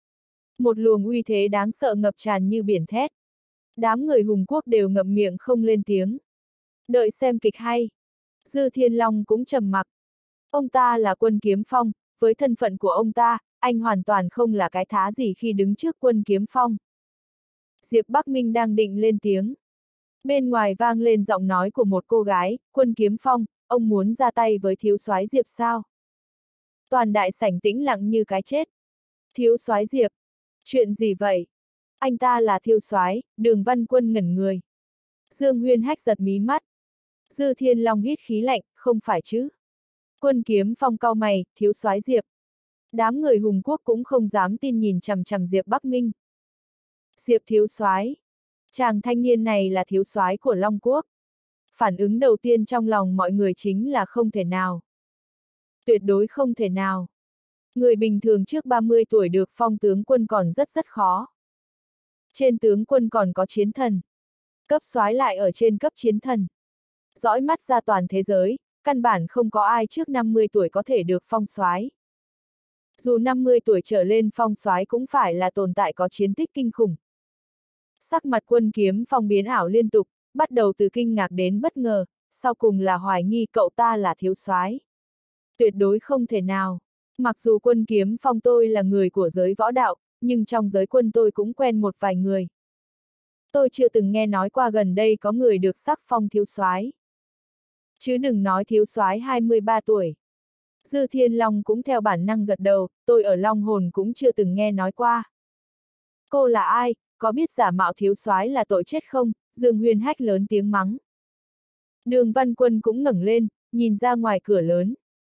Một luồng uy thế đáng sợ ngập tràn như biển thét. Đám người Hùng Quốc đều ngậm miệng không lên tiếng. Đợi xem kịch hay. Dư Thiên Long cũng trầm mặc. Ông ta là Quân Kiếm Phong, với thân phận của ông ta, anh hoàn toàn không là cái thá gì khi đứng trước Quân Kiếm Phong. Diệp Bắc Minh đang định lên tiếng. Bên ngoài vang lên giọng nói của một cô gái, Quân Kiếm Phong, ông muốn ra tay với thiếu soái Diệp sao? Toàn đại sảnh tĩnh lặng như cái chết. Thiếu soái Diệp? Chuyện gì vậy? Anh ta là thiếu soái, Đường Văn Quân ngẩn người. Dương Huyên Hách giật mí mắt. Dư Thiên Long hít khí lạnh, không phải chứ? Quân Kiếm Phong cau mày, thiếu soái Diệp. Đám người Hùng Quốc cũng không dám tin nhìn chằm chằm Diệp Bắc Minh. Diệp thiếu soái, chàng thanh niên này là thiếu soái của Long Quốc. Phản ứng đầu tiên trong lòng mọi người chính là không thể nào. Tuyệt đối không thể nào. Người bình thường trước 30 tuổi được phong tướng quân còn rất khó. Trên tướng quân còn có chiến thần. Cấp soái lại ở trên cấp chiến thần. Dõi mắt ra toàn thế giới, căn bản không có ai trước 50 tuổi có thể được phong soái. Dù 50 tuổi trở lên phong soái cũng phải là tồn tại có chiến tích kinh khủng. Sắc mặt Quân Kiếm Phong biến ảo liên tục, bắt đầu từ kinh ngạc đến bất ngờ, sau cùng là hoài nghi cậu ta là thiếu soái. Tuyệt đối không thể nào. Mặc dù Quân Kiếm Phong tôi là người của giới võ đạo, nhưng trong giới quân tôi cũng quen một vài người. Tôi chưa từng nghe nói qua gần đây có người được sắc phong thiếu soái. Chứ đừng nói thiếu soái 23 tuổi. Dư Thiên Long cũng theo bản năng gật đầu, tôi ở Long Hồn cũng chưa từng nghe nói qua. Cô là ai, có biết giả mạo thiếu soái là tội chết không? Dương Huyên Hách lớn tiếng mắng. Đường Văn Quân cũng ngẩng lên, nhìn ra ngoài cửa lớn.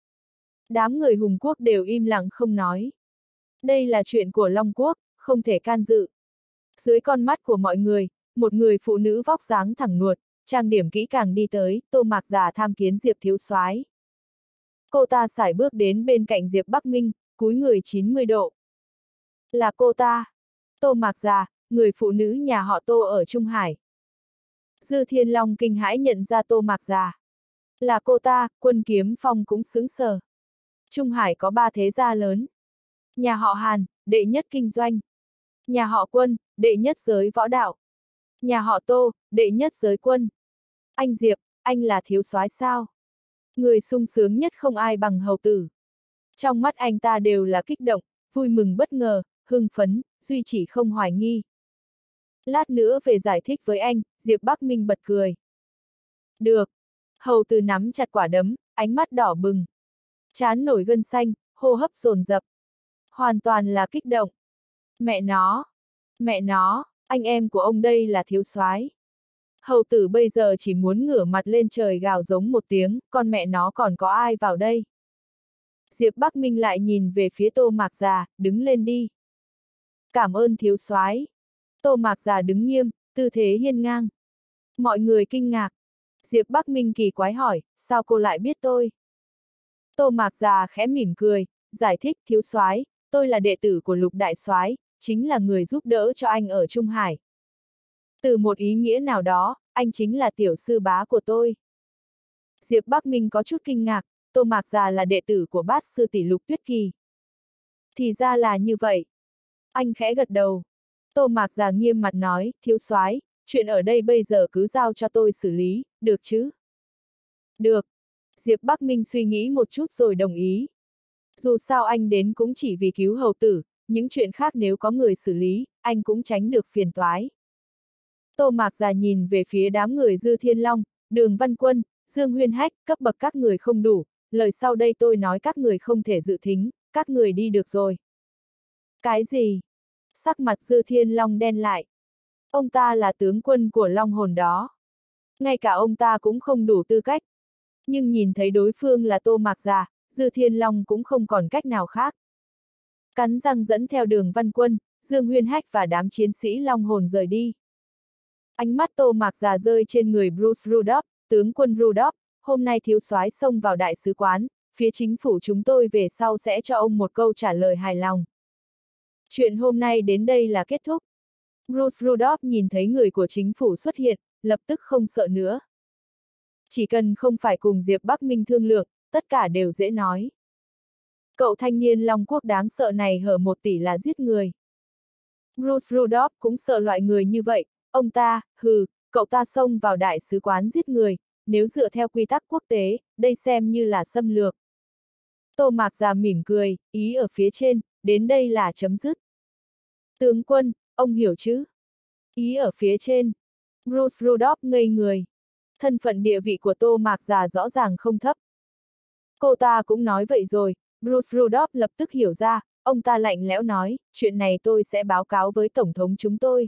Đám người Hùng Quốc đều im lặng không nói. Đây là chuyện của Long Quốc, không thể can dự. Dưới con mắt của mọi người, một người phụ nữ vóc dáng thẳng nuột, trang điểm kỹ càng đi tới, Tô Mạc Già tham kiến Diệp thiếu soái. Cô ta sải bước đến bên cạnh Diệp Bắc Minh, cúi người 90 độ. Là cô ta. Tô Mạc Già, người phụ nữ nhà họ Tô ở Trung Hải. Dư Thiên Long kinh hãi nhận ra Tô Mạc Già. Là cô ta, Quân Kiếm Phong cũng sững sờ. Trung Hải có 3 thế gia lớn. Nhà họ Hàn, đệ nhất kinh doanh. Nhà họ Quân, đệ nhất giới võ đạo. Nhà họ Tô, đệ nhất giới quân. Anh Diệp, anh là thiếu soái sao? Người sung sướng nhất không ai bằng hầu tử. Trong mắt anh ta đều là kích động, vui mừng bất ngờ, hưng phấn, duy chỉ không hoài nghi. Lát nữa về giải thích với anh, Diệp Bắc Minh bật cười. Được. Hầu tử nắm chặt quả đấm, ánh mắt đỏ bừng. Trán nổi gân xanh, hô hấp dồn dập. Hoàn toàn là kích động. Mẹ nó, anh em của ông đây là thiếu soái. Hầu tử bây giờ chỉ muốn ngửa mặt lên trời gào giống một tiếng, con mẹ nó còn có ai vào đây? Diệp Bắc Minh lại nhìn về phía Tô Mạc Già, đứng lên đi. Cảm ơn thiếu soái. Tô Mạc Già đứng nghiêm, tư thế hiên ngang. Mọi người kinh ngạc. Diệp Bắc Minh kỳ quái hỏi, sao cô lại biết tôi? Tô Mạc Già khẽ mỉm cười, giải thích thiếu soái, tôi là đệ tử của Lục đại soái, chính là người giúp đỡ cho anh ở Trung Hải. Từ một ý nghĩa nào đó, anh chính là tiểu sư bá của tôi. Diệp Bắc Minh có chút kinh ngạc, Tô Mạc Già là đệ tử của bát sư tỷ Lục Tuyết Kỳ. Thì ra là như vậy. Anh khẽ gật đầu. Tô Mạc Già nghiêm mặt nói, thiếu soái, chuyện ở đây bây giờ cứ giao cho tôi xử lý, được chứ? Được. Diệp Bắc Minh suy nghĩ một chút rồi đồng ý. Dù sao anh đến cũng chỉ vì cứu hầu tử, những chuyện khác nếu có người xử lý, anh cũng tránh được phiền toái. Tô Mạc Già nhìn về phía đám người Dư Thiên Long, Đường Văn Quân, Dương Huyên Hách, cấp bậc các người không đủ, lời sau đây tôi nói các người không thể dự thính, các người đi được rồi. Cái gì? Sắc mặt Dư Thiên Long đen lại. Ông ta là tướng quân của Long Hồn đó. Ngay cả ông ta cũng không đủ tư cách. Nhưng nhìn thấy đối phương là Tô Mạc Già, Dư Thiên Long cũng không còn cách nào khác. Cắn răng dẫn theo Đường Văn Quân, Dương Huyên Hách và đám chiến sĩ Long Hồn rời đi. Ánh mắt Tô Mạc Già rơi trên người Bruce Rudolph, tướng quân Rudolph, hôm nay thiếu soái xông vào đại sứ quán, phía chính phủ chúng tôi về sau sẽ cho ông một câu trả lời hài lòng. Chuyện hôm nay đến đây là kết thúc. Bruce Rudolph nhìn thấy người của chính phủ xuất hiện, lập tức không sợ nữa. Chỉ cần không phải cùng Diệp Bắc Minh thương lượng, tất cả đều dễ nói. Cậu thanh niên Long Quốc đáng sợ này hở 1 tỷ là giết người. Bruce Rudolph cũng sợ loại người như vậy, ông ta, cậu ta xông vào đại sứ quán giết người, nếu dựa theo quy tắc quốc tế, đây xem như là xâm lược. Tô Mạc Già mỉm cười, ý ở phía trên, đến đây là chấm dứt. Tướng quân, ông hiểu chứ? Ý ở phía trên. Bruce Rudolph ngây người. Thân phận địa vị của Tô Mạc Già rõ ràng không thấp. Cô ta cũng nói vậy rồi, Bruce Rudolph lập tức hiểu ra, ông ta lạnh lẽo nói, chuyện này tôi sẽ báo cáo với Tổng thống chúng tôi.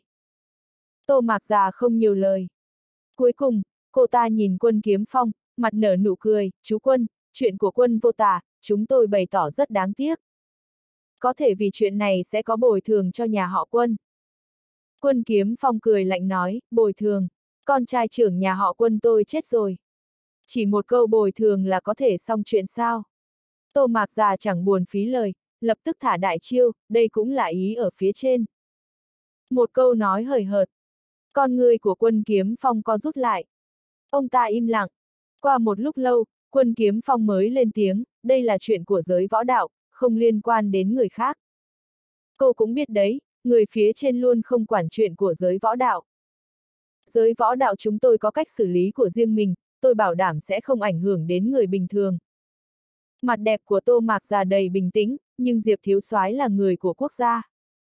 Tô Mạc Già không nhiều lời. Cuối cùng, cô ta nhìn Quân Kiếm Phong, mặt nở nụ cười, chú Quân, chuyện của Quân vô tả, chúng tôi bày tỏ rất đáng tiếc. Có thể vì chuyện này sẽ có bồi thường cho nhà họ Quân. Quân Kiếm Phong cười lạnh nói, bồi thường, con trai trưởng nhà họ Quân tôi chết rồi. Chỉ một câu bồi thường là có thể xong chuyện sao? Tô Mạc Già chẳng buồn phí lời, lập tức thả đại chiêu, đây cũng là ý ở phía trên. Một câu nói hời hợt. Con người của Quân Kiếm Phong co rút lại. Ông ta im lặng. Qua một lúc lâu, Quân Kiếm Phong mới lên tiếng, đây là chuyện của giới võ đạo, không liên quan đến người khác. Cô cũng biết đấy, người phía trên luôn không quản chuyện của giới võ đạo. Giới võ đạo chúng tôi có cách xử lý của riêng mình, tôi bảo đảm sẽ không ảnh hưởng đến người bình thường. Mặt đẹp của Tô Mạc Già đầy bình tĩnh, nhưng Diệp thiếu soái là người của quốc gia.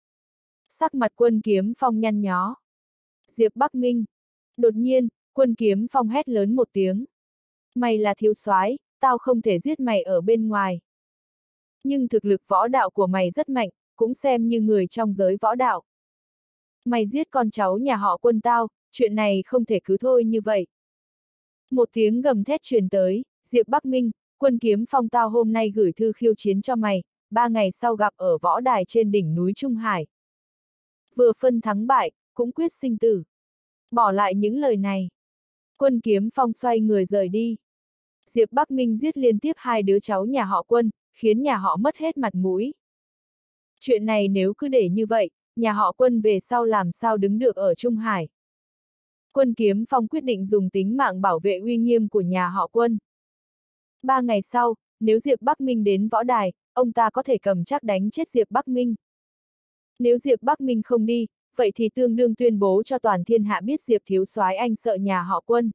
Sắc mặt Quân Kiếm Phong nhăn nhó. Diệp Bắc Minh. Đột nhiên, Quân Kiếm Phong hét lớn một tiếng. Mày là thiếu soái, tao không thể giết mày ở bên ngoài. Nhưng thực lực võ đạo của mày rất mạnh, cũng xem như người trong giới võ đạo. Mày giết con cháu nhà họ Quân tao, chuyện này không thể cứ thôi như vậy. Một tiếng gầm thét truyền tới, Diệp Bắc Minh, Quân Kiếm Phong tao hôm nay gửi thư khiêu chiến cho mày, 3 ngày sau gặp ở võ đài trên đỉnh núi Trung Hải. Vừa phân thắng bại, cũng quyết sinh tử. Bỏ lại những lời này. Quân Kiếm Phong xoay người rời đi. Diệp Bắc Minh giết liên tiếp 2 đứa cháu nhà họ Quân, khiến nhà họ mất hết mặt mũi. Chuyện này nếu cứ để như vậy, nhà họ Quân về sau làm sao đứng được ở Trung Hải. Quân Kiếm Phong quyết định dùng tính mạng bảo vệ uy nghiêm của nhà họ Quân. 3 ngày sau, nếu Diệp Bắc Minh đến võ đài, ông ta có thể cầm chắc đánh chết Diệp Bắc Minh. Nếu Diệp Bắc Minh không đi, vậy thì tương đương tuyên bố cho toàn thiên hạ biết Diệp thiếu soái anh sợ nhà họ Quân.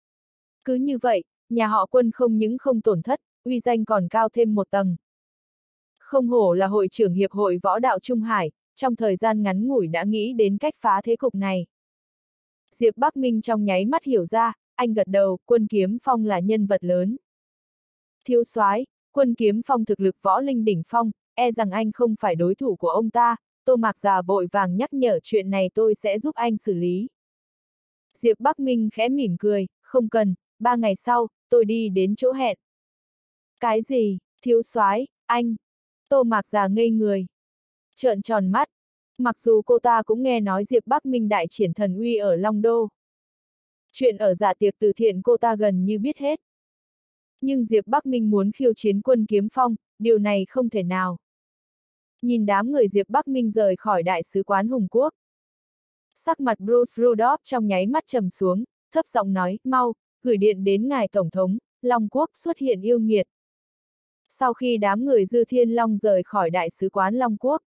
Cứ như vậy, nhà họ Quân không những không tổn thất, uy danh còn cao thêm một tầng. Không hổ là hội trưởng Hiệp hội Võ đạo Trung Hải, trong thời gian ngắn ngủi đã nghĩ đến cách phá thế cục này. Diệp Bắc Minh trong nháy mắt hiểu ra, anh gật đầu, Quân Kiếm Phong là nhân vật lớn. Thiếu soái, Quân Kiếm Phong thực lực võ linh đỉnh phong, e rằng anh không phải đối thủ của ông ta. Tô Mạc Già vội vàng nhắc nhở chuyện này tôi sẽ giúp anh xử lý. Diệp Bắc Minh khẽ mỉm cười, không cần, 3 ngày sau, tôi đi đến chỗ hẹn. Cái gì, thiếu soái, anh? Tô Mạc Già ngây người. Trợn tròn mắt. Mặc dù cô ta cũng nghe nói Diệp Bắc Minh đại triển thần uy ở Long Đô. Chuyện ở dạ tiệc từ thiện cô ta gần như biết hết. Nhưng Diệp Bắc Minh muốn khiêu chiến Quân Kiếm Phong, điều này không thể nào. Nhìn đám người Diệp Bắc Minh rời khỏi đại sứ quán Hùng Quốc. Sắc mặt Bruce Rudolph trong nháy mắt trầm xuống, thấp giọng nói, mau, gửi điện đến ngài Tổng thống, Long Quốc xuất hiện yêu nghiệt. Sau khi đám người Dư Thiên Long rời khỏi đại sứ quán Long Quốc,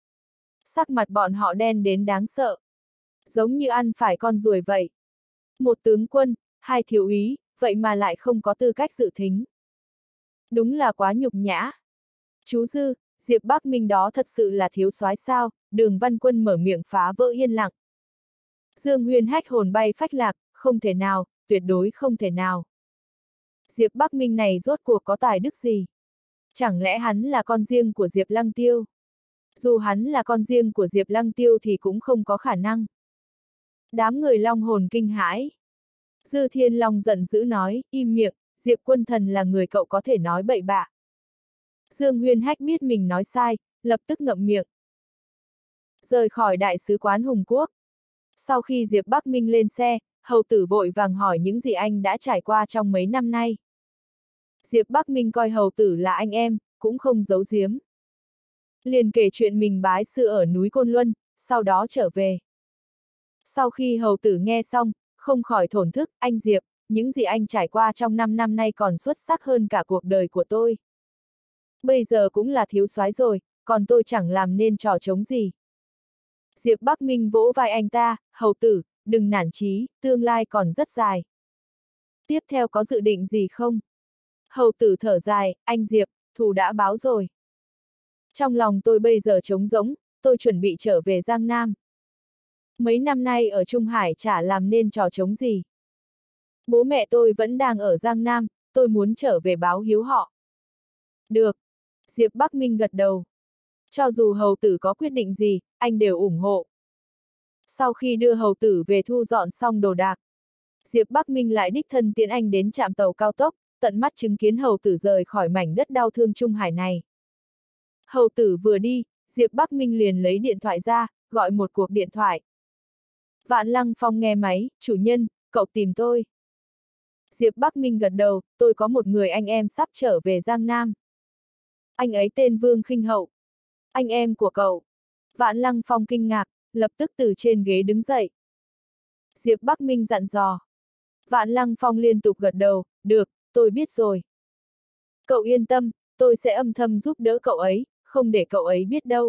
sắc mặt bọn họ đen đến đáng sợ. Giống như ăn phải con ruồi vậy. Một tướng quân, 2 thiếu úy, vậy mà lại không có tư cách dự thính. Đúng là quá nhục nhã. Chú Dư, Diệp Bắc Minh đó thật sự là thiếu soái sao? Đường Văn Quân mở miệng phá vỡ yên lặng. Dương Huyên Hách hồn bay phách lạc, không thể nào, tuyệt đối không thể nào. Diệp Bắc Minh này rốt cuộc có tài đức gì? Chẳng lẽ hắn là con riêng của Diệp Lăng Tiêu? Dù hắn là con riêng của Diệp Lăng Tiêu thì cũng không có khả năng. Đám người long hồn kinh hãi. Dư Thiên Long giận dữ nói, im miệng, Diệp Quân Thần là người cậu có thể nói bậy bạ. Dương Huyên Hách biết mình nói sai, lập tức ngậm miệng. Rời khỏi đại sứ quán Hùng Quốc. Sau khi Diệp Bắc Minh lên xe, hầu tử vội vàng hỏi những gì anh đã trải qua trong mấy năm nay. Diệp Bắc Minh coi hầu tử là anh em, cũng không giấu giếm. Liền kể chuyện mình bái sư ở núi Côn Luân, sau đó trở về. Sau khi hầu tử nghe xong, không khỏi thổn thức, anh Diệp, những gì anh trải qua trong 5 năm nay còn xuất sắc hơn cả cuộc đời của tôi. Bây giờ cũng là thiếu soái rồi, còn tôi chẳng làm nên trò trống gì. Diệp Bắc Minh vỗ vai anh ta, hầu tử, đừng nản chí, tương lai còn rất dài. Tiếp theo có dự định gì không? Hầu tử thở dài, anh Diệp, thù đã báo rồi. Trong lòng tôi bây giờ trống rỗng, tôi chuẩn bị trở về Giang Nam. Mấy năm nay ở Trung Hải chả làm nên trò trống gì. Bố mẹ tôi vẫn đang ở Giang Nam, tôi muốn trở về báo hiếu họ. Được. Diệp Bắc Minh gật đầu. Cho dù hầu tử có quyết định gì, anh đều ủng hộ. Sau khi đưa hầu tử về thu dọn xong đồ đạc, Diệp Bắc Minh lại đích thân tiễn anh đến trạm tàu cao tốc, tận mắt chứng kiến hầu tử rời khỏi mảnh đất đau thương Trung Hải này. Hầu tử vừa đi, Diệp Bắc Minh liền lấy điện thoại ra, gọi một cuộc điện thoại. Vạn Lăng Phong nghe máy, chủ nhân, cậu tìm tôi. Diệp Bắc Minh gật đầu, tôi có một người anh em sắp trở về Giang Nam. Anh ấy tên Vương Khinh Hậu. Anh em của cậu. Vạn Lăng Phong kinh ngạc, lập tức từ trên ghế đứng dậy. Diệp Bắc Minh dặn dò. Vạn Lăng Phong liên tục gật đầu, được, tôi biết rồi. Cậu yên tâm, tôi sẽ âm thầm giúp đỡ cậu ấy, không để cậu ấy biết đâu.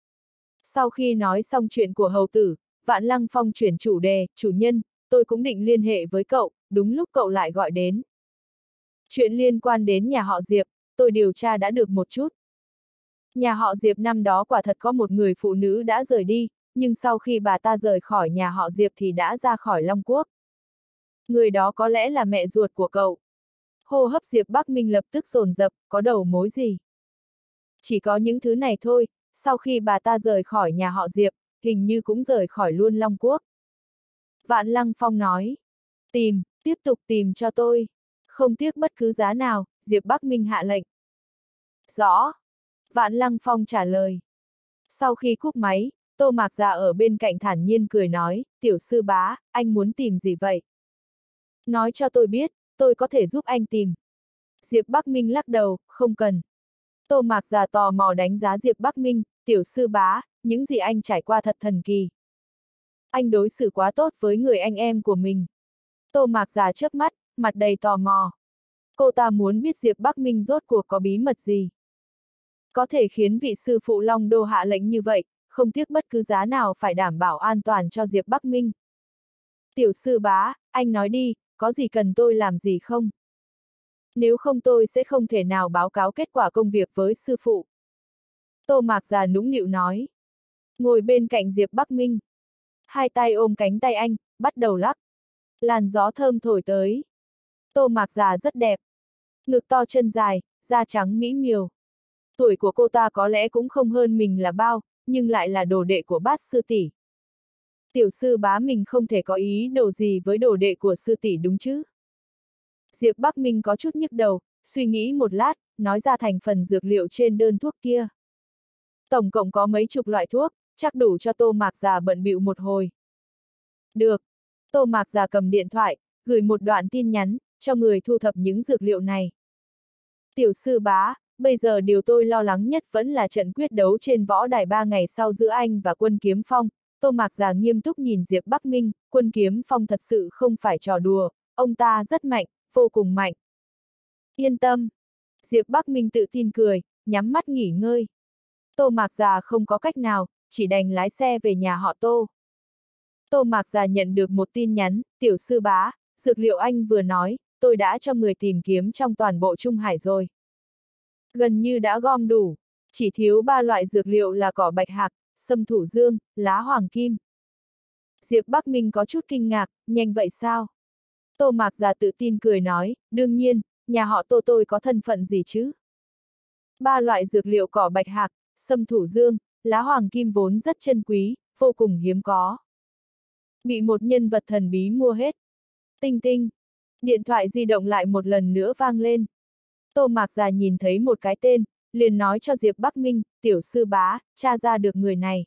Sau khi nói xong chuyện của hầu tử, Vạn Lăng Phong chuyển chủ đề, chủ nhân, tôi cũng định liên hệ với cậu, đúng lúc cậu lại gọi đến. Chuyện liên quan đến nhà họ Diệp, tôi điều tra đã được một chút. Nhà họ Diệp năm đó quả thật có một người phụ nữ đã rời đi, nhưng sau khi bà ta rời khỏi nhà họ Diệp thì đã ra khỏi Long Quốc. Người đó có lẽ là mẹ ruột của cậu. Hô hấp Diệp Bắc Minh lập tức dồn dập, có đầu mối gì? Chỉ có những thứ này thôi, sau khi bà ta rời khỏi nhà họ Diệp, hình như cũng rời khỏi luôn Long Quốc. Vạn Lăng Phong nói, tiếp tục tìm cho tôi. Không tiếc bất cứ giá nào, Diệp Bắc Minh hạ lệnh. Rõ. Vạn Lăng Phong trả lời. Sau khi cúp máy, Tô Mạc Già ở bên cạnh thản nhiên cười nói, tiểu sư bá, anh muốn tìm gì vậy? Nói cho tôi biết, tôi có thể giúp anh tìm. Diệp Bắc Minh lắc đầu, không cần. Tô Mạc Già tò mò đánh giá Diệp Bắc Minh, tiểu sư bá, những gì anh trải qua thật thần kỳ. Anh đối xử quá tốt với người anh em của mình. Tô Mạc Già chớp mắt, mặt đầy tò mò. Cô ta muốn biết Diệp Bắc Minh rốt cuộc có bí mật gì. Có thể khiến vị sư phụ Long Đô hạ lệnh như vậy, không tiếc bất cứ giá nào phải đảm bảo an toàn cho Diệp Bắc Minh. Tiểu sư bá, anh nói đi, có gì cần tôi làm gì không? Nếu không tôi sẽ không thể nào báo cáo kết quả công việc với sư phụ. Tô Mạc Già nũng nịu nói. Ngồi bên cạnh Diệp Bắc Minh. Hai tay ôm cánh tay anh, bắt đầu lắc. Làn gió thơm thổi tới. Tô Mạc Già rất đẹp. Ngực to chân dài, da trắng mỹ miều. Tuổi của cô ta có lẽ cũng không hơn mình là bao, nhưng lại là đồ đệ của bát sư tỷ. Tiểu sư bá mình không thể có ý đồ gì với đồ đệ của sư tỷ đúng chứ? Diệp Bắc Minh có chút nhức đầu, suy nghĩ một lát, nói ra thành phần dược liệu trên đơn thuốc kia. Tổng cộng có mấy chục loại thuốc, chắc đủ cho Tô Mạc Già bận bịu một hồi. Được. Tô Mạc Già cầm điện thoại, gửi một đoạn tin nhắn, cho người thu thập những dược liệu này. Tiểu sư bá, bây giờ điều tôi lo lắng nhất vẫn là trận quyết đấu trên võ đài 3 ngày sau giữa anh và Quân Kiếm Phong. Tô Mạc Già nghiêm túc nhìn Diệp Bắc Minh, Quân Kiếm Phong thật sự không phải trò đùa, ông ta rất mạnh, vô cùng mạnh. Yên tâm. Diệp Bắc Minh tự tin cười, nhắm mắt nghỉ ngơi. Tô Mạc Già không có cách nào, chỉ đành lái xe về nhà họ Tô. Tô Mạc Già nhận được một tin nhắn, tiểu sư bá, dược liệu anh vừa nói, tôi đã cho người tìm kiếm trong toàn bộ Trung Hải rồi. Gần như đã gom đủ, chỉ thiếu 3 loại dược liệu là cỏ bạch hạc, sâm thủ dương, lá hoàng kim. Diệp Bắc Minh có chút kinh ngạc, nhanh vậy sao? Tô Mạc Già tự tin cười nói, đương nhiên, nhà họ Tô tôi có thân phận gì chứ? 3 loại dược liệu cỏ bạch hạc, sâm thủ dương, lá hoàng kim vốn rất chân quý, vô cùng hiếm có. Bị một nhân vật thần bí mua hết. Tinh tinh. Điện thoại di động lại một lần nữa vang lên. Tô Mạc Già nhìn thấy một cái tên, liền nói cho Diệp Bắc Minh, tiểu sư bá, tra ra được người này.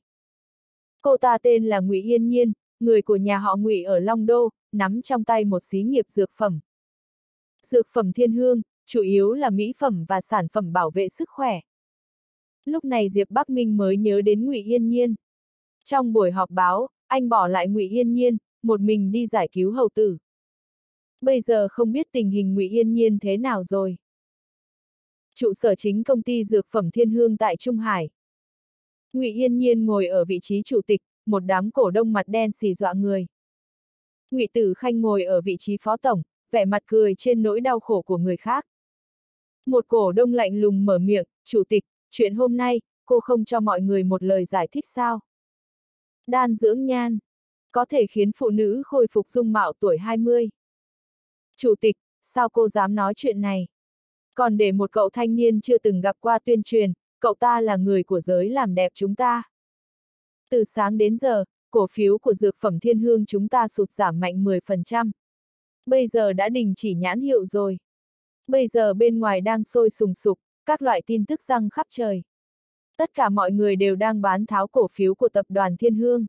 Cô ta tên là Ngụy Yên Nhiên, người của nhà họ Ngụy ở Long Đô, nắm trong tay một xí nghiệp dược phẩm. Dược phẩm thiên hương, chủ yếu là mỹ phẩm và sản phẩm bảo vệ sức khỏe. Lúc này Diệp Bắc Minh mới nhớ đến Ngụy Yên Nhiên. Trong buổi họp báo, anh bỏ lại Ngụy Yên Nhiên, một mình đi giải cứu hầu tử. Bây giờ không biết tình hình Ngụy Yên Nhiên thế nào rồi. Trụ sở chính công ty dược phẩm Thiên Hương tại Trung Hải. Ngụy Yên Nhiên ngồi ở vị trí chủ tịch, một đám cổ đông mặt đen xì dọa người. Ngụy Tử Khanh ngồi ở vị trí phó tổng, vẻ mặt cười trên nỗi đau khổ của người khác. Một cổ đông lạnh lùng mở miệng, chủ tịch, chuyện hôm nay, cô không cho mọi người một lời giải thích sao? Đan dưỡng nhan, có thể khiến phụ nữ khôi phục dung mạo tuổi 20. Chủ tịch, sao cô dám nói chuyện này? Còn để một cậu thanh niên chưa từng gặp qua tuyên truyền, cậu ta là người của giới làm đẹp chúng ta. Từ sáng đến giờ, cổ phiếu của dược phẩm Thiên Hương chúng ta sụt giảm mạnh 10%. Bây giờ đã đình chỉ nhãn hiệu rồi. Bây giờ bên ngoài đang sôi sùng sục, các loại tin tức giăng khắp trời. Tất cả mọi người đều đang bán tháo cổ phiếu của tập đoàn Thiên Hương.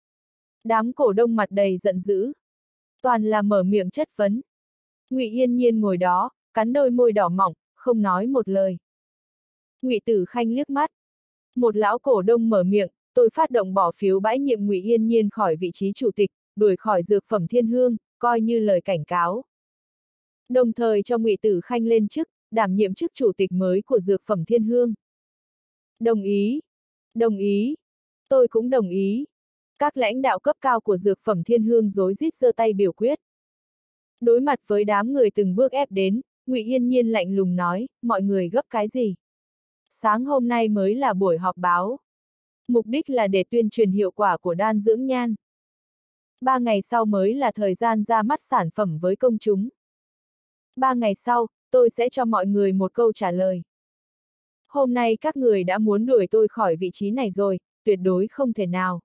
Đám cổ đông mặt đầy giận dữ. Toàn là mở miệng chất vấn. Ngụy Yên Nhiên ngồi đó, cắn đôi môi đỏ mọng, không nói một lời. Ngụy Tử Khanh liếc mắt. Một lão cổ đông mở miệng, tôi phát động bỏ phiếu bãi nhiệm Ngụy Yên Nhiên khỏi vị trí chủ tịch, đuổi khỏi dược phẩm Thiên Hương, coi như lời cảnh cáo. Đồng thời cho Ngụy Tử Khanh lên chức, đảm nhiệm chức chủ tịch mới của dược phẩm Thiên Hương. Đồng ý. Đồng ý. Tôi cũng đồng ý. Các lãnh đạo cấp cao của dược phẩm Thiên Hương rối rít giơ tay biểu quyết. Đối mặt với đám người từng bước ép đến, Ngụy Yên Nhiên lạnh lùng nói, mọi người gấp cái gì? Sáng hôm nay mới là buổi họp báo. Mục đích là để tuyên truyền hiệu quả của đan dưỡng nhan. 3 ngày sau mới là thời gian ra mắt sản phẩm với công chúng. 3 ngày sau, tôi sẽ cho mọi người một câu trả lời. Hôm nay các người đã muốn đuổi tôi khỏi vị trí này rồi, tuyệt đối không thể nào.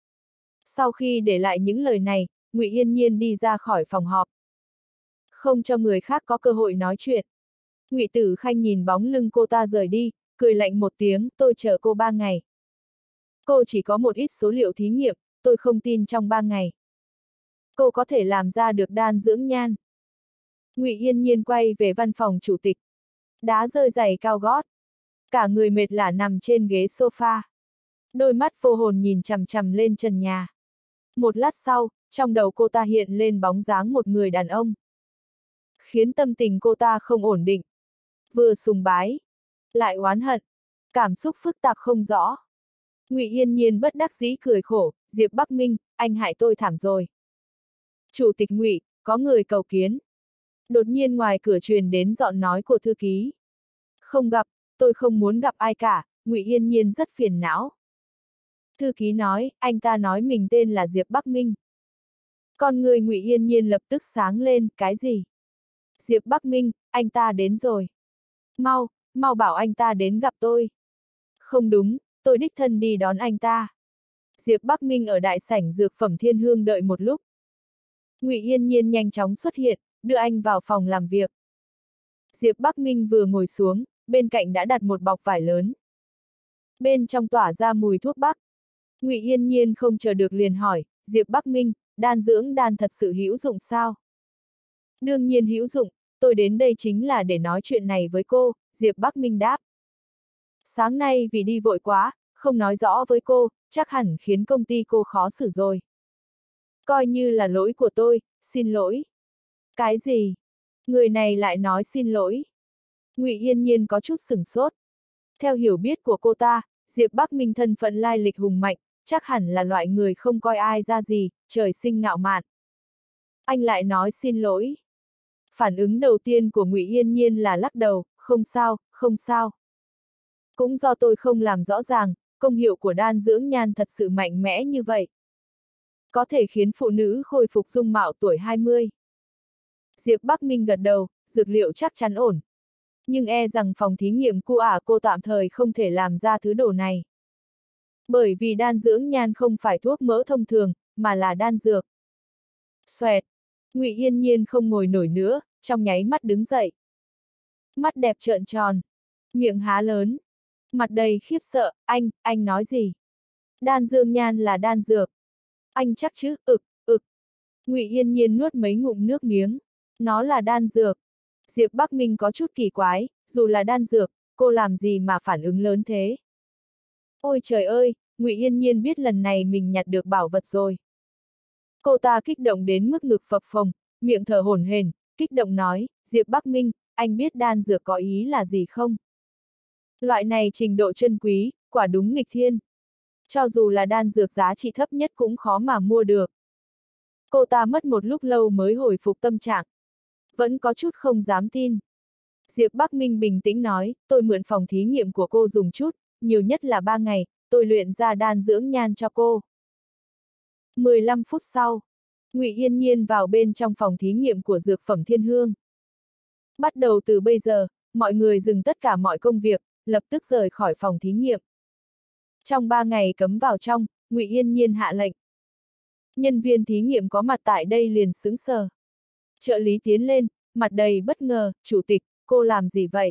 Sau khi để lại những lời này, Ngụy Yên Nhiên đi ra khỏi phòng họp. Không cho người khác có cơ hội nói chuyện. Ngụy Tử Khanh nhìn bóng lưng cô ta rời đi, cười lạnh một tiếng, tôi chờ cô 3 ngày. Cô chỉ có một ít số liệu thí nghiệm, tôi không tin trong 3 ngày. Cô có thể làm ra được đan dưỡng nhan. Ngụy Yên Nhiên quay về văn phòng chủ tịch. Đá rơi giày cao gót. Cả người mệt lả nằm trên ghế sofa. Đôi mắt vô hồn nhìn chằm chằm lên trần nhà. Một lát sau, trong đầu cô ta hiện lên bóng dáng một người đàn ông. Khiến tâm tình cô ta không ổn định. Vừa sùng bái, lại oán hận. Cảm xúc phức tạp không rõ. Ngụy Yên Nhiên bất đắc dĩ cười khổ, Diệp Bắc Minh, anh hại tôi thảm rồi. Chủ tịch Ngụy, có người cầu kiến. Đột nhiên ngoài cửa truyền đến giọng nói của thư ký. Không gặp, tôi không muốn gặp ai cả, Ngụy Yên Nhiên rất phiền não. Thư ký nói, anh ta nói mình tên là Diệp Bắc Minh. Con người Ngụy Yên Nhiên lập tức sáng lên, cái gì? Diệp Bắc Minh, anh ta đến rồi. Mau, mau bảo anh ta đến gặp tôi. Không đúng, tôi đích thân đi đón anh ta. Diệp Bắc Minh ở đại sảnh dược phẩm Thiên Hương đợi một lúc. Ngụy Yên Nhiên nhanh chóng xuất hiện, đưa anh vào phòng làm việc. Diệp Bắc Minh vừa ngồi xuống, bên cạnh đã đặt một bọc vải lớn. Bên trong tỏa ra mùi thuốc bắc. Ngụy Yên Nhiên không chờ được liền hỏi, Diệp Bắc Minh, đan dưỡng đan thật sự hữu dụng sao? Đương nhiên hữu dụng, tôi đến đây chính là để nói chuyện này với cô, Diệp Bắc Minh đáp. Sáng nay vì đi vội quá, không nói rõ với cô, chắc hẳn khiến công ty cô khó xử rồi. Coi như là lỗi của tôi, xin lỗi. Cái gì? Người này lại nói xin lỗi. Ngụy Yên Nhiên có chút sửng sốt. Theo hiểu biết của cô ta, Diệp Bắc Minh thân phận lai lịch hùng mạnh, chắc hẳn là loại người không coi ai ra gì, trời sinh ngạo mạn. Anh lại nói xin lỗi. Phản ứng đầu tiên của Ngụy Yên Nhiên là lắc đầu, không sao, không sao. Cũng do tôi không làm rõ ràng, công hiệu của đan dưỡng nhan thật sự mạnh mẽ như vậy. Có thể khiến phụ nữ khôi phục dung mạo tuổi 20. Diệp Bắc Minh gật đầu, dược liệu chắc chắn ổn. Nhưng e rằng phòng thí nghiệm của cô tạm thời không thể làm ra thứ đồ này. Bởi vì đan dưỡng nhan không phải thuốc mỡ thông thường, mà là đan dược. Xoẹt, Ngụy Yên Nhiên không ngồi nổi nữa, trong nháy mắt đứng dậy. Mắt đẹp trợn tròn, miệng há lớn, mặt đầy khiếp sợ, anh nói gì? Đan dưỡng nhan là đan dược. Anh chắc chứ, ực. Ngụy Yên Nhiên nuốt mấy ngụm nước miếng. Nó là đan dược. Diệp Bắc Minh có chút kỳ quái, dù là đan dược, cô làm gì mà phản ứng lớn thế? Ôi trời ơi, Ngụy Yên Nhiên biết lần này mình nhặt được bảo vật rồi. Cô ta kích động đến mức ngực phập phồng, miệng thở hổn hển, kích động nói, Diệp Bắc Minh, anh biết đan dược có ý là gì không? Loại này trình độ chân quý, quả đúng nghịch thiên. Cho dù là đan dược giá trị thấp nhất cũng khó mà mua được. Cô ta mất một lúc lâu mới hồi phục tâm trạng. Vẫn có chút không dám tin. Diệp Bắc Minh bình tĩnh nói, tôi mượn phòng thí nghiệm của cô dùng chút, nhiều nhất là 3 ngày, tôi luyện ra đan dưỡng nhan cho cô. 15 phút sau, Ngụy Yên Nhiên vào bên trong phòng thí nghiệm của Dược phẩm Thiên Hương. Bắt đầu từ bây giờ, mọi người dừng tất cả mọi công việc, lập tức rời khỏi phòng thí nghiệm. Trong 3 ngày cấm vào trong, Ngụy Yên Nhiên hạ lệnh. Nhân viên thí nghiệm có mặt tại đây liền sững sờ. Trợ lý tiến lên, mặt đầy bất ngờ, chủ tịch, cô làm gì vậy?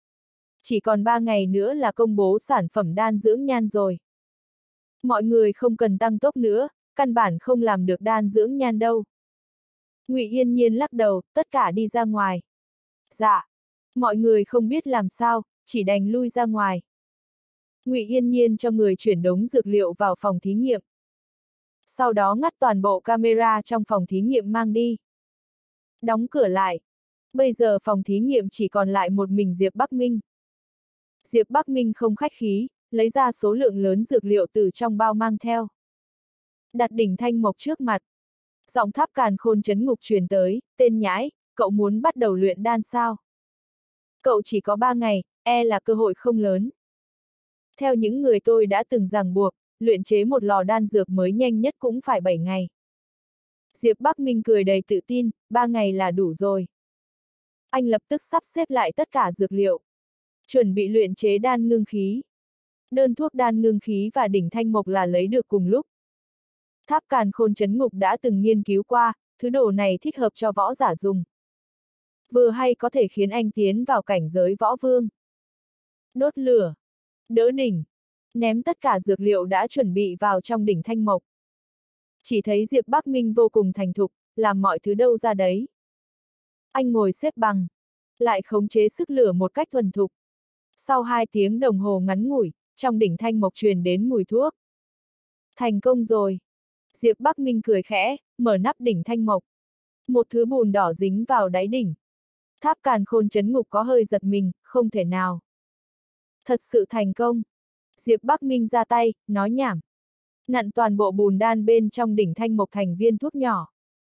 Chỉ còn 3 ngày nữa là công bố sản phẩm đan dưỡng nhan rồi. Mọi người không cần tăng tốc nữa, căn bản không làm được đan dưỡng nhan đâu. Ngụy Yên Nhiên lắc đầu, tất cả đi ra ngoài. Dạ. Mọi người không biết làm sao, chỉ đành lui ra ngoài. Ngụy Yên Nhiên cho người chuyển đống dược liệu vào phòng thí nghiệm. Sau đó ngắt toàn bộ camera trong phòng thí nghiệm mang đi. Đóng cửa lại. Bây giờ phòng thí nghiệm chỉ còn lại một mình Diệp Bắc Minh. Diệp Bắc Minh không khách khí, lấy ra số lượng lớn dược liệu từ trong bao mang theo. Đặt đỉnh thanh mộc trước mặt. Giọng Tháp Càn Khôn trấn ngục truyền tới, tên nhãi, cậu muốn bắt đầu luyện đan sao? Cậu chỉ có 3 ngày, là cơ hội không lớn. Theo những người tôi đã từng ràng buộc, luyện chế một lò đan dược mới nhanh nhất cũng phải 7 ngày. Diệp Bắc Minh cười đầy tự tin, 3 ngày là đủ rồi. Anh lập tức sắp xếp lại tất cả dược liệu. Chuẩn bị luyện chế đan ngưng khí. Đơn thuốc đan ngưng khí và đỉnh thanh mộc là lấy được cùng lúc. Tháp Càn Khôn trấn ngục đã từng nghiên cứu qua, thứ đồ này thích hợp cho võ giả dùng. Vừa hay có thể khiến anh tiến vào cảnh giới võ vương. Đốt lửa. Đỡ đỉnh. Ném tất cả dược liệu đã chuẩn bị vào trong đỉnh thanh mộc. Chỉ thấy Diệp Bắc Minh vô cùng thành thục, làm mọi thứ đâu ra đấy. Anh ngồi xếp bằng, lại khống chế sức lửa một cách thuần thục. Sau 2 tiếng đồng hồ ngắn ngủi, trong đỉnh thanh mộc truyền đến mùi thuốc. Thành công rồi. Diệp Bắc Minh cười khẽ, mở nắp đỉnh thanh mộc. Một thứ bùn đỏ dính vào đáy đỉnh. Tháp Càn Khôn trấn ngục có hơi giật mình, không thể nào. Thật sự thành công. Diệp Bắc Minh ra tay, nói nhảm. Nặn toàn bộ bùn đan bên trong đỉnh thanh mộc thành viên thuốc nhỏ.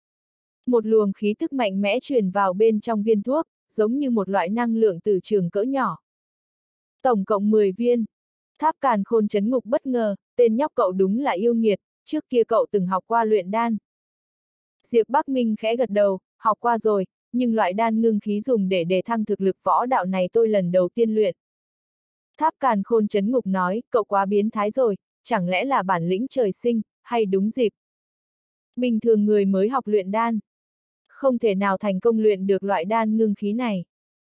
Một luồng khí tức mạnh mẽ truyền vào bên trong viên thuốc, giống như một loại năng lượng từ trường cỡ nhỏ. Tổng cộng 10 viên. Tháp Càn Khôn trấn ngục bất ngờ, tên nhóc cậu đúng là yêu nghiệt, trước kia cậu từng học qua luyện đan. Diệp Bắc Minh khẽ gật đầu, học qua rồi, nhưng loại đan ngưng khí dùng để đề thăng thực lực võ đạo này tôi lần đầu tiên luyện. Tháp Càn Khôn trấn ngục nói, cậu quá biến thái rồi, chẳng lẽ là bản lĩnh trời sinh, hay đúng dịp. Bình thường người mới học luyện đan, không thể nào thành công luyện được loại đan ngưng khí này.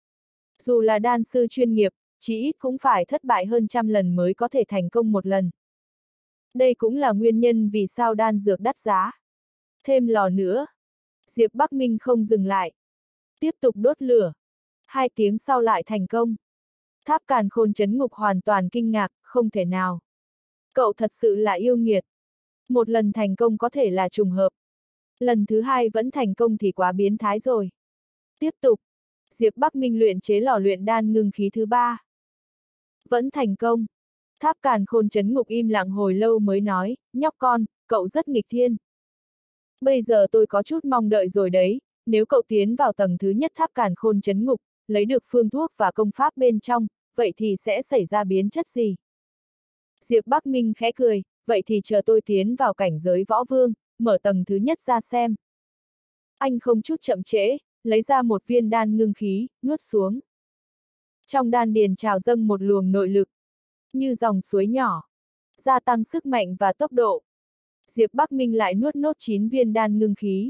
Dù là đan sư chuyên nghiệp, chí ít cũng phải thất bại hơn 100 lần mới có thể thành công một lần. Đây cũng là nguyên nhân vì sao đan dược đắt giá. Thêm lò nữa. Diệp Bắc Minh không dừng lại. Tiếp tục đốt lửa. 2 tiếng sau lại thành công. Tháp Càn Khôn trấn ngục hoàn toàn kinh ngạc, không thể nào. Cậu thật sự là yêu nghiệt. Một lần thành công có thể là trùng hợp. Lần thứ 2 vẫn thành công thì quá biến thái rồi. Tiếp tục. Diệp Bắc Minh luyện chế lò luyện đan ngưng khí thứ 3. Vẫn thành công. Tháp Càn Khôn trấn ngục im lặng hồi lâu mới nói, nhóc con, cậu rất nghịch thiên. Bây giờ tôi có chút mong đợi rồi đấy, nếu cậu tiến vào tầng thứ nhất Tháp Càn Khôn trấn ngục, lấy được phương thuốc và công pháp bên trong, vậy thì sẽ xảy ra biến chất gì? Diệp Bắc Minh khẽ cười, vậy thì chờ tôi tiến vào cảnh giới võ vương, mở tầng thứ nhất ra xem. Anh không chút chậm trễ, lấy ra một viên đan ngưng khí, nuốt xuống. Trong đan điền trào dâng một luồng nội lực, như dòng suối nhỏ, gia tăng sức mạnh và tốc độ. Diệp Bắc Minh lại nuốt nốt 9 viên đan ngưng khí.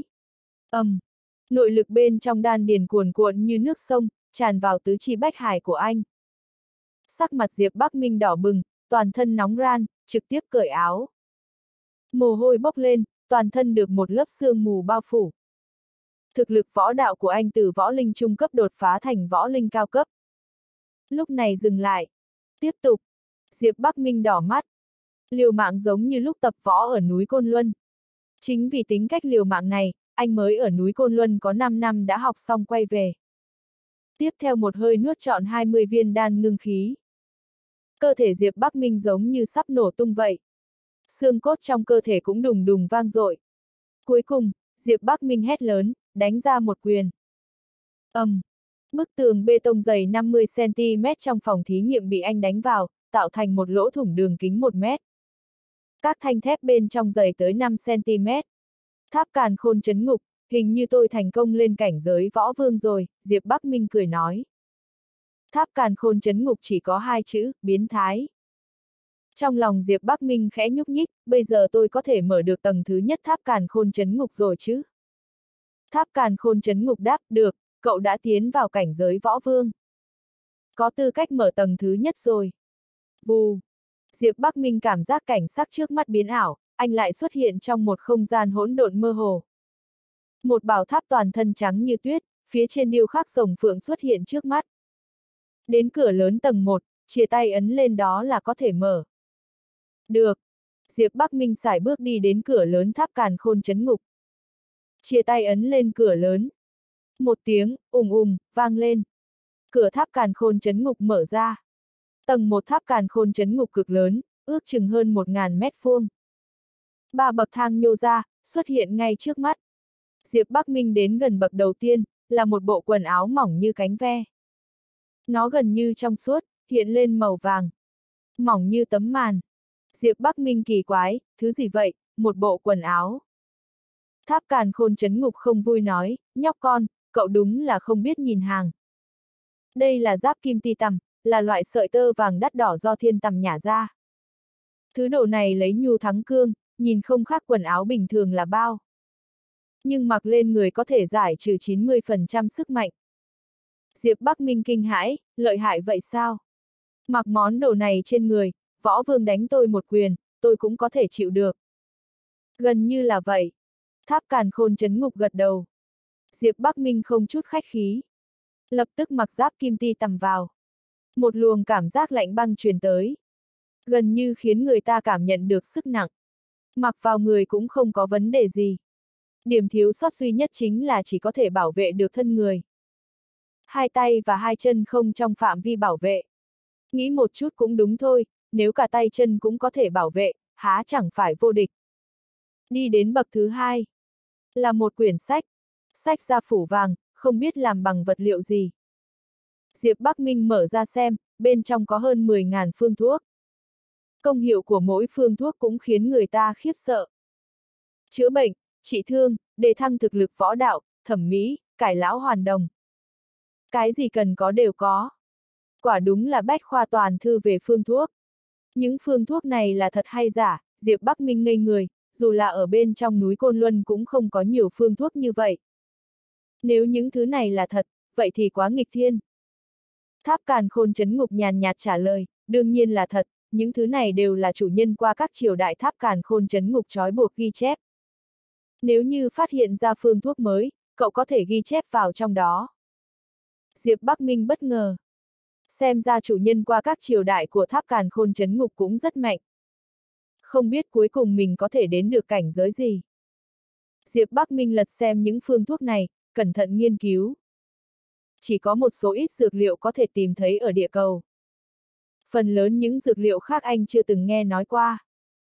Nội lực bên trong đan điền cuồn cuộn như nước sông, tràn vào tứ chi bách hải của anh. Sắc mặt Diệp Bắc Minh đỏ bừng, toàn thân nóng ran, trực tiếp cởi áo. Mồ hôi bốc lên, toàn thân được một lớp sương mù bao phủ. Thực lực võ đạo của anh từ võ linh trung cấp đột phá thành võ linh cao cấp. Lúc này dừng lại. Tiếp tục. Diệp Bắc Minh đỏ mắt. Liều mạng giống như lúc tập võ ở núi Côn Luân. Chính vì tính cách liều mạng này, anh mới ở núi Côn Luân có 5 năm đã học xong quay về. Tiếp theo một hơi nuốt trọn 20 viên đan ngưng khí. Cơ thể Diệp Bắc Minh giống như sắp nổ tung vậy. Xương cốt trong cơ thể cũng đùng đùng vang dội. Cuối cùng, Diệp Bắc Minh hét lớn, đánh ra một quyền. Bức tường bê tông dày 50 cm trong phòng thí nghiệm bị anh đánh vào, tạo thành một lỗ thủng đường kính 1 mét. Các thanh thép bên trong dày tới 5 cm. Tháp Càn Khôn trấn ngục, hình như tôi thành công lên cảnh giới võ vương rồi, Diệp Bắc Minh cười nói. Tháp Càn Khôn trấn ngục chỉ có 2 chữ, biến thái. Trong lòng Diệp Bắc Minh khẽ nhúc nhích, bây giờ tôi có thể mở được tầng thứ nhất Tháp Càn Khôn trấn ngục rồi chứ? Tháp Càn Khôn trấn ngục đáp, được, cậu đã tiến vào cảnh giới võ vương. Có tư cách mở tầng thứ nhất rồi. Vù. Diệp Bắc Minh cảm giác cảnh sắc trước mắt biến ảo, anh lại xuất hiện trong một không gian hỗn độn mơ hồ. Một bảo tháp toàn thân trắng như tuyết, phía trên điêu khắc rồng phượng xuất hiện trước mắt. Đến cửa lớn tầng 1, chia tay ấn lên đó là có thể mở. Được. Diệp Bắc Minh sải bước đi đến cửa lớn Tháp Càn Khôn trấn ngục. Chia tay ấn lên cửa lớn. Một tiếng, vang lên. Cửa Tháp Càn Khôn trấn ngục mở ra. Tầng 1 Tháp Càn Khôn trấn ngục cực lớn, ước chừng hơn 1000 mét vuông. 3 bậc thang nhô ra, xuất hiện ngay trước mắt. Diệp Bắc Minh đến gần bậc đầu tiên, là một bộ quần áo mỏng như cánh ve. Nó gần như trong suốt, hiện lên màu vàng. Mỏng như tấm màn. Diệp Bắc Minh kỳ quái, thứ gì vậy, một bộ quần áo. Tháp Càn Khôn trấn ngục không vui nói, nhóc con, cậu đúng là không biết nhìn hàng. Đây là giáp kim ti tằm, là loại sợi tơ vàng đắt đỏ do thiên tằm nhả ra. Thứ đồ này lấy nhu thắng cương, nhìn không khác quần áo bình thường là bao. Nhưng mặc lên người có thể giải trừ 90% sức mạnh. Diệp Bắc Minh kinh hãi, lợi hại vậy sao? Mặc món đồ này trên người, võ vương đánh tôi một quyền, tôi cũng có thể chịu được. Gần như là vậy. Tháp Càn Khôn trấn ngục gật đầu. Diệp Bắc Minh không chút khách khí. Lập tức mặc giáp kim ti tằm vào. Một luồng cảm giác lạnh băng truyền tới. Gần như khiến người ta cảm nhận được sức nặng. Mặc vào người cũng không có vấn đề gì. Điểm thiếu sót duy nhất chính là chỉ có thể bảo vệ được thân người. 2 tay và 2 chân không trong phạm vi bảo vệ. Nghĩ một chút cũng đúng thôi, nếu cả tay chân cũng có thể bảo vệ, há chẳng phải vô địch. Đi đến bậc thứ 2. Là một quyển sách. Sách da phủ vàng, không biết làm bằng vật liệu gì. Diệp Bắc Minh mở ra xem, bên trong có hơn 10.000 phương thuốc. Công hiệu của mỗi phương thuốc cũng khiến người ta khiếp sợ. Chữa bệnh, trị thương, đề thăng thực lực võ đạo, thẩm mỹ, cải lão hoàn đồng. Cái gì cần có đều có. Quả đúng là bách khoa toàn thư về phương thuốc. Những phương thuốc này là thật hay giả, Diệp Bắc Minh ngây người, dù là ở bên trong núi Côn Luân cũng không có nhiều phương thuốc như vậy. Nếu những thứ này là thật, vậy thì quá nghịch thiên. Tháp Càn Khôn trấn ngục nhàn nhạt trả lời, đương nhiên là thật, những thứ này đều là chủ nhân qua các triều đại Tháp Càn Khôn trấn ngục trói buộc ghi chép. Nếu như phát hiện ra phương thuốc mới, cậu có thể ghi chép vào trong đó. Diệp Bắc Minh bất ngờ. Xem ra chủ nhân qua các triều đại của Tháp Càn Khôn trấn ngục cũng rất mạnh. Không biết cuối cùng mình có thể đến được cảnh giới gì. Diệp Bắc Minh lật xem những phương thuốc này, cẩn thận nghiên cứu. Chỉ có một số ít dược liệu có thể tìm thấy ở địa cầu. Phần lớn những dược liệu khác anh chưa từng nghe nói qua.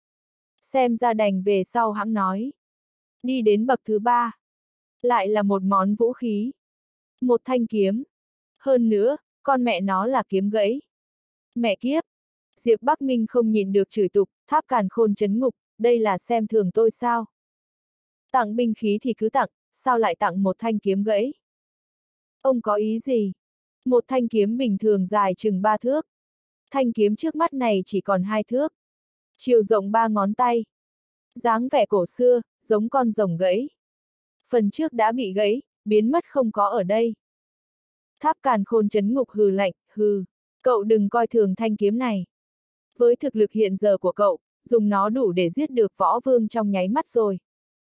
Xem ra đành về sau hãng nói. Đi đến bậc thứ 3. Lại là một món vũ khí. Một thanh kiếm. Hơn nữa, con mẹ nó là kiếm gãy. Mẹ kiếp. Diệp Bắc Minh không nhìn được chửi tục, Tháp Càn Khôn trấn ngục, đây là xem thường tôi sao? Tặng binh khí thì cứ tặng, sao lại tặng một thanh kiếm gãy? Ông có ý gì? Một thanh kiếm bình thường dài chừng 3 thước. Thanh kiếm trước mắt này chỉ còn 2 thước. Chiều rộng 3 ngón tay. Dáng vẻ cổ xưa, giống con rồng gãy. Phần trước đã bị gãy, biến mất không có ở đây. Tháp Càn Khôn trấn ngục hừ lạnh, hừ. Cậu đừng coi thường thanh kiếm này. Với thực lực hiện giờ của cậu, dùng nó đủ để giết được võ vương trong nháy mắt rồi.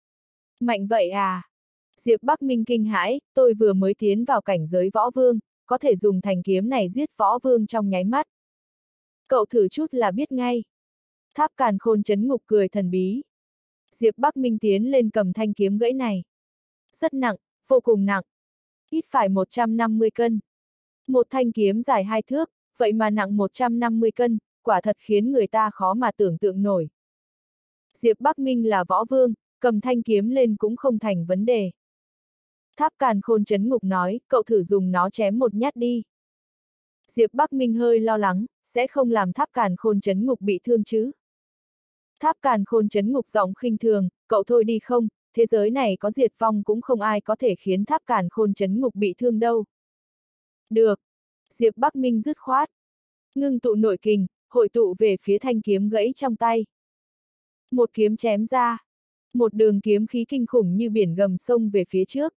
Mạnh vậy à? Diệp Bắc Minh kinh hãi, tôi vừa mới tiến vào cảnh giới võ vương, có thể dùng thanh kiếm này giết võ vương trong nháy mắt. Cậu thử chút là biết ngay. Tháp Càn Khôn trấn ngục cười thần bí. Diệp Bắc Minh tiến lên cầm thanh kiếm gãy này. Rất nặng, vô cùng nặng. Ít phải 150 cân. Một thanh kiếm dài 2 thước, vậy mà nặng 150 cân, quả thật khiến người ta khó mà tưởng tượng nổi. Diệp Bắc Minh là võ vương, cầm thanh kiếm lên cũng không thành vấn đề. Tháp Càn Khôn Chấn Ngục nói, cậu thử dùng nó chém một nhát đi. Diệp Bắc Minh hơi lo lắng, sẽ không làm Tháp Càn Khôn Chấn Ngục bị thương chứ. Tháp Càn Khôn Chấn Ngục giọng khinh thường, cậu thôi đi không, thế giới này có diệt vong cũng không ai có thể khiến Tháp Càn Khôn Chấn Ngục bị thương đâu. Được. Diệp Bắc Minh dứt khoát. Ngưng tụ nội kình, hội tụ về phía thanh kiếm gãy trong tay. Một kiếm chém ra. Một đường kiếm khí kinh khủng như biển gầm sông về phía trước.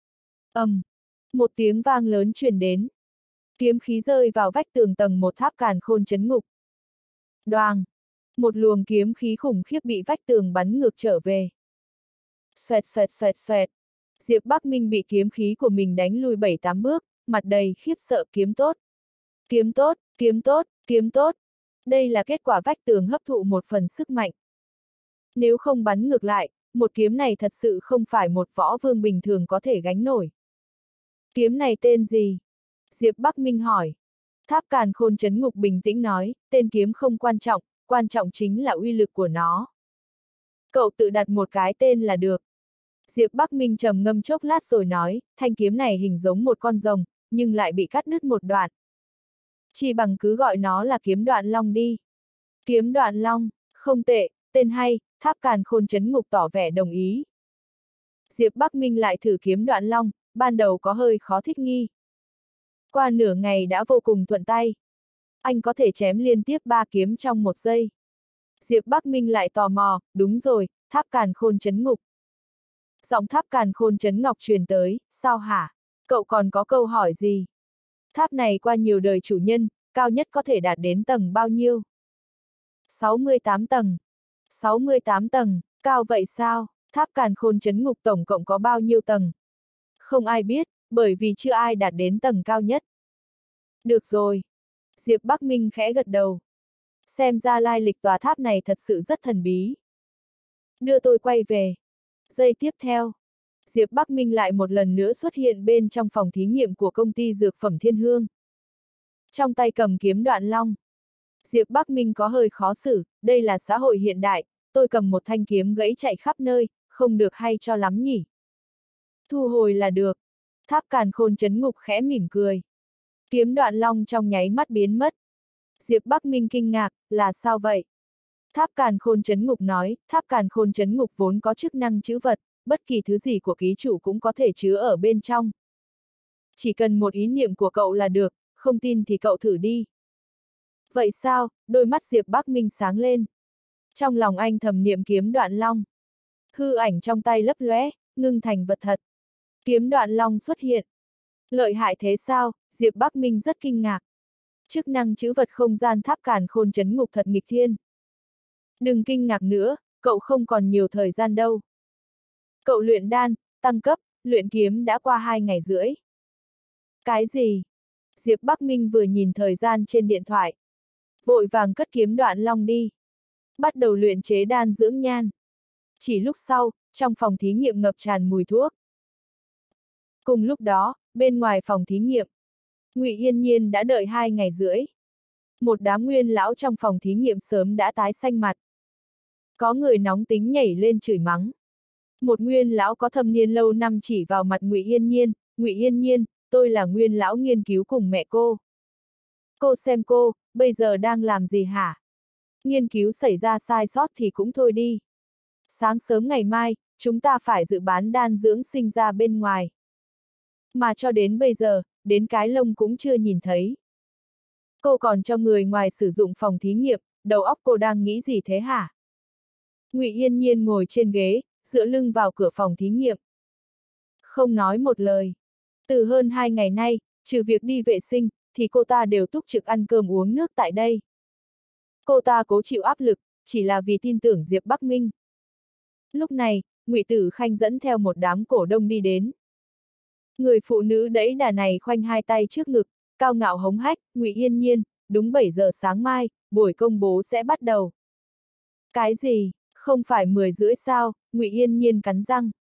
Một tiếng vang lớn truyền đến. Kiếm khí rơi vào vách tường tầng một Tháp Càn Khôn Chấn Ngục. Đoàng! Một luồng kiếm khí khủng khiếp bị vách tường bắn ngược trở về. Xoẹt xoẹt xoẹt xoẹt. Diệp Bắc Minh bị kiếm khí của mình đánh lui 7-8 bước, mặt đầy khiếp sợ. Kiếm tốt! Kiếm tốt! Kiếm tốt! Kiếm tốt! Đây là kết quả vách tường hấp thụ một phần sức mạnh. Nếu không bắn ngược lại, một kiếm này thật sự không phải một võ vương bình thường có thể gánh nổi. Kiếm này tên gì? Diệp Bắc Minh hỏi. Tháp Càn Khôn Chấn Ngục bình tĩnh nói, tên kiếm không quan trọng chính là uy lực của nó. Cậu tự đặt một cái tên là được. Diệp Bắc Minh trầm ngâm chốc lát rồi nói, thanh kiếm này hình giống một con rồng, nhưng lại bị cắt đứt một đoạn. Chỉ bằng cứ gọi nó là kiếm đoạn long đi. Kiếm đoạn long, không tệ, tên hay. Tháp Càn Khôn Chấn Ngục tỏ vẻ đồng ý. Diệp Bắc Minh lại thử kiếm đoạn long, ban đầu có hơi khó thích nghi. Qua nửa ngày đã vô cùng thuận tay. Anh có thể chém liên tiếp 3 kiếm trong 1 giây. Diệp Bắc Minh lại tò mò, đúng rồi, Tháp Càn Khôn Chấn Ngục. Giọng Tháp Càn Khôn Chấn Ngọc truyền tới, sao hả? Cậu còn có câu hỏi gì? Tháp này qua nhiều đời chủ nhân, cao nhất có thể đạt đến tầng bao nhiêu? 68 tầng. 68 tầng, cao vậy sao? Tháp Càn Khôn Chấn Ngục tổng cộng có bao nhiêu tầng? Không ai biết, bởi vì chưa ai đạt đến tầng cao nhất. Được rồi. Diệp Bắc Minh khẽ gật đầu. Xem ra lai lịch tòa tháp này thật sự rất thần bí. Đưa tôi quay về. Giây tiếp theo, Diệp Bắc Minh lại một lần nữa xuất hiện bên trong phòng thí nghiệm của công ty dược phẩm Thiên Hương. Trong tay cầm kiếm đoạn long. Diệp Bắc Minh có hơi khó xử, đây là xã hội hiện đại, tôi cầm một thanh kiếm gãy chạy khắp nơi, không được hay cho lắm nhỉ. Thu hồi là được. Tháp Càn Khôn Chấn Ngục khẽ mỉm cười. Kiếm đoạn long trong nháy mắt biến mất. Diệp Bắc Minh kinh ngạc, là sao vậy? Tháp Càn Khôn Chấn Ngục nói, Tháp Càn Khôn Chấn Ngục vốn có chức năng trữ vật, bất kỳ thứ gì của ký chủ cũng có thể chứa ở bên trong. Chỉ cần một ý niệm của cậu là được, không tin thì cậu thử đi. Vậy sao? Đôi mắt Diệp Bắc Minh sáng lên. Trong lòng anh thầm niệm kiếm đoạn long. Hư ảnh trong tay lấp lóe, ngưng thành vật thật. Kiếm đoạn long xuất hiện. Lợi hại thế sao? Diệp Bắc Minh rất kinh ngạc. Chức năng trữ vật không gian Tháp Càn Khôn Chấn Ngục thật nghịch thiên. Đừng kinh ngạc nữa, cậu không còn nhiều thời gian đâu. Cậu luyện đan, tăng cấp, luyện kiếm đã qua 2 ngày rưỡi. Cái gì? Diệp Bắc Minh vừa nhìn thời gian trên điện thoại. Vội vàng cất kiếm đoạn long đi. Bắt đầu luyện chế đan dưỡng nhan. Chỉ lúc sau, trong phòng thí nghiệm ngập tràn mùi thuốc. Cùng lúc đó, bên ngoài phòng thí nghiệm, Ngụy Yên Nhiên đã đợi 2 ngày rưỡi. Một đám nguyên lão trong phòng thí nghiệm sớm đã tái xanh mặt. Có người nóng tính nhảy lên chửi mắng. Một nguyên lão có thâm niên lâu năm chỉ vào mặt Ngụy Yên Nhiên, Ngụy Yên Nhiên, tôi là nguyên lão nghiên cứu cùng mẹ cô. Cô xem cô, bây giờ đang làm gì hả? Nghiên cứu xảy ra sai sót thì cũng thôi đi. Sáng sớm ngày mai, chúng ta phải dự bán đan dưỡng sinh ra bên ngoài. Mà cho đến bây giờ, đến cái lông cũng chưa nhìn thấy. Cô còn cho người ngoài sử dụng phòng thí nghiệm, đầu óc cô đang nghĩ gì thế hả? Ngụy Yên Nhiên ngồi trên ghế, dựa lưng vào cửa phòng thí nghiệm. Không nói một lời. Từ hơn 2 ngày nay, trừ việc đi vệ sinh, thì cô ta đều túc trực ăn cơm uống nước tại đây. Cô ta cố chịu áp lực, chỉ là vì tin tưởng Diệp Bắc Minh. Lúc này, Ngụy Tử Khanh dẫn theo một đám cổ đông đi đến. Người phụ nữ đẫy đà này khoanh 2 tay trước ngực, cao ngạo hống hách, Ngụy Yên Nhiên, đúng 7 giờ sáng mai, buổi công bố sẽ bắt đầu. Cái gì, không phải 10 rưỡi sao? Ngụy Yên Nhiên cắn răng.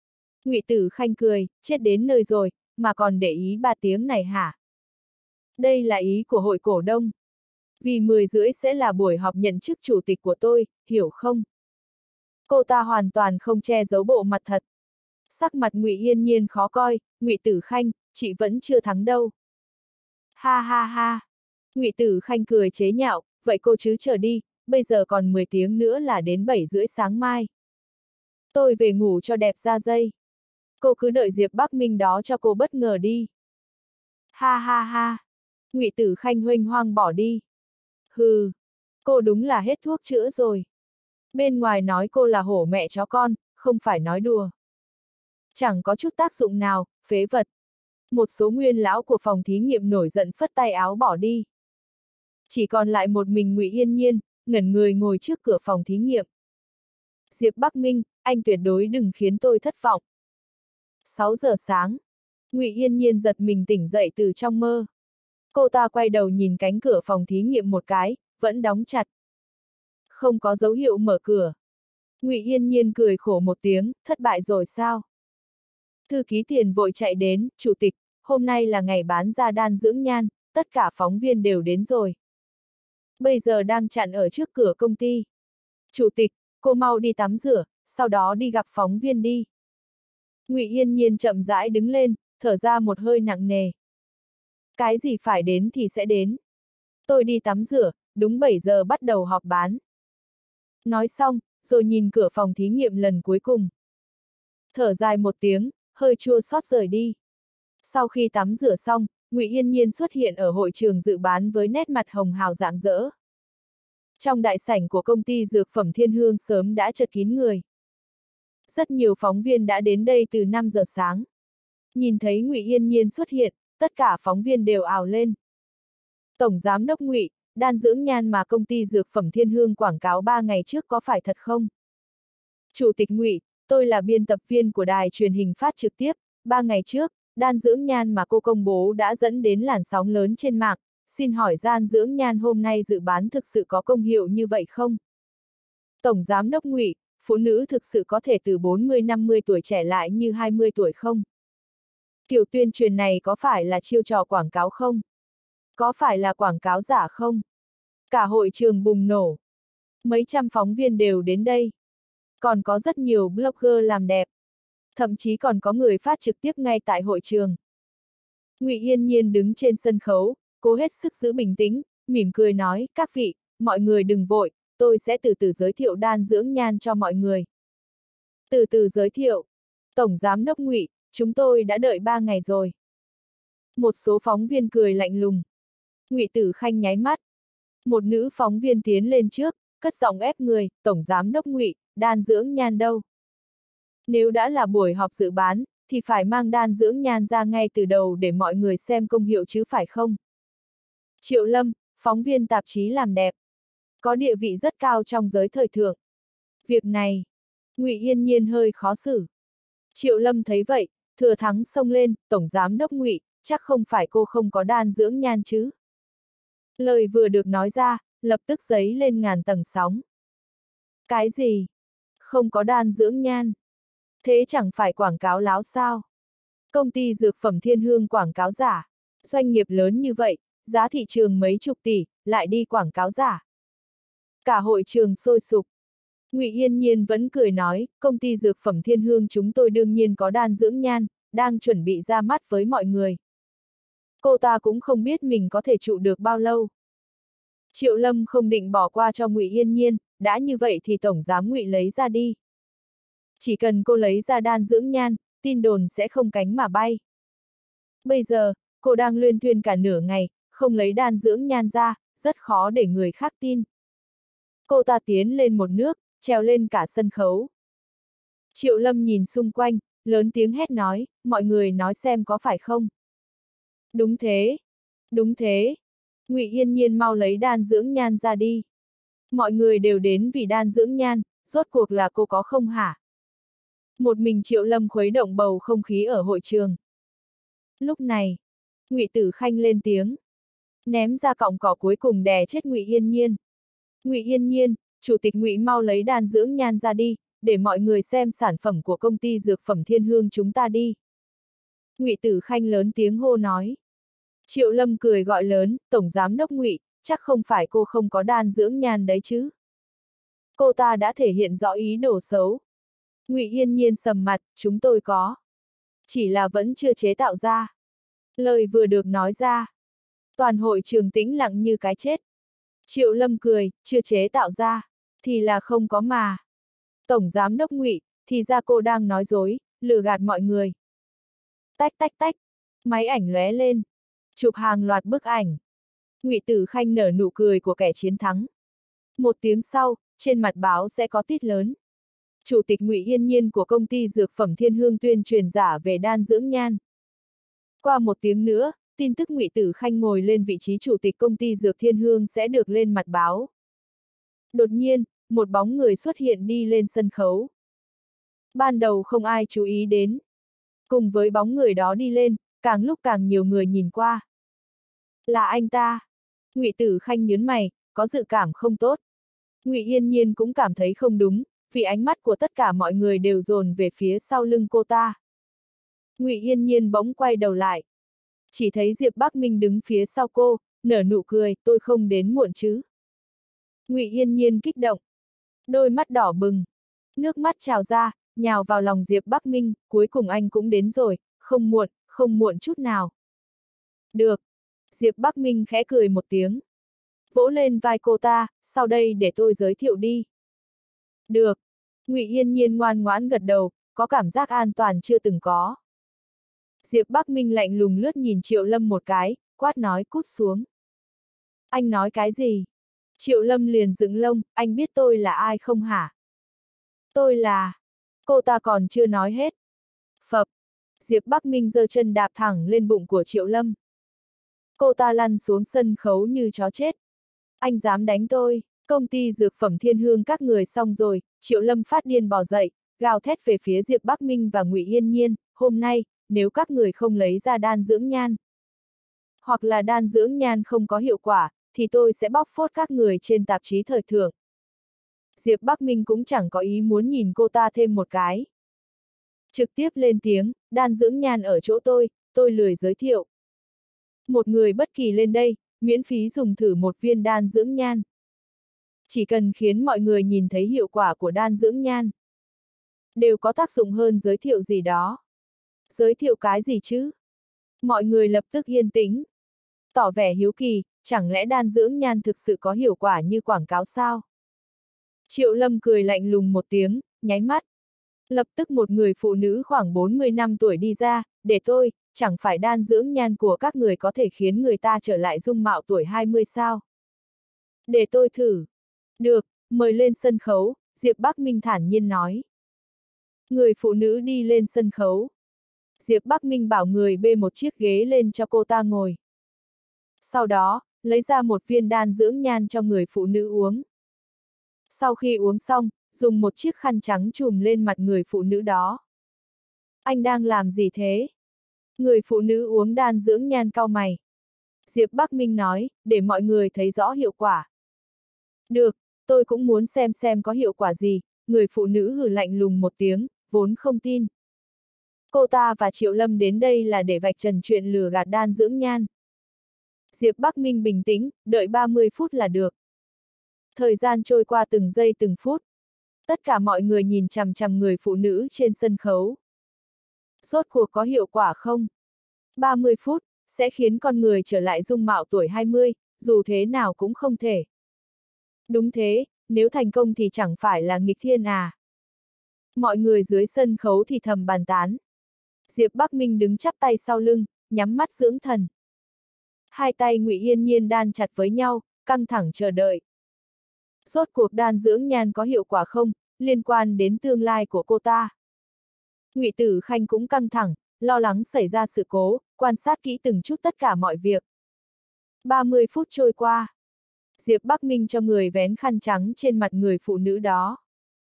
Ngụy Tử Khanh cười, chết đến nơi rồi, mà còn để ý 3 tiếng này hả? Đây là ý của hội cổ đông. Vì 10 rưỡi sẽ là buổi họp nhận chức chủ tịch của tôi, hiểu không? Cô ta hoàn toàn không che giấu bộ mặt thật. Sắc mặt Ngụy Yên Nhiên khó coi, Ngụy Tử Khanh, chị vẫn chưa thắng đâu. Ha ha ha. Ngụy Tử Khanh cười chế nhạo, vậy cô chứ chờ đi, bây giờ còn 10 tiếng nữa là đến 7 rưỡi sáng mai. Tôi về ngủ cho đẹp ra dây. Cô cứ đợi Diệp Bắc Minh đó cho cô bất ngờ đi. Ha ha ha. Ngụy Tử Khanh huênh hoang bỏ đi. Hừ, cô đúng là hết thuốc chữa rồi. Bên ngoài nói cô là hổ mẹ chó con, không phải nói đùa. Chẳng có chút tác dụng nào, phế vật. Một số nguyên lão của phòng thí nghiệm nổi giận phất tay áo bỏ đi. Chỉ còn lại một mình Ngụy Yên Nhiên, ngẩn người ngồi trước cửa phòng thí nghiệm. Diệp Bắc Minh, anh tuyệt đối đừng khiến tôi thất vọng. 6 giờ sáng, Ngụy Yên Nhiên giật mình tỉnh dậy từ trong mơ. Cô ta quay đầu nhìn cánh cửa phòng thí nghiệm một cái, vẫn đóng chặt. Không có dấu hiệu mở cửa. Ngụy Yên Nhiên cười khổ một tiếng, thất bại rồi sao? Thư ký Tiền vội chạy đến, chủ tịch, hôm nay là ngày bán ra đan dưỡng nhan, tất cả phóng viên đều đến rồi. Bây giờ đang chặn ở trước cửa công ty. Chủ tịch, cô mau đi tắm rửa, sau đó đi gặp phóng viên đi. Ngụy Yên Nhiên chậm rãi đứng lên, thở ra một hơi nặng nề. Cái gì phải đến thì sẽ đến. Tôi đi tắm rửa, đúng 7 giờ bắt đầu họp bán. Nói xong, rồi nhìn cửa phòng thí nghiệm lần cuối cùng. Thở dài một tiếng, hơi chua xót rời đi. Sau khi tắm rửa xong, Ngụy Yên Nhiên xuất hiện ở hội trường dự bán với nét mặt hồng hào rạng rỡ. Trong đại sảnh của công ty dược phẩm Thiên Hương sớm đã chật kín người. Rất nhiều phóng viên đã đến đây từ 5 giờ sáng. Nhìn thấy Ngụy Yên Nhiên xuất hiện, tất cả phóng viên đều ào lên. Tổng giám đốc Ngụy, đan dưỡng nhan mà công ty dược phẩm Thiên Hương quảng cáo 3 ngày trước có phải thật không? Chủ tịch Ngụy, tôi là biên tập viên của đài truyền hình phát trực tiếp, 3 ngày trước, đan dưỡng nhan mà cô công bố đã dẫn đến làn sóng lớn trên mạng, xin hỏi đan dưỡng nhan hôm nay dự bán thực sự có công hiệu như vậy không? Tổng giám đốc Ngụy, phụ nữ thực sự có thể từ 40-50 tuổi trẻ lại như 20 tuổi không? Kiểu tuyên truyền này có phải là chiêu trò quảng cáo không? Có phải là quảng cáo giả không? Cả hội trường bùng nổ. Mấy trăm phóng viên đều đến đây. Còn có rất nhiều blogger làm đẹp. Thậm chí còn có người phát trực tiếp ngay tại hội trường. Ngụy Yên Nhiên đứng trên sân khấu, cố hết sức giữ bình tĩnh, mỉm cười nói, các vị, mọi người đừng vội, tôi sẽ từ từ giới thiệu đan dưỡng nhan cho mọi người. Từ từ giới thiệu. Tổng giám đốc Ngụy, chúng tôi đã đợi 3 ngày rồi. Một số phóng viên cười lạnh lùng. Ngụy Tử Khanh nháy mắt. Một nữ phóng viên tiến lên trước, cất giọng ép người, tổng giám đốc Ngụy, đan dưỡng nhan đâu? Nếu đã là buổi họp dự bán, thì phải mang đan dưỡng nhan ra ngay từ đầu để mọi người xem công hiệu chứ phải không? Triệu Lâm, phóng viên tạp chí làm đẹp. Có địa vị rất cao trong giới thời thượng. Việc này, Ngụy Yên Nhiên hơi khó xử. Triệu Lâm thấy vậy, thừa thắng xông lên, tổng giám đốc Ngụy, chắc không phải cô không có đan dưỡng nhan chứ? Lời vừa được nói ra, lập tức dấy lên ngàn tầng sóng. Cái gì? Không có đan dưỡng nhan? Thế chẳng phải quảng cáo láo sao? Công ty dược phẩm Thiên Hương quảng cáo giả. Doanh nghiệp lớn như vậy, giá thị trường mấy chục tỷ, lại đi quảng cáo giả. Cả hội trường sôi sục. Ngụy Yên Nhiên vẫn cười nói, công ty dược phẩm Thiên Hương chúng tôi đương nhiên có đan dưỡng nhan, đang chuẩn bị ra mắt với mọi người. Cô ta cũng không biết mình có thể trụ được bao lâu. Triệu Lâm không định bỏ qua cho Ngụy Yên Nhiên, đã như vậy thì tổng giám Ngụy lấy ra đi. Chỉ cần cô lấy ra đan dưỡng nhan, tin đồn sẽ không cánh mà bay. Bây giờ, cô đang luyên thuyên cả nửa ngày, không lấy đan dưỡng nhan ra, rất khó để người khác tin. Cô ta tiến lên một nước, trèo lên cả sân khấu. Triệu Lâm nhìn xung quanh, lớn tiếng hét nói, mọi người nói xem có phải không? Đúng thế. Đúng thế. Ngụy Yên Nhiên mau lấy đan dưỡng nhan ra đi. Mọi người đều đến vì đan dưỡng nhan, rốt cuộc là cô có không hả? Một mình Triệu Lâm khuấy động bầu không khí ở hội trường. Lúc này, Ngụy Tử Khanh lên tiếng. Ném ra cọng cỏ cuối cùng đè chết Ngụy Yên Nhiên. Ngụy Yên Nhiên, chủ tịch Ngụy mau lấy đan dưỡng nhan ra đi, để mọi người xem sản phẩm của công ty dược phẩm Thiên Hương chúng ta đi. Ngụy Tử Khanh lớn tiếng hô nói. Triệu Lâm cười gọi lớn, Tổng Giám đốc Ngụy, chắc không phải cô không có đan dưỡng nhan đấy chứ? Cô ta đã thể hiện rõ ý đồ xấu. Ngụy Yên Nhiên sầm mặt, chúng tôi có. Chỉ là vẫn chưa chế tạo ra. Lời vừa được nói ra. Toàn hội trường tĩnh lặng như cái chết. Triệu Lâm cười, chưa chế tạo ra, thì là không có mà. Tổng Giám đốc Ngụy, thì ra cô đang nói dối, lừa gạt mọi người. Tách tách tách, máy ảnh lóe lên. Chụp hàng loạt bức ảnh. Ngụy Tử Khanh nở nụ cười của kẻ chiến thắng. Một tiếng sau, trên mặt báo sẽ có tít lớn. Chủ tịch Ngụy Yên Nhiên của công ty dược phẩm Thiên Hương tuyên truyền giả về đan dưỡng nhan. Qua một tiếng nữa, tin tức Ngụy Tử Khanh ngồi lên vị trí chủ tịch công ty dược Thiên Hương sẽ được lên mặt báo. Đột nhiên, một bóng người xuất hiện đi lên sân khấu. Ban đầu không ai chú ý đến. Cùng với bóng người đó đi lên, càng lúc càng nhiều người nhìn qua. Là anh ta. Ngụy Tử Khanh nhớn mày, có dự cảm không tốt. Ngụy Yên Nhiên cũng cảm thấy không đúng, vì ánh mắt của tất cả mọi người đều dồn về phía sau lưng cô ta. Ngụy Yên Nhiên bỗng quay đầu lại. Chỉ thấy Diệp Bắc Minh đứng phía sau cô, nở nụ cười, tôi không đến muộn chứ. Ngụy Yên Nhiên kích động. Đôi mắt đỏ bừng. Nước mắt trào ra, nhào vào lòng Diệp Bắc Minh, cuối cùng anh cũng đến rồi, không muộn chút nào. Được. Diệp Bắc Minh khẽ cười một tiếng. Vỗ lên vai cô ta, sau đây để tôi giới thiệu đi. Được. Ngụy Yên Nhiên ngoan ngoãn gật đầu, có cảm giác an toàn chưa từng có. Diệp Bắc Minh lạnh lùng lướt nhìn Triệu Lâm một cái, quát nói cút xuống. Anh nói cái gì? Triệu Lâm liền dựng lông, anh biết tôi là ai không hả? Tôi là... Cô ta còn chưa nói hết. Phập. Diệp Bắc Minh giơ chân đạp thẳng lên bụng của Triệu Lâm. Cô ta lăn xuống sân khấu như chó chết. Anh dám đánh tôi, công ty dược phẩm Thiên Hương các người xong rồi. Triệu Lâm phát điên bò dậy, gào thét về phía Diệp Bắc Minh và Ngụy Yên Nhiên, hôm nay, nếu các người không lấy ra đan dưỡng nhan, hoặc là đan dưỡng nhan không có hiệu quả, thì tôi sẽ bóc phốt các người trên tạp chí thời thượng. Diệp Bắc Minh cũng chẳng có ý muốn nhìn cô ta thêm một cái. Trực tiếp lên tiếng, đan dưỡng nhan ở chỗ tôi lười giới thiệu. Một người bất kỳ lên đây, miễn phí dùng thử một viên đan dưỡng nhan. Chỉ cần khiến mọi người nhìn thấy hiệu quả của đan dưỡng nhan, đều có tác dụng hơn giới thiệu gì đó. Giới thiệu cái gì chứ? Mọi người lập tức yên tĩnh. Tỏ vẻ hiếu kỳ, chẳng lẽ đan dưỡng nhan thực sự có hiệu quả như quảng cáo sao? Triệu Lâm cười lạnh lùng một tiếng, nháy mắt. Lập tức một người phụ nữ khoảng 40 năm tuổi đi ra, để tôi, chẳng phải đan dưỡng nhan của các người có thể khiến người ta trở lại dung mạo tuổi 20 sao? Để tôi thử. Được, mời lên sân khấu, Diệp Bắc Minh thản nhiên nói. Người phụ nữ đi lên sân khấu. Diệp Bắc Minh bảo người bê một chiếc ghế lên cho cô ta ngồi. Sau đó, lấy ra một viên đan dưỡng nhan cho người phụ nữ uống. Sau khi uống xong, dùng một chiếc khăn trắng trùm lên mặt người phụ nữ đó. Anh đang làm gì thế? Người phụ nữ uống đan dưỡng nhan cau mày. Diệp Bắc Minh nói, để mọi người thấy rõ hiệu quả. Được, tôi cũng muốn xem có hiệu quả gì. Người phụ nữ hừ lạnh lùng một tiếng, vốn không tin. Cô ta và Triệu Lâm đến đây là để vạch trần chuyện lừa gạt đan dưỡng nhan. Diệp Bắc Minh bình tĩnh, đợi 30 phút là được. Thời gian trôi qua từng giây từng phút. Tất cả mọi người nhìn chằm chằm người phụ nữ trên sân khấu. Rốt cuộc có hiệu quả không? 30 phút, sẽ khiến con người trở lại dung mạo tuổi 20, dù thế nào cũng không thể. Đúng thế, nếu thành công thì chẳng phải là nghịch thiên à? Mọi người dưới sân khấu thì thầm bàn tán. Diệp Bắc Minh đứng chắp tay sau lưng, nhắm mắt dưỡng thần. Hai tay Ngụy Yên Nhiên đan chặt với nhau, căng thẳng chờ đợi. Rốt cuộc đan dưỡng nhan có hiệu quả không, liên quan đến tương lai của cô ta. Ngụy Tử Khanh cũng căng thẳng, lo lắng xảy ra sự cố, quan sát kỹ từng chút tất cả mọi việc. 30 phút trôi qua. Diệp Bắc Minh cho người vén khăn trắng trên mặt người phụ nữ đó.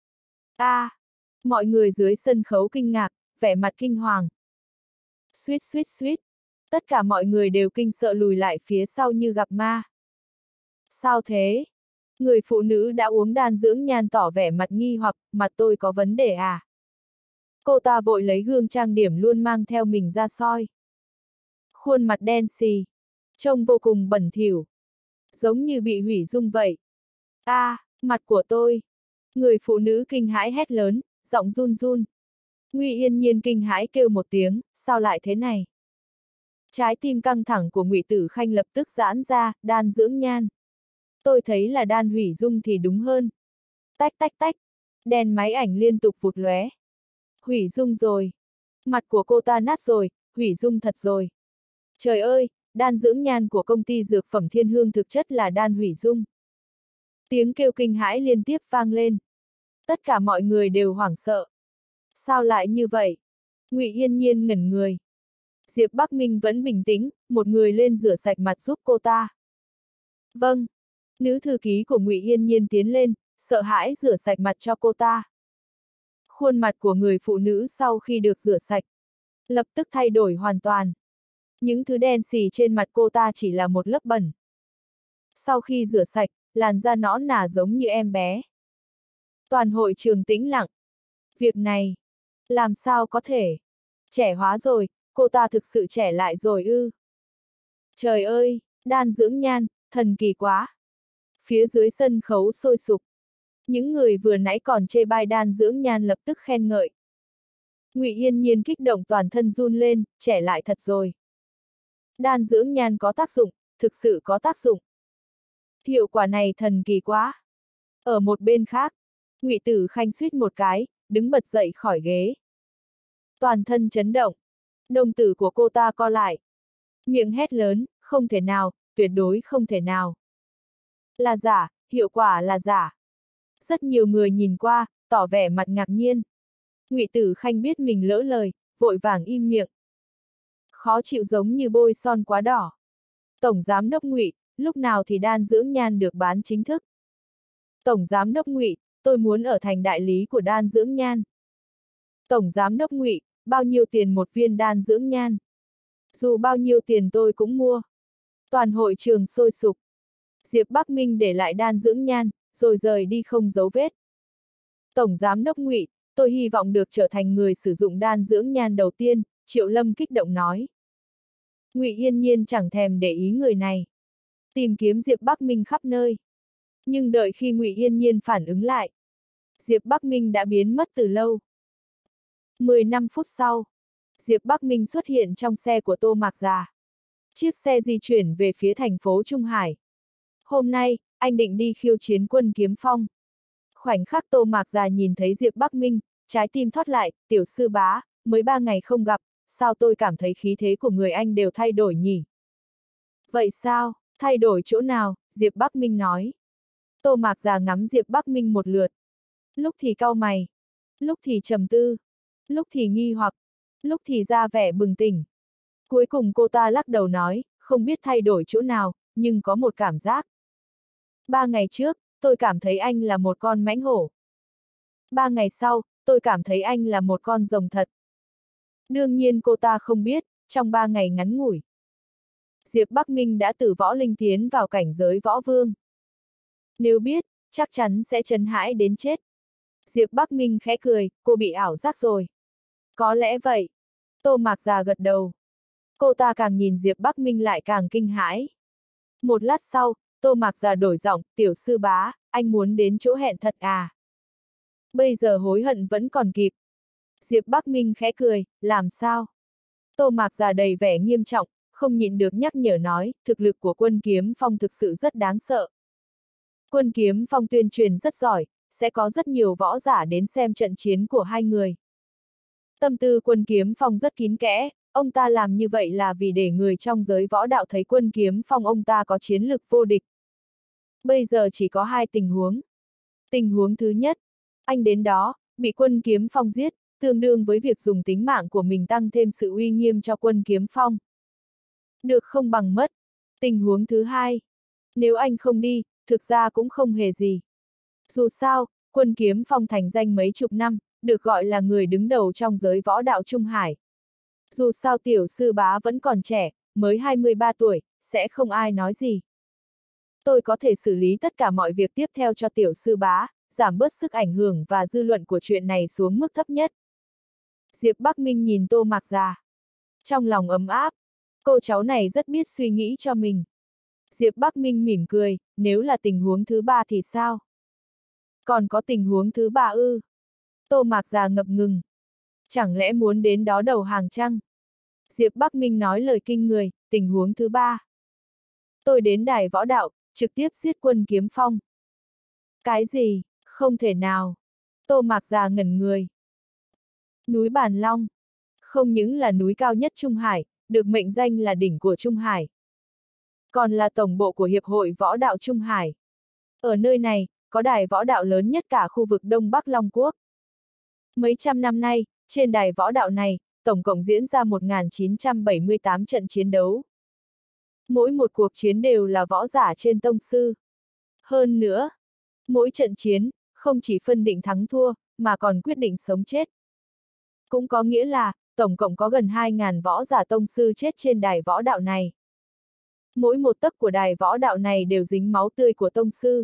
Mọi người dưới sân khấu kinh ngạc, vẻ mặt kinh hoàng. Suýt suýt suýt. Tất cả mọi người đều kinh sợ lùi lại phía sau như gặp ma. Sao thế? Người phụ nữ đã uống đan dưỡng nhan tỏ vẻ mặt nghi hoặc, mặt tôi có vấn đề à? Cô ta vội lấy gương trang điểm luôn mang theo mình ra soi. Khuôn mặt đen xì, trông vô cùng bẩn thỉu, giống như bị hủy dung vậy. Mặt của tôi! Người phụ nữ kinh hãi hét lớn, giọng run run. Ngụy Yên Nhiên kinh hãi kêu một tiếng, sao lại thế này? Trái tim căng thẳng của Ngụy Tử Khanh lập tức giãn ra, đan dưỡng nhan. Tôi thấy là đan hủy dung thì đúng hơn. Tách tách tách, đèn máy ảnh liên tục vụt lóe. Hủy dung rồi. Mặt của cô ta nát rồi, hủy dung thật rồi. Trời ơi, đan dưỡng nhan của công ty dược phẩm Thiên Hương thực chất là đan hủy dung. Tiếng kêu kinh hãi liên tiếp vang lên. Tất cả mọi người đều hoảng sợ. Sao lại như vậy? Ngụy Yên Nhiên ngẩn người. Diệp Bắc Minh vẫn bình tĩnh, một người lên rửa sạch mặt giúp cô ta. Vâng. Nữ thư ký của Ngụy Yên Nhiên tiến lên, sợ hãi rửa sạch mặt cho cô ta. Khuôn mặt của người phụ nữ sau khi được rửa sạch, lập tức thay đổi hoàn toàn. Những thứ đen xì trên mặt cô ta chỉ là một lớp bẩn. Sau khi rửa sạch, làn da nõn nà giống như em bé. Toàn hội trường tĩnh lặng. Việc này, làm sao có thể? Trẻ hóa rồi, cô ta thực sự trẻ lại rồi ư? Trời ơi, đan dưỡng nhan, thần kỳ quá. Phía dưới sân khấu sôi sục. Những người vừa nãy còn chê bai đan dưỡng nhan lập tức khen ngợi. Ngụy Yên Nhiên kích động toàn thân run lên, trẻ lại thật rồi. Đan dưỡng nhan có tác dụng, thực sự có tác dụng. Hiệu quả này thần kỳ quá. Ở một bên khác, Ngụy Tử Khanh suýt một cái, đứng bật dậy khỏi ghế. Toàn thân chấn động. Đồng tử của cô ta co lại. Miệng hét lớn, không thể nào, tuyệt đối không thể nào. Là giả, hiệu quả là giả. Rất nhiều người nhìn qua, tỏ vẻ mặt ngạc nhiên. Ngụy Tử Khanh biết mình lỡ lời, vội vàng im miệng. Khó chịu giống như bôi son quá đỏ. Tổng giám đốc Ngụy, lúc nào thì đan dưỡng nhan được bán chính thức? Tổng giám đốc Ngụy, tôi muốn ở thành đại lý của đan dưỡng nhan. Tổng giám đốc Ngụy, bao nhiêu tiền một viên đan dưỡng nhan? Dù bao nhiêu tiền tôi cũng mua. Toàn hội trường sôi sục. Diệp Bắc Minh để lại đan dưỡng nhan, rồi rời đi không dấu vết. Tổng giám đốc Ngụy, tôi hy vọng được trở thành người sử dụng đan dưỡng nhan đầu tiên, Triệu Lâm kích động nói. Ngụy Yên Nhiên chẳng thèm để ý người này. Tìm kiếm Diệp Bắc Minh khắp nơi. Nhưng đợi khi Ngụy Yên Nhiên phản ứng lại, Diệp Bắc Minh đã biến mất từ lâu. 15 phút sau, Diệp Bắc Minh xuất hiện trong xe của Tô Mạc Già. Chiếc xe di chuyển về phía thành phố Trung Hải. Hôm nay, anh định đi khiêu chiến Quân Kiếm Phong. Khoảnh khắc Tô Mạc Già nhìn thấy Diệp Bắc Minh, trái tim thót lại, tiểu sư bá, mới 3 ngày không gặp, sao tôi cảm thấy khí thế của người anh đều thay đổi nhỉ? Vậy sao, thay đổi chỗ nào? Diệp Bắc Minh nói. Tô Mạc Già ngắm Diệp Bắc Minh một lượt. Lúc thì cau mày, lúc thì trầm tư, lúc thì nghi hoặc, lúc thì ra vẻ bừng tỉnh. Cuối cùng cô ta lắc đầu nói, không biết thay đổi chỗ nào, nhưng có một cảm giác. 3 ngày trước, tôi cảm thấy anh là một con mãnh hổ. 3 ngày sau, tôi cảm thấy anh là một con rồng thật. Đương nhiên cô ta không biết, trong 3 ngày ngắn ngủi, Diệp Bắc Minh đã từ võ linh tiến vào cảnh giới võ vương. Nếu biết, chắc chắn sẽ chấn hãi đến chết. Diệp Bắc Minh khẽ cười, cô bị ảo giác rồi. Có lẽ vậy. Tô Mạc Già gật đầu. Cô ta càng nhìn Diệp Bắc Minh lại càng kinh hãi. Một lát sau, Tô Mạc Già đổi giọng, tiểu sư bá, anh muốn đến chỗ hẹn thật à? Bây giờ hối hận vẫn còn kịp. Diệp Bắc Minh khẽ cười, làm sao? Tô Mạc Già đầy vẻ nghiêm trọng, không nhịn được nhắc nhở nói, thực lực của Quân Kiếm Phong thực sự rất đáng sợ. Quân Kiếm Phong tuyên truyền rất giỏi, sẽ có rất nhiều võ giả đến xem trận chiến của hai người. Tâm tư Quân Kiếm Phong rất kín kẽ, ông ta làm như vậy là vì để người trong giới võ đạo thấy Quân Kiếm Phong ông ta có chiến lực vô địch. Bây giờ chỉ có 2 tình huống. Tình huống thứ nhất, anh đến đó, bị Quân Kiếm Phong giết, tương đương với việc dùng tính mạng của mình tăng thêm sự uy nghiêm cho Quân Kiếm Phong. Được không bằng mất. Tình huống thứ hai, nếu anh không đi, thực ra cũng không hề gì. Dù sao, Quân Kiếm Phong thành danh mấy chục năm, được gọi là người đứng đầu trong giới võ đạo Trung Hải. Dù sao tiểu sư bá vẫn còn trẻ, mới 23 tuổi, sẽ không ai nói gì. tôi có thể xử lý tất cả mọi việc tiếp theo cho tiểu sư bá, giảm bớt sức ảnh hưởng và dư luận của chuyện này xuống mức thấp nhất. Diệp Bắc Minh nhìn Tô Mạc Già. Trong lòng ấm áp, cô cháu này rất biết suy nghĩ cho mình. Diệp Bắc Minh mỉm cười, nếu là tình huống thứ ba thì sao? Còn có tình huống thứ ba ư? Tô Mạc Già ngập ngừng. Chẳng lẽ muốn đến đó đầu hàng chăng? Diệp Bắc Minh nói lời kinh người, tình huống thứ ba. Tôi đến đài võ đạo, trực tiếp giết Quân Kiếm Phong. Cái gì? Không thể nào. Tô Mạc Già ngẩn người. Núi Bàn Long. Không những là núi cao nhất Trung Hải, được mệnh danh là đỉnh của Trung Hải. Còn là tổng bộ của Hiệp hội Võ đạo Trung Hải. Ở nơi này, có đài võ đạo lớn nhất cả khu vực Đông Bắc Long Quốc. Mấy trăm năm nay, trên đài võ đạo này, tổng cộng diễn ra 1978 trận chiến đấu. Mỗi một cuộc chiến đều là võ giả trên tông sư. Hơn nữa, mỗi trận chiến, không chỉ phân định thắng thua, mà còn quyết định sống chết. Cũng có nghĩa là, tổng cộng có gần 2.000 võ giả tông sư chết trên đài võ đạo này. Mỗi một tấc của đài võ đạo này đều dính máu tươi của tông sư.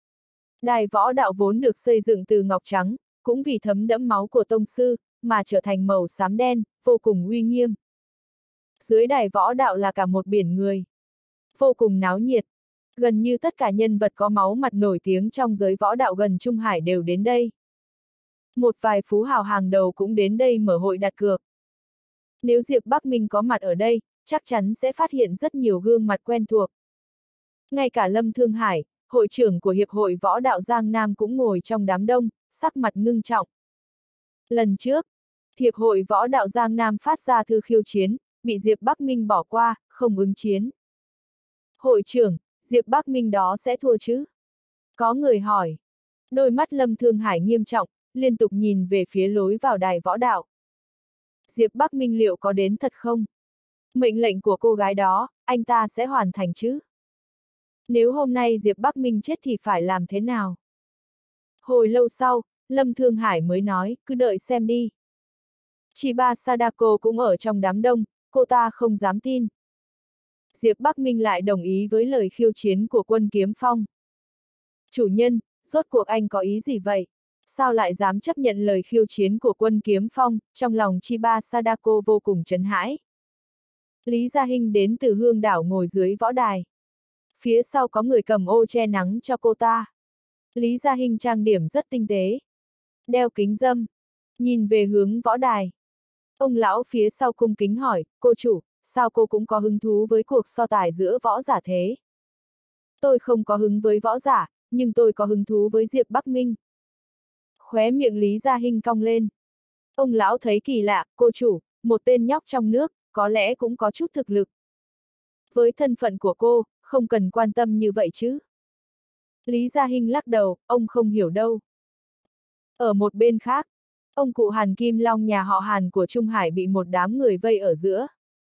Đài võ đạo vốn được xây dựng từ ngọc trắng, cũng vì thấm đẫm máu của tông sư, mà trở thành màu xám đen, vô cùng uy nghiêm. Dưới đài võ đạo là cả một biển người. Vô cùng náo nhiệt. Gần như tất cả nhân vật có máu mặt nổi tiếng trong giới võ đạo gần Trung Hải đều đến đây. Một vài phú hào hàng đầu cũng đến đây mở hội đặt cược. Nếu Diệp Bắc Minh có mặt ở đây, chắc chắn sẽ phát hiện rất nhiều gương mặt quen thuộc. Ngay cả Lâm Thương Hải, hội trưởng của Hiệp hội Võ đạo Giang Nam cũng ngồi trong đám đông, sắc mặt ngưng trọng. Lần trước, Hiệp hội Võ đạo Giang Nam phát ra thư khiêu chiến, bị Diệp Bắc Minh bỏ qua, không ứng chiến. Hội trưởng, Diệp Bắc Minh đó sẽ thua chứ? Có người hỏi. Đôi mắt Lâm Thương Hải nghiêm trọng, liên tục nhìn về phía lối vào đài võ đạo. Diệp Bắc Minh liệu có đến thật không? Mệnh lệnh của cô gái đó, anh ta sẽ hoàn thành chứ? Nếu hôm nay Diệp Bắc Minh chết thì phải làm thế nào? Hồi lâu sau, Lâm Thương Hải mới nói, cứ đợi xem đi. Chiba Sadako cũng ở trong đám đông, cô ta không dám tin. Diệp Bắc Minh lại đồng ý với lời khiêu chiến của Quân Kiếm Phong. Chủ nhân, rốt cuộc anh có ý gì vậy? Sao lại dám chấp nhận lời khiêu chiến của Quân Kiếm Phong? Trong lòng Chiba Sadako vô cùng chấn hãi. Lý Gia Hinh đến từ Hương Đảo ngồi dưới võ đài. Phía sau có người cầm ô che nắng cho cô ta. Lý Gia Hinh trang điểm rất tinh tế. Đeo kính râm. Nhìn về hướng võ đài. Ông lão phía sau cung kính hỏi, cô chủ, sao cô cũng có hứng thú với cuộc so tài giữa võ giả thế? Tôi không có hứng với võ giả, nhưng tôi có hứng thú với Diệp Bắc Minh. Khóe miệng Lý Gia Hinh cong lên. Ông lão thấy kỳ lạ, cô chủ, một tên nhóc trong nước, có lẽ cũng có chút thực lực. Với thân phận của cô, không cần quan tâm như vậy chứ. Lý Gia Hinh lắc đầu, ông không hiểu đâu. Ở một bên khác, ông cụ Hàn Kim Long nhà họ Hàn của Trung Hải bị một đám người vây ở giữa.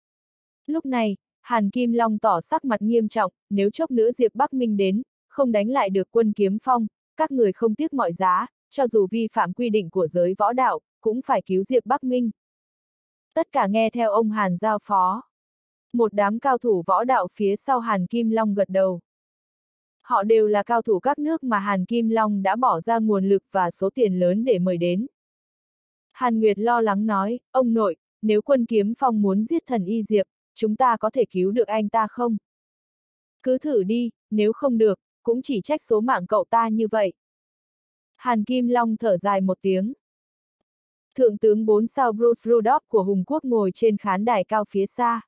Lúc này, Hàn Kim Long tỏ sắc mặt nghiêm trọng, nếu chốc nữa Diệp Bắc Minh đến, không đánh lại được Quân Kiếm Phong, các người không tiếc mọi giá, cho dù vi phạm quy định của giới võ đạo, cũng phải cứu Diệp Bắc Minh. Tất cả nghe theo ông Hàn giao phó. Một đám cao thủ võ đạo phía sau Hàn Kim Long gật đầu. Họ đều là cao thủ các nước mà Hàn Kim Long đã bỏ ra nguồn lực và số tiền lớn để mời đến. Hàn Nguyệt lo lắng nói, ông nội, nếu Quân Kiếm Phong muốn giết thần y Diệp, chúng ta có thể cứu được anh ta không? Cứ thử đi, nếu không được, cũng chỉ trách số mạng cậu ta như vậy. Hàn Kim Long thở dài một tiếng. Thượng tướng 4 sao Bruce Rudolph của Hùng Quốc ngồi trên khán đài cao phía xa.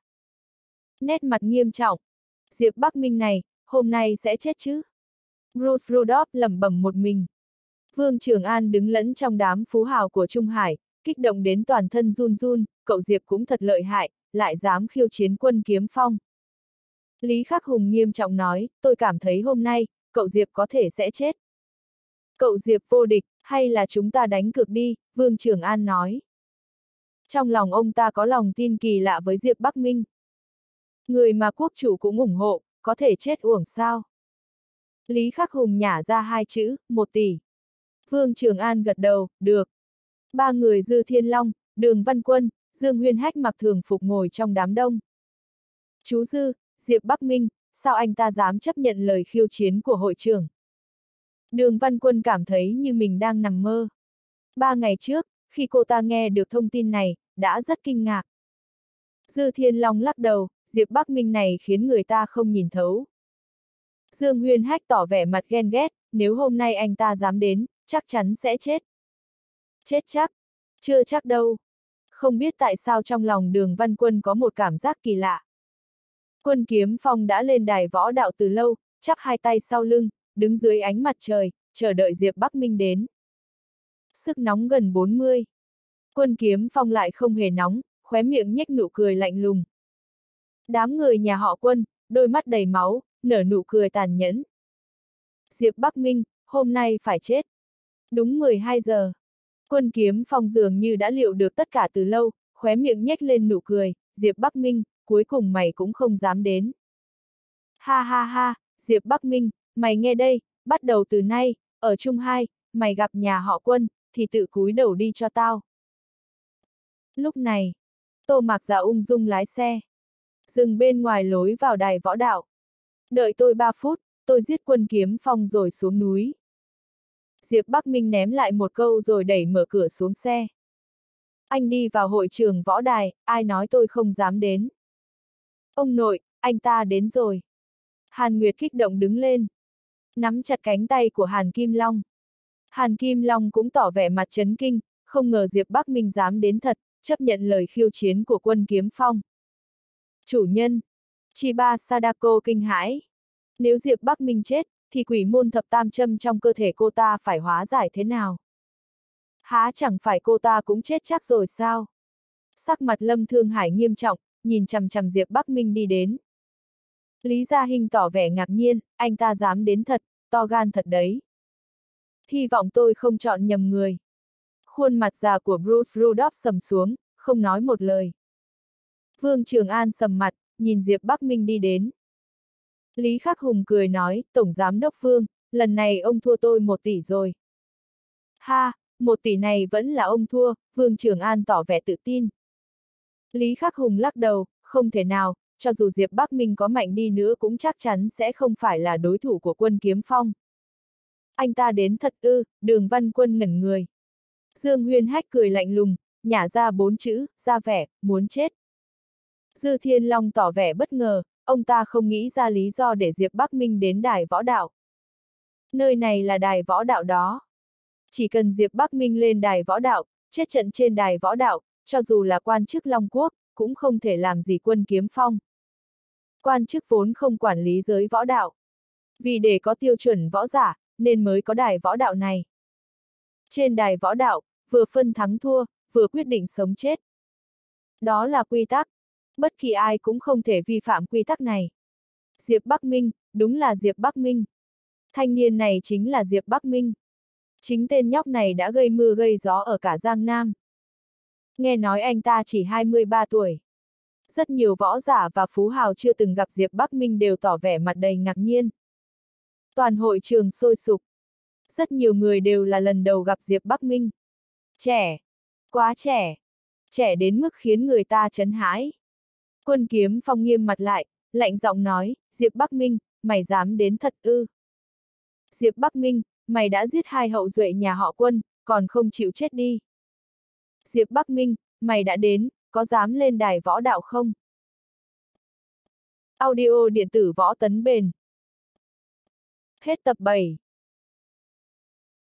Nét mặt nghiêm trọng. Diệp Bắc Minh này, hôm nay sẽ chết chứ? Bruce Rudolph lẩm bẩm một mình. Vương Trường An đứng lẫn trong đám phú hào của Trung Hải, kích động đến toàn thân run run, cậu Diệp cũng thật lợi hại, lại dám khiêu chiến Quân Kiếm Phong. Lý Khắc Hùng nghiêm trọng nói, tôi cảm thấy hôm nay, cậu Diệp có thể sẽ chết. Cậu Diệp vô địch, hay là chúng ta đánh cược đi, Vương Trường An nói. Trong lòng ông ta có lòng tin kỳ lạ với Diệp Bắc Minh. Người mà quốc chủ cũng ủng hộ, có thể chết uổng sao? Lý Khắc Hùng nhả ra hai chữ, 1 tỷ. Vương Trường An gật đầu, được. Ba người Dư Thiên Long, Đường Văn Quân, Dương Huyên Hách mặc thường phục ngồi trong đám đông. Chú Dư, Diệp Bắc Minh, sao anh ta dám chấp nhận lời khiêu chiến của hội trưởng? Đường Văn Quân cảm thấy như mình đang nằm mơ. 3 ngày trước, khi cô ta nghe được thông tin này, đã rất kinh ngạc. Dư Thiên Long lắc đầu, Diệp Bắc Minh này khiến người ta không nhìn thấu. Dương Huyên Hách tỏ vẻ mặt ghen ghét, nếu hôm nay anh ta dám đến, chắc chắn sẽ chết. Chết chắc? Chưa chắc đâu. Không biết tại sao trong lòng Đường Văn Quân có một cảm giác kỳ lạ. Quân Kiếm Phong đã lên đài võ đạo từ lâu, chắp hai tay sau lưng, đứng dưới ánh mặt trời, chờ đợi Diệp Bắc Minh đến. Sức nóng gần 40. Quân Kiếm Phong lại không hề nóng, khóe miệng nhếch nụ cười lạnh lùng. Đám người nhà họ Quân, đôi mắt đầy máu, nở nụ cười tàn nhẫn. Diệp Bắc Minh, hôm nay phải chết. Đúng 12 giờ. Quân Kiếm Phong dường như đã liệu được tất cả từ lâu, khóe miệng nhếch lên nụ cười, Diệp Bắc Minh, cuối cùng mày cũng không dám đến. Ha ha ha, Diệp Bắc Minh, mày nghe đây, bắt đầu từ nay, ở Trung 2, mày gặp nhà họ Quân, thì tự cúi đầu đi cho tao. Lúc này, Tô Mạc Dạ ung dung lái xe. Dừng bên ngoài lối vào đài võ đạo. Đợi tôi 3 phút, tôi giết Quân Kiếm Phong rồi xuống núi. Diệp Bắc Minh ném lại một câu rồi đẩy mở cửa xuống xe. Anh đi vào hội trường võ đài, ai nói tôi không dám đến. Ông nội, anh ta đến rồi. Hàn Nguyệt kích động đứng lên. Nắm chặt cánh tay của Hàn Kim Long. Hàn Kim Long cũng tỏ vẻ mặt chấn kinh, không ngờ Diệp Bắc Minh dám đến thật, chấp nhận lời khiêu chiến của Quân Kiếm Phong. Chủ nhân. Chiba Sadako kinh hãi. Nếu Diệp Bắc Minh chết, thì quỷ môn thập tam châm trong cơ thể cô ta phải hóa giải thế nào? Há chẳng phải cô ta cũng chết chắc rồi sao? Sắc mặt Lâm Thương Hải nghiêm trọng, nhìn chằm chằm Diệp Bắc Minh đi đến. Lý Gia Hinh tỏ vẻ ngạc nhiên, anh ta dám đến thật, to gan thật đấy. Hy vọng tôi không chọn nhầm người. Khuôn mặt già của Bruce Rudolph sầm xuống, không nói một lời. Vương Trường An sầm mặt, nhìn Diệp Bắc Minh đi đến. Lý Khắc Hùng cười nói, Tổng Giám đốc Vương, lần này ông thua tôi 1 tỷ rồi. Ha, 1 tỷ này vẫn là ông thua, Vương Trường An tỏ vẻ tự tin. Lý Khắc Hùng lắc đầu, không thể nào, cho dù Diệp Bắc Minh có mạnh đi nữa cũng chắc chắn sẽ không phải là đối thủ của Quân Kiếm Phong. Anh ta đến thật ư, Đường Văn Quân ngẩn người. Dương Huyên Hách cười lạnh lùng, nhả ra 4 chữ, ra vẻ, muốn chết. Dư Thiên Long tỏ vẻ bất ngờ, ông ta không nghĩ ra lý do để Diệp Bắc Minh đến đài võ đạo. Nơi này là đài võ đạo đó. Chỉ cần Diệp Bắc Minh lên đài võ đạo, chết trận trên đài võ đạo, cho dù là quan chức Long Quốc, cũng không thể làm gì Quân Kiếm Phong. Quan chức vốn không quản lý giới võ đạo. Vì để có tiêu chuẩn võ giả, nên mới có đài võ đạo này. Trên đài võ đạo, vừa phân thắng thua, vừa quyết định sống chết. Đó là quy tắc. Bất kỳ ai cũng không thể vi phạm quy tắc này. Diệp Bắc Minh, đúng là Diệp Bắc Minh. Thanh niên này chính là Diệp Bắc Minh. Chính tên nhóc này đã gây mưa gây gió ở cả Giang Nam. Nghe nói anh ta chỉ 23 tuổi. Rất nhiều võ giả và phú hào chưa từng gặp Diệp Bắc Minh đều tỏ vẻ mặt đầy ngạc nhiên. Toàn hội trường sôi sục. Rất nhiều người đều là lần đầu gặp Diệp Bắc Minh. Trẻ. Quá trẻ. Trẻ đến mức khiến người ta chấn hãi. Quân Kiếm Phong nghiêm mặt lại, lạnh giọng nói, Diệp Bắc Minh, mày dám đến thật ư? Diệp Bắc Minh, mày đã giết 2 hậu duệ nhà họ Quân, còn không chịu chết đi. Diệp Bắc Minh, mày đã đến, có dám lên đài võ đạo không? Audio điện tử Võ Tấn Bền. Hết tập 7.